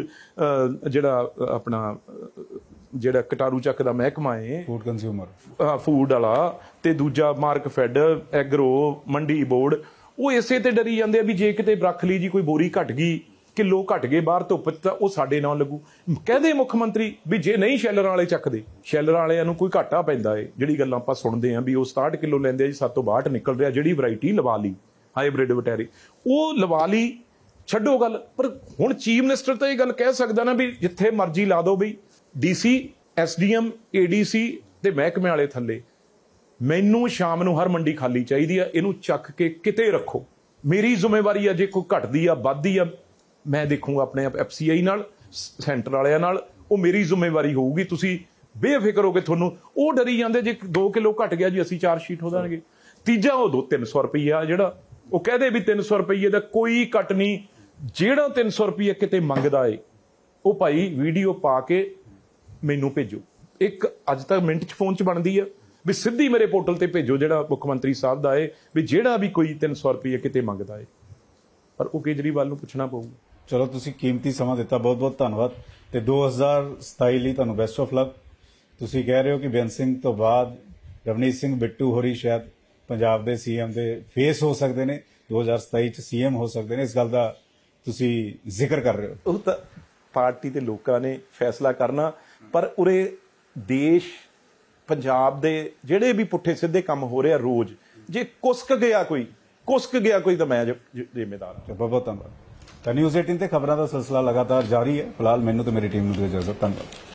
S2: ਜਿਹੜਾ ਆਪਣਾ ਜਿਹੜਾ ਕਟਾਰੂ ਚੱਕ ਦਾ ਮਹਿਕਮਾ ਹੈ,
S1: ਫੂਡ ਕੰਜ਼ਿਊਮਰ,
S2: ਫੂਡ ਵਾਲਾ, ਤੇ ਦੂਜਾ ਮਾਰਕਫੈਡ, ਐਗਰੋ, ਮੰਡੀ ਬੋਰਡ, ਉਹ ਇਸੇ ਤੇ ਡਰੀ ਜਾਂਦੇ ਆ ਵੀ ਜੇ ਕਿਤੇ ਰੱਖ ਲਈ ਜੀ ਕੋਈ ਬੋਰੀ ਘਟ ਗਈ, ਕਿਲੋ ਘਟ ਗਏ ਬਾਹਰ ਧੁੱਪ, ਤਾਂ ਉਹ ਸਾਡੇ ਨਾਲ ਲੱਗੂ। ਕਹਦੇ ਮੁੱਖ ਮੰਤਰੀ ਵੀ ਜੇ ਨਹੀਂ ਸ਼ੈਲਰਾਂ ਵਾਲੇ ਚੱਕਦੇ, ਸ਼ੈਲਰਾਂ ਵਾਲਿਆਂ ਨੂੰ ਕੋਈ ਘਾਟਾ ਪੈਂਦਾ ਏ। ਜਿਹੜੀ ਗੱਲਾਂ ਆਪਾਂ ਸੁਣਦੇ ਆ ਵੀ ਉਹ 67 ਕਿਲੋ ਲੈਂਦੇ ਆ ਜੀ, 7 ਤੋਂ 62 ਨਿਕਲ ਰਿਹਾ, ਜਿਹੜੀ ਵੈਰਾਈਟੀ ਲਵਾ ਲਈ ਹਾਈਬ੍ਰਿਡ ਵਟੈਰੀ, ਉਹ ਲਵਾ ਲਈ, ਛੱਡੋ ਗੱਲ। ਪਰ ਹੁਣ ਚੀਫ ਮਿਨਿਸਟਰ ਤਾਂ ਇਹ ਗੱਲ ਕਹਿ ਸਕਦਾ ਨਾ ਵੀ ਜਿੱਥੇ ਮਰਜ਼ੀ ਲਾ ਦਿਓ ਬਈ, DC, SDM, ADC ਤੇ ਮਹਿਕਮੇ ਵਾਲੇ ਥੱਲੇ, ਮੈਨੂੰ ਸ਼ਾਮ ਨੂੰ ਹਰ ਮੰਡੀ ਖਾਲੀ ਚਾਹੀਦੀ ਆ, ਇਹਨੂੰ ਚੱਕ ਕੇ ਕਿਤੇ ਰੱਖੋ, ਮੇਰੀ ਜ਼ਿੰਮੇਵਾਰੀ ਆ। ਜੇ ਕੋਈ ਘਟਦੀ ਆ ਵੱਧਦੀ ਆ, ਮੈਂ ਦੇਖੂੰਗਾ ਆਪਣੇ ਆਪ FCI ਨਾਲ, ਸੈਂਟਰ ਵਾਲਿਆਂ ਨਾਲ, ਉਹ ਮੇਰੀ ਜ਼ਿੰਮੇਵਾਰੀ ਹੋਊਗੀ। ਤੁਸੀਂ ਬੇਫਿਕਰ ਹੋ ਕੇ, ਤੁਹਾਨੂੰ ਉਹ ਡਰੀ ਜਾਂਦੇ ਜੇ 2 ਕਿਲੋ ਘਟ ਗਿਆ ਜੀ ਅਸੀਂ 4 ਸ਼ੀਟ ਹੋ ਜਾਣਗੇ। ਤੀਜਾ ਉਹ 300 ਰੁਪਈਆ, ਜਿਹੜਾ ਉਹ ਕਹਦੇ ਵੀ 300 ਰੁਪਈਏ ਦਾ ਕੋਈ ਕੱਟ ਨਹੀਂ। ਜਿਹੜਾ 300 ਰੁਪਈਆ ਕਿਤੇ ਮੰਗਦਾ ਏ, ਉਹ ਭਾਈ ਵੀਡੀਓ ਪਾ ਕੇ ਮੈਨੂੰ ਭੇਜੋ। ਇੱਕ ਅੱਜ ਤੱਕ ਮਿੰਟ 'ਚ ਫੋਨ 'ਚ ਬਣਦੀ ਆ ਵੀ ਸਿੱਧੀ ਮੇਰੇ ਪੋਰਟਲ ਤੇ ਭੇਜੋ, ਜਿਹੜਾ ਮੁੱਖ ਮੰਤਰੀ ਸਾਹਿਬ ਦਾ ਏ, ਵੀ ਜਿਹੜਾ ਵੀ ਕੋਈ 300 ਰੁਪਈਆ ਕਿਤੇ ਮੰਗਦਾ ਏ। ਪਰ ਉਹ ਕੇਜਰੀਵਾਲ ਨੂੰ ਪੁੱਛਣਾ ਪਊਗਾ।
S1: ਚਲੋ, ਤੁਸੀਂ ਕੀਮਤੀ ਸਮਾਂ ਦਿੱਤਾ, ਬਹੁਤ ਬਹੁਤ ਧੰਨਵਾਦ। ਤੇ 2027 ਲਈ ਤੁਹਾਨੂੰ ਬੈਸਟ ਆਫ ਲੱਕ। ਤੁਸੀਂ ਕਹਿ ਰਹੇ ਹੋ ਕਿ ਬੇਅੰਤ ਸਿੰਘ ਤੋਂ ਬਾਅਦ ਰਵਨੀਤ ਸਿੰਘ ਬਿੱਟੂ ਹੋਰੀ ਸ਼ਾਇਦ ਪੰਜਾਬ ਦੇ CM ਦੇ ਫੇਸ ਹੋ ਸਕਦੇ ਨੇ, 2027 ਚ CM ਹੋ ਸਕਦੇ ਨੇ, ਇਸ ਗੱਲ ਦਾ ਤੁਸੀਂ ਜ਼ਿਕਰ ਕਰ ਰਹੇ ਹੋ।
S2: ਉਹ ਤਾਂ ਪਾਰਟੀ ਤੇ ਲੋਕਾਂ ਨੇ ਫੈਸਲਾ ਕਰਨਾ। ਪਰ ਉਰੇ ਦੇਸ਼, ਪੰਜਾਬ ਦੇ ਜਿਹੜੇ ਵੀ ਪੁੱਠੇ ਸਿੱਧੇ ਕੰਮ ਹੋ ਰਹੇ ਆ ਰੋਜ਼, ਜੇ ਕੁਸਕ ਗਿਆ ਕੋਈ ਤਾਂ ਮੈਂ ਜ਼ਿੰਮੇਦਾਰ ਹਾਂ।
S1: ਬਹੁਤ ਬਹੁਤ ਧੰਨਵਾਦ। ਤਾਂ ਨਿਊਜ਼ 18 ਤੇ ਖਬਰਾਂ ਦਾ ਸਿਲਸਿਲਾ ਲਗਾਤਾਰ ਜਾਰੀ ਹੈ। ਫਿਲਹਾਲ ਮੈਨੂੰ ਤੇ ਮੇਰੀ ਟੀਮ ਨੂੰ ਦਿਓ ਇਜਾਜ਼ਤ। ਧੰਨਵਾਦ।